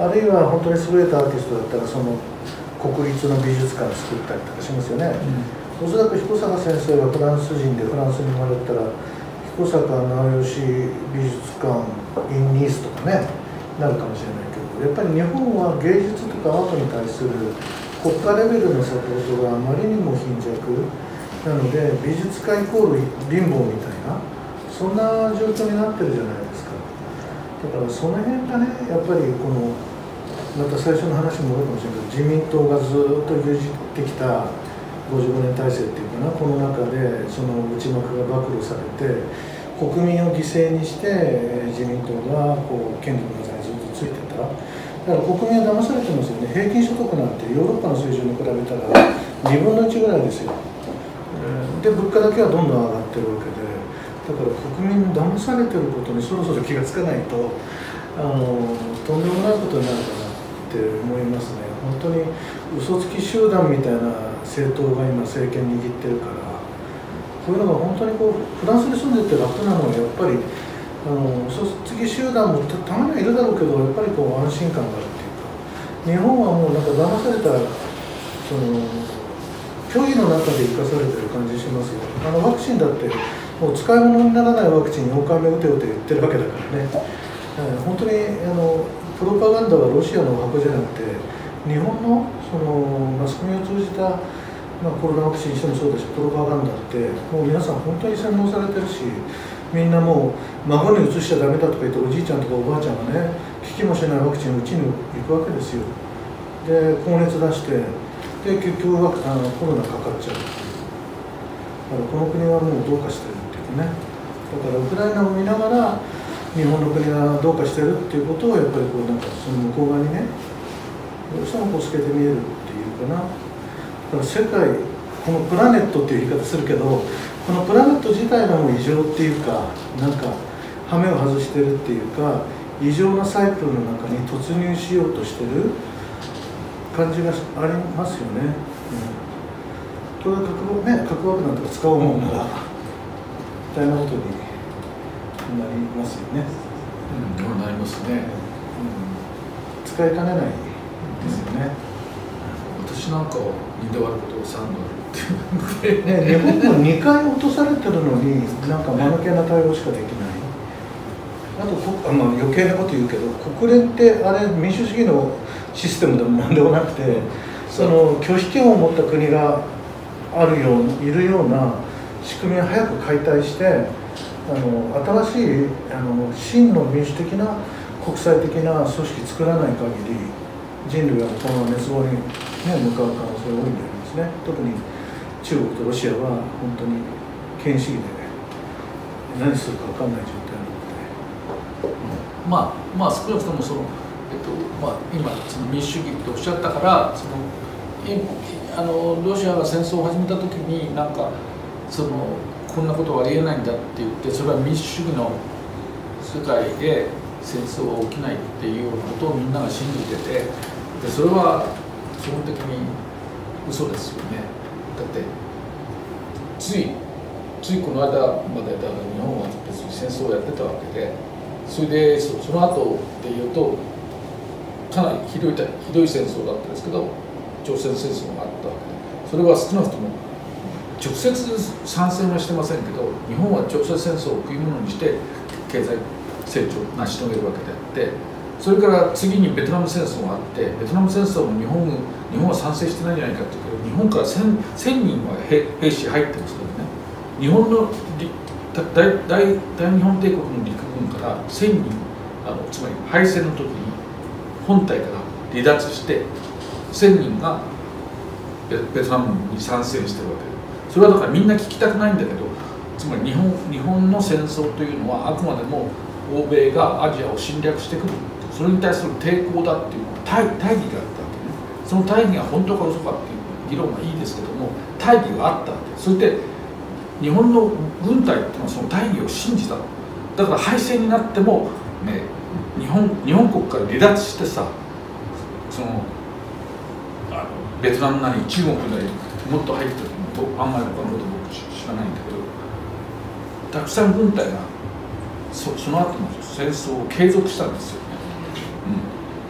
あるいは本当に優れたアーティストだったらその国立の美術館を作ったりとかしますよね、うん、おそらく彦坂先生がフランス人でフランスに生まれたら彦坂直義美術館 in ニースとかねなるかもしれないけど、やっぱり日本は芸術とかアートに対する国家レベルのサポートがあまりにも貧弱なので、美術家イコール貧乏みたいなそんな状況になってるじゃないですか。だからその辺がねやっぱりこのまた最初の話も戻るかもしれないけど、自民党がずっと牛耳ってきたごじゅうごねん体制っていうかな、この中でその内幕が暴露されて国民を犠牲にして自民党がこう権力の座にずっとついてた。だから国民は騙されてますよね。平均所得なんてヨーロッパの水準に比べたらにぶんのいちぐらいですよ。で物価だけはどんどん上がってるわけで、だから国民騙されてることにそろそろ気がつかないとあのとんでもないことになるかなって思いますね。本当に嘘つき集団みたいな政党が今政権握ってるから、こういうのが本当にこうフランスに住んでて楽なのはやっぱりあの嘘つき集団も た, たまにはいるだろうけど、やっぱりこう安心感があるっていうか、日本はもうなんか騙されたその虚偽の中で生かされてる感じしますよ。あのワクチンだってもう使い物にならないワクチンよんかいめ打てよって言ってるわけだからね、えー、本当にあのプロパガンダはロシアの箱じゃなくて日本のそのマスコミを通じた、まあ、コロナワクチンにしてもそうだし、プロパガンダってもう皆さん本当に洗脳されてるし、みんなもう孫にうつしちゃダメだとか言っておじいちゃんとかおばあちゃんがね効きもしないワクチンを打ちに行くわけですよ。で高熱出してで結局はあのコロナかかっちゃうっていう。だからこの国はもうどうかしてるっていうね。だからウクライナを見ながら日本の国がどうかしてるっていうことをやっぱりこうなんかその向こう側にねどうしてもこう透けて見えるっていうかな。だから世界このプラネットっていう言い方するけど、このプラネット自体がもう異常っていうか、なんか羽目を外してるっていうか、異常なサイクルの中に突入しようとしてる感じがありますよね。うん、これは核爆ね、核爆弾とか使おうもんなら大変なことになりますよね。 うん、なりますね。 うん、使いかねないですよね。 私なんかをにどあることをさんどあるっていうね、日本もにかい落とされてるのになんか間抜けな対応しかできない。あとこあ、まあ、余計なこと言うけど国連ってあれ民主主義のシステムでもなんでもなくて、その拒否権を持った国があるよういるような仕組みを早く解体して、あの新しいあの真の民主的な国際的な組織作らない限り人類はこの滅亡に、ね、向かう可能性が多いんでありますね。特に中国とロシアは本当に権威主義で、ね、何するか分かんない状態なので、 うん、まあまあ少なくともその、えっとまあ、今その民主主義っておっしゃったからそのあのロシアが戦争を始めた時になんかそのこんなことはありえないんだって言って、それは民主主義の世界で戦争は起きないっていうようなことをみんなが信じてて、でそれは基本的に嘘ですよね。だってついついこの間までだから日本は別に戦争をやってたわけで、それで そ, その後でいうとかなりひどいひどい戦争だったんですけど、朝鮮戦争があったわけで、それは少なくとも直接参戦はしてませんけど、日本は朝鮮戦争を食い物にして経済成長を成し遂げるわけであって、それから次にベトナム戦争があって、ベトナム戦争も日本日本は賛成してないんじゃないかっていうけど、日本からせんにんは 兵, 兵士入ってますからね。日本の大, 大, 大日本帝国の陸軍からせんにん、あのつまり敗戦の時に本体から離脱してせんにんが ベ, ベトナムに参戦してるわけで、それはだからみんな聞きたくないんだけど、つまり日本日本の戦争というのはあくまでも欧米がアジアを侵略してくる、それに対する抵抗だっていう大義があったわけね。その大義が本当か嘘かっていう議論はいいですけども、大義があったわけ。それで日本の軍隊っていうのはその大義を信じた。だから敗戦になっても、ね、日本日本国から離脱してさ、そのあのベトナムなり中国なりもっと入ってるの、あんまり他のこと僕知らないんだけど、たくさん軍隊が そ, その後の戦争を継続したんですよね。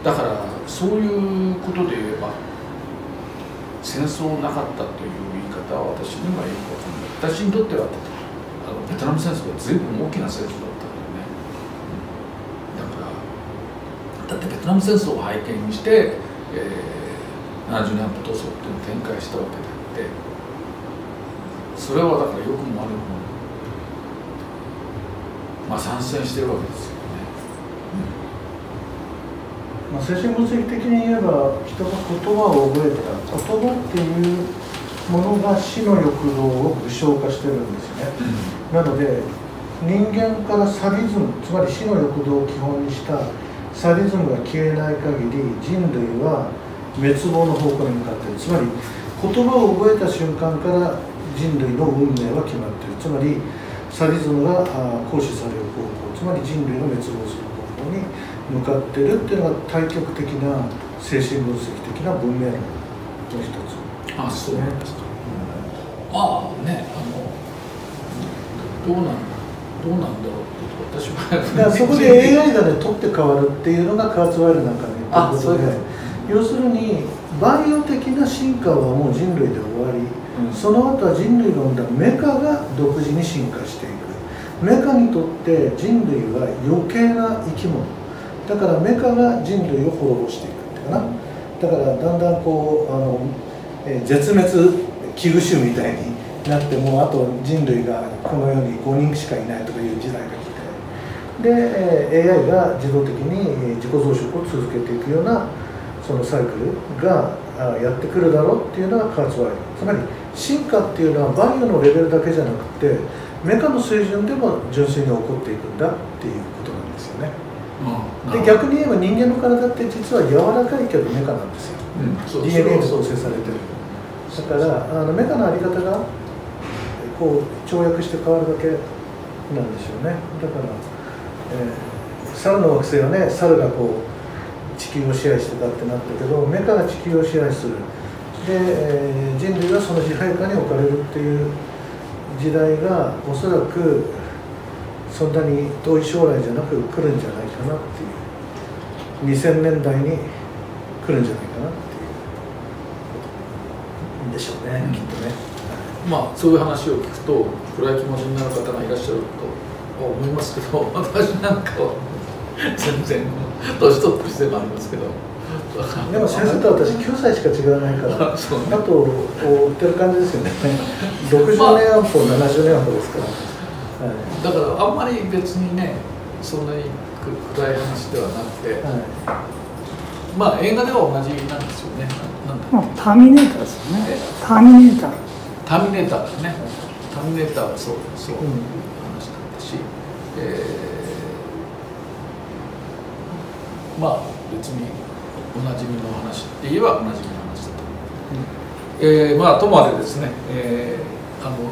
だからそういうことで言えば戦争なかったという言い方は私にはよくわかんない。私にとってはあのベトナム戦争は随分大きな戦争だったんだよね。だからだってベトナム戦争を背景にして、えー、ななじゅうねん闘争っていうのを展開したわけであって、それはだからよくも悪くもまあ参戦してるわけですよ。 まあ、精神分析的に言えば人が言葉を覚えた言葉っていうものが死の欲動を具象化してるんですよね、うん、なので人間からサディズム、つまり死の欲動を基本にしたサディズムが消えない限り人類は滅亡の方向に向かっている。つまり言葉を覚えた瞬間から人類の運命は決まっている。つまりサディズムが行使される方向、つまり人類の滅亡する方向に向かっているっていうのが対極的な精神分析的な文明論の一つ。 あ、そうなんですか。うん、ああね、あのどうなんどうなんだろうって私はだからそこで エーアイ がね取って変わるっていうのがカーツワイルなんかの言ってることで、要するにバイオ的な進化はもう人類で終わり、うん、その後は人類が生んだメカが独自に進化していく。メカにとって人類は余計な生き物だからメカが人類を滅ぼしていくっていうかな。だからだんだんこうあの、えー、絶滅危惧種みたいになってもうあと人類がこの世にごにんしかいないとかいう時代が来て、で、えー、エーアイ が自動的に自己増殖を続けていくようなそのサイクルがやってくるだろうっていうのがカーツワイル。つまり進化っていうのはバイオのレベルだけじゃなくてメカの水準でも純粋に起こっていくんだっていうことなんですよね。で逆に言えば人間の体って実は柔らかいけどメカなんですよ、うん、ディーエヌエー で創生されてる。だからあのメカの在り方がこう跳躍して変わるだけなんでしょうね。だから、えー、猿の惑星はね、猿がこう地球を支配してたってなったけどメカが地球を支配する。で、えー、人類はその支配下に置かれるっていう時代がおそらくそんなに遠い将来じゃなく来るんじゃないかなっていう、にせんねんだいに来るんじゃないかなっていうんでしょうね、うん、きっとね。 まあそういう話を聞くと暗い気持ちになる方がいらっしゃると思いますけど、私なんかは全然年取ってる人もありますけど。 でも先生と私きゅうさいしか違わないからあと追ってる感じですよね。ろくじゅうねん安保、ななじゅうねん安保ですから、はい、 だからあんまり別にねそんなに暗い話ではなくて、はい、まあ映画では同じなんですよね。 なんだターミネーターですよね。ターミネーターターミネーターですね。ターミネーターはそうそういう話だったし、えー、まあ別におなじみの話って言えばおなじみの話だと思う、うん、えー、まあともあれですね、えー、あの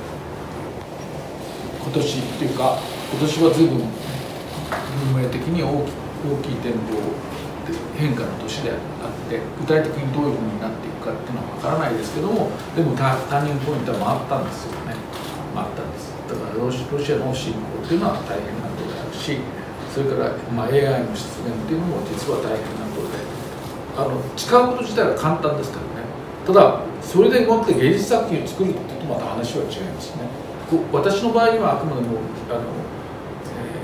今年っていうか今年は随分運命的に大き大きい展望変化の年であって具体的にどういうふうになっていくかっていうのは分からないですけども、でもターニングポイントは回ったんですよね。回ったんです。だからロシロシアの侵攻っていうのは大変なことであるし、それから、まあ、エーアイ の出現っていうのも実は大変なことで、あの使うこと自体は簡単ですからね。ただそれでもって芸術作品を作るっていうとまた話は違いますね。私の場合はあくまでもあの、え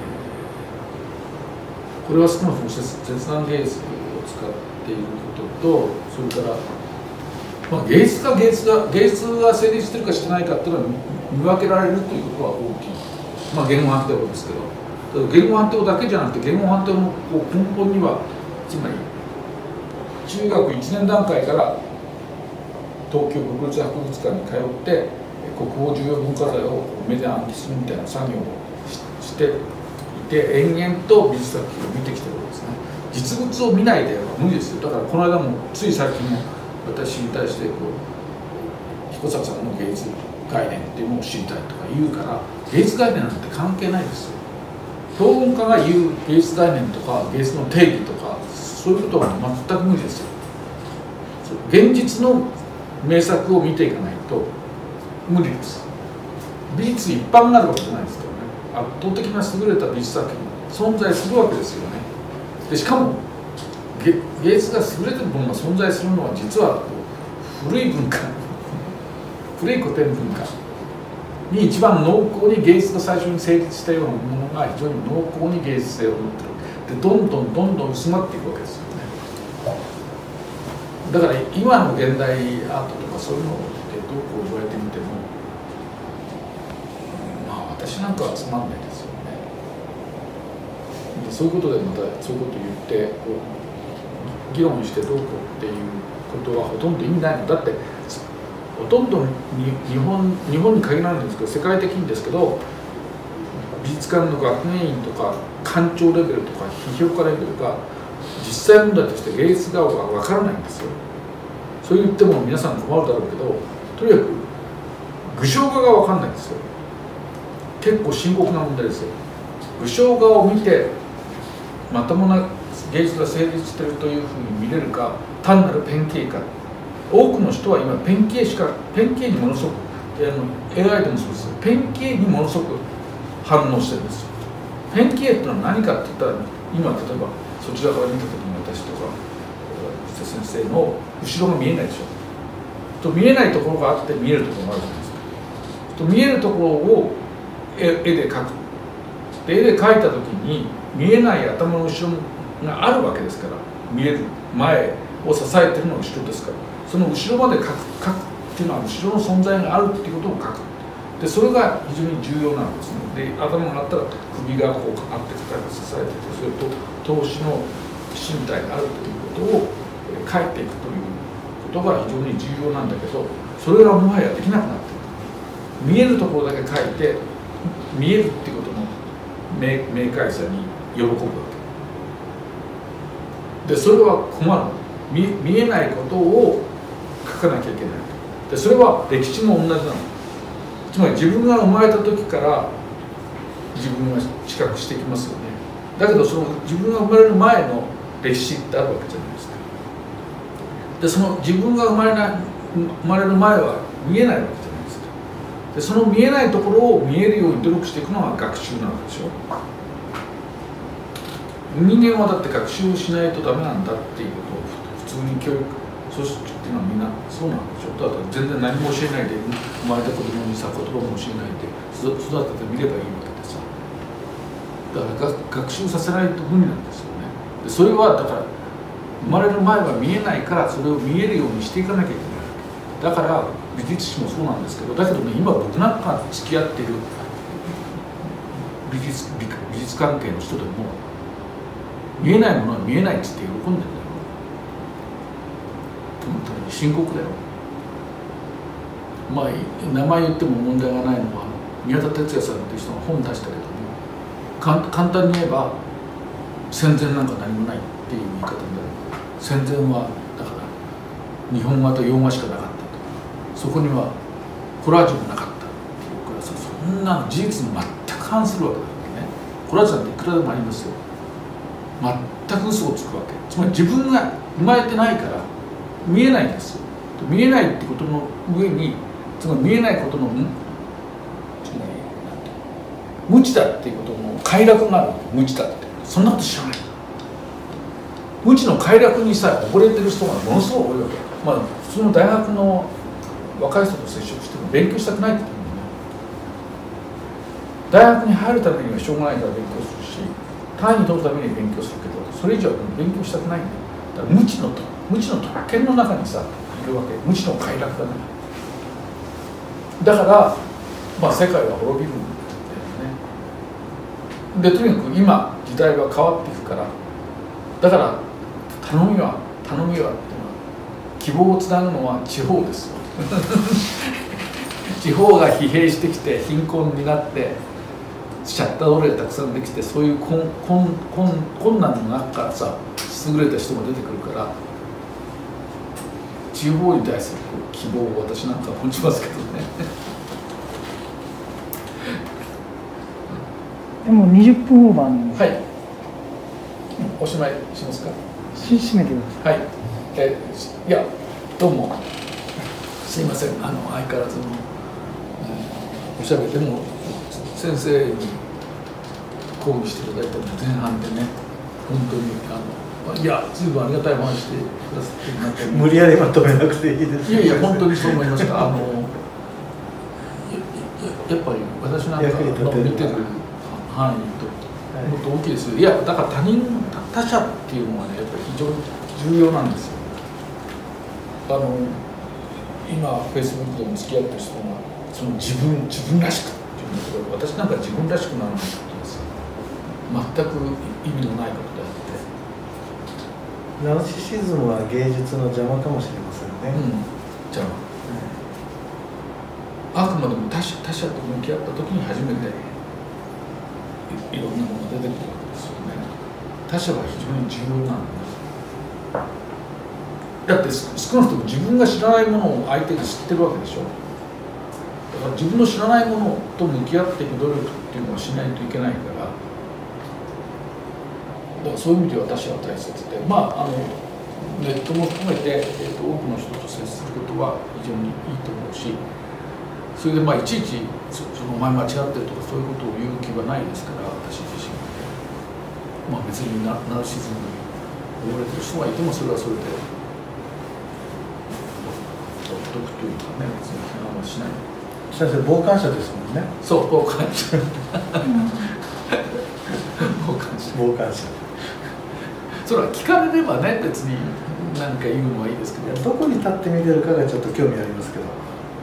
ー、これは少なくとも切断芸術を使っていることと、それから、まあ、芸術か芸術が芸術が成立してるかしてないかっていうのは見分けられるということは大きい。まあ言語判定法ですけど、言語判定法だけじゃなくて言語判定法の根本にはつまり中学いちねん段階から東京国立博物館に通って国宝重要文化財を目で暗記するみたいな作業を し, していて延々と美術作品を見てきてるわけですね。実物を見ないでは無理ですよ。だからこの間もつい最近も私に対してこう彦坂さんの芸術概念っていうのを知りたいとか言うから芸術概念なんて関係ないですよ。評論家が言う芸術概念とか芸術の定義とかそういうことは全く無理ですよ。現実の名作を見ていかないと無理です。美術一般があるわけじゃないですけどね。圧倒的な優れた美術作品が存在するわけですよね。でしかも芸術が優れてるものが存在するのは実は古い文化古い古典文化に一番濃厚に芸術が最初に成立したようなものが非常に濃厚に芸術性を持ってる。でどんどんどんどん薄まっていくわけですよね。だから今の現代アートとかそういうのでどうこう言われてみても、まあ私なんかはつまんないですよね。でそういうことでまたそういうことを言ってこう議論してどうこうっていうことはほとんど意味ないのだって。ほとんどに日本日本に限らないんですけど世界的にですけど美術館の学芸員とか館長レベルとか批評家レベルが実際問題として芸術側が分からないんですよ。そう言っても皆さん困るだろうけどとにかく具象画が分かんないんですよ。結構深刻な問題ですよ。具象画を見てまともな芸術が成立しているというふうに見れるか単なるペン形か。多くの人は今ペン形しかペン形にものすごくあの エーアイ でもそうですよペン形にものすごく反応してるんですよ。ペン形っていうのは何かって言ったら今例えばそちらから見た時に私とか藤田先生の後ろが見えないでしょ。と見えないところがあって見えるところがあるじゃないですか。と見えるところを絵で描くで絵で描いた時に見えない頭の後ろがあるわけですから見える前を支えてるのが後ろですから。その後ろまで描く描くっていうのは後ろの存在があるっていうことを描くでそれが非常に重要なんですね。で頭があったら首がこうあって肩が支えててそれと投資の身体があるということを描いていくということが非常に重要なんだけどそれがもはやできなくなっている。見えるところだけ描いて見えるっていうことの明快さに喜ぶわけでそれは困る。 見, 見えないことを書かなきゃいけないでそれは歴史も同じなの。つまり自分が生まれた時から自分が知覚してきますよね。だけどその自分が生まれる前の歴史ってあるわけじゃないですか。でその自分が生まれない生まれる前は見えないわけじゃないですか。でその見えないところを見えるように努力していくのが学習なわけでしょ。人間はだって学習をしないとダメなんだっていうことを普通に教育組織っていうのはみんなそうなんでしょ。だから全然何も教えないで生まれた子供にさ言葉も教えないで育ててみればいいわけでさ。だから学習させないと無理なんですよね。でそれはだから生まれる前は見えないからそれを見えるようにしていかなきゃいけない。だから美術史もそうなんですけどだけどね今僕なんか付き合っている美術美術関係の人でも見えないものは見えないっつって喜んでるんだよ。本当に深刻だよ。まあ名前言っても問題がないのは宮田哲也さんっていう人が本出したけども簡単に言えば戦前なんか何もないっていう言い方になる。戦前はだから日本画と洋画しかなかったと。そこにはコラージュもなかったっていうからさそんなの事実に全く反するわけだからね。コラージュなんていくらでもありますよ。全く嘘をつくわけ。つまり自分が生まれてないから見えないんですよ。見えないってことの上につまり見えないことの無知だっていうことの快楽がある。無知だってそんなこと知らない。無知の快楽にさ溺れてる人がものすごく多いわけ。まあ普通の大学の若い人と接触しても勉強したくないって言うのね。大学に入るためにはしょうがないから勉強するし単位取るために勉強するけどそれ以上勉強したくないんだよ。だから無知のと無知の特権の中にさいるわけ。無知の快楽だね。だからまあ世界は滅びるんだよね。でとにかく今時代は変わっていくからだから頼みは頼みはっていうのは希望をつなぐのは地方ですよ地方が疲弊してきて貧困になってシャッター通りがたくさんできてそういう困困困困難の中からさ優れた人が出てくるから地方に対する希望を私なんか持ちますけどねでもにじゅっぷんオーバーにはいおしまいしますか。 し締めてください。 はいえいやどうもすいませんあの相変わらずの、えー、おしゃべりでも先生に講義していただいたの前半でね本当にあのいや、ずいぶんありがたい話してくださってなんか無理やりまとめなくていいです。 いやいや、本当にそう思いました。あのや, やっぱり私なんかの見てる範囲ともっと大きいですよ。いや、だから他人、他者っていうのはね、やっぱり非常に重要なんですよ。あの今、フェイスブックでも付き合ってる人が、その自分、自分らしくっていうんだけど、私なんか自分らしくなるんだってことです。全く意味のないことであって。 ナルシシズムは芸術の邪魔かもしれませんね。 うん、邪魔。あくまでも他者、他者と向き合った時に初めてい, いろんなものが出てくるわけですよね。他者は非常に重要なんです。だって少なくとも自分が知らないものを相手が知ってるわけでしょ。だから自分の知らないものと向き合っていく努力っていうのをしないといけないから、だからそういう意味で私は大切で、まああのネットも含めて、えー、と多くの人と接することは非常にいいと思うし、それでまあいちいちそのお前間違ってるとかそういうことを言う気はないですから、私自身まあ別にナルシズムに追われてる人がいてもそれはそれでほっとくというかね、別に批判はしない。 先生、傍観者ですもんね。 そう、傍観者傍観者傍観者それは聞かれればね、別に何か言うのはいいですけど、 どこに立って見てるかがちょっと興味ありますけど。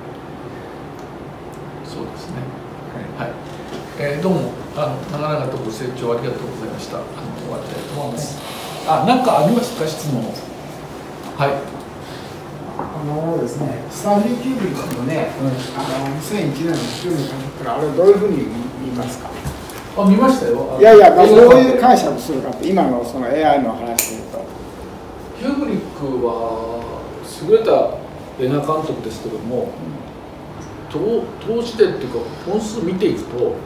そうですね。はい、えー、どうもあの長々とご清聴ありがとうございました。あの終わりたいと思います。あ、何かありますか、質問。はい。 あのですね、スタンリー・キューブリックのね、うん、あのにせんいちねんの週に監督からあれどういうふうに見ますか。 あ、見ましたよ。 いやいや、どういう解釈するかって、今のその エーアイ の話でいうと。 キューブリックは優れた映画監督ですけども、うん、通してっていうか本数見ていくと、うん、やっ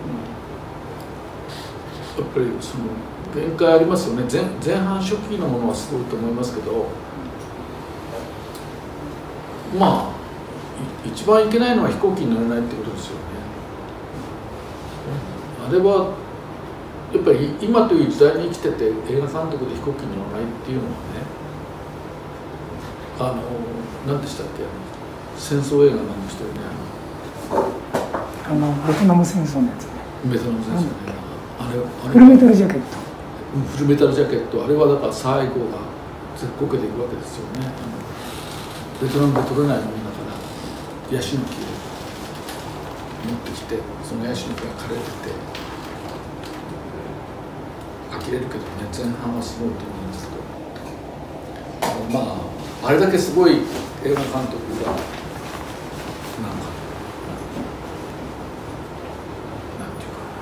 ぱりその限界ありますよね。 前, 前半初期のものはすごいと思いますけど、まあ一番いけないのは飛行機に乗れないってことですよね。あれはやっぱり今という時代に生きてて映画監督で飛行機に乗らないっていうのはね、あの何でしたっけ、戦争映画なんでしたよね。 あのベトナム戦争のやつね。ベトナム戦争ね。 あれあれフルメタルジャケット。 フルメタルジャケット、あれはだから最後が絶こけていくわけですよね。ベトナムで取れないものだからヤシの木を持ってきて、そのヤシの木が枯れてて呆れるけどね、前半はすごいと思うんですけど、まああれだけすごい映画監督がなんかなんていうか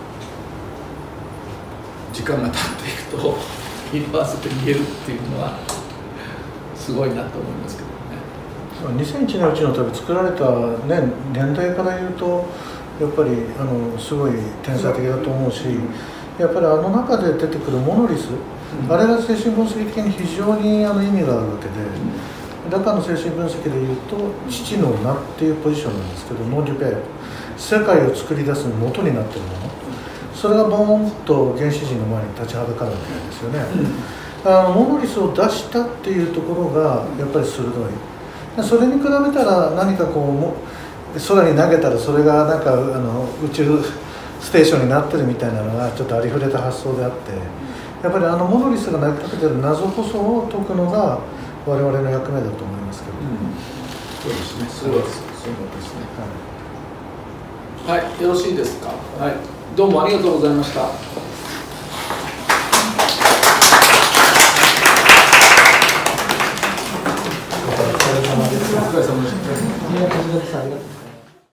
時間が経っていくと色あせて見えるっていうのはすごいなと思いますけどね。 にせんいちねんうちの旅作られた、ね、年代から言うとやっぱりあのすごい天才的だと思うし、やっぱりあの中で出てくるモノリス、うん、あれが精神分析的に非常にあの意味があるわけで、うん、ラカンの精神分析でいうと父の名っていうポジションなんですけど、ノン・デュペール、世界を作り出す元になっているもの、それがボーンと原始人の前に立ちはだかるわけですよね。うん、あのモノリスを出したっていうところがやっぱり鋭い。それに比べたら何かこうも空に投げたらそれがなんかあの宇宙ステーションになってるみたいなのがちょっとありふれた発想であって、やっぱりあのモノリスが投げかけてる謎こそを解くのが我々の役目だと思いますけど、うん、 そうですね、そうです、そうですね。はい、はい、よろしいですか。はい、どうもありがとうございました。お疲れ様です。お疲れ様でした。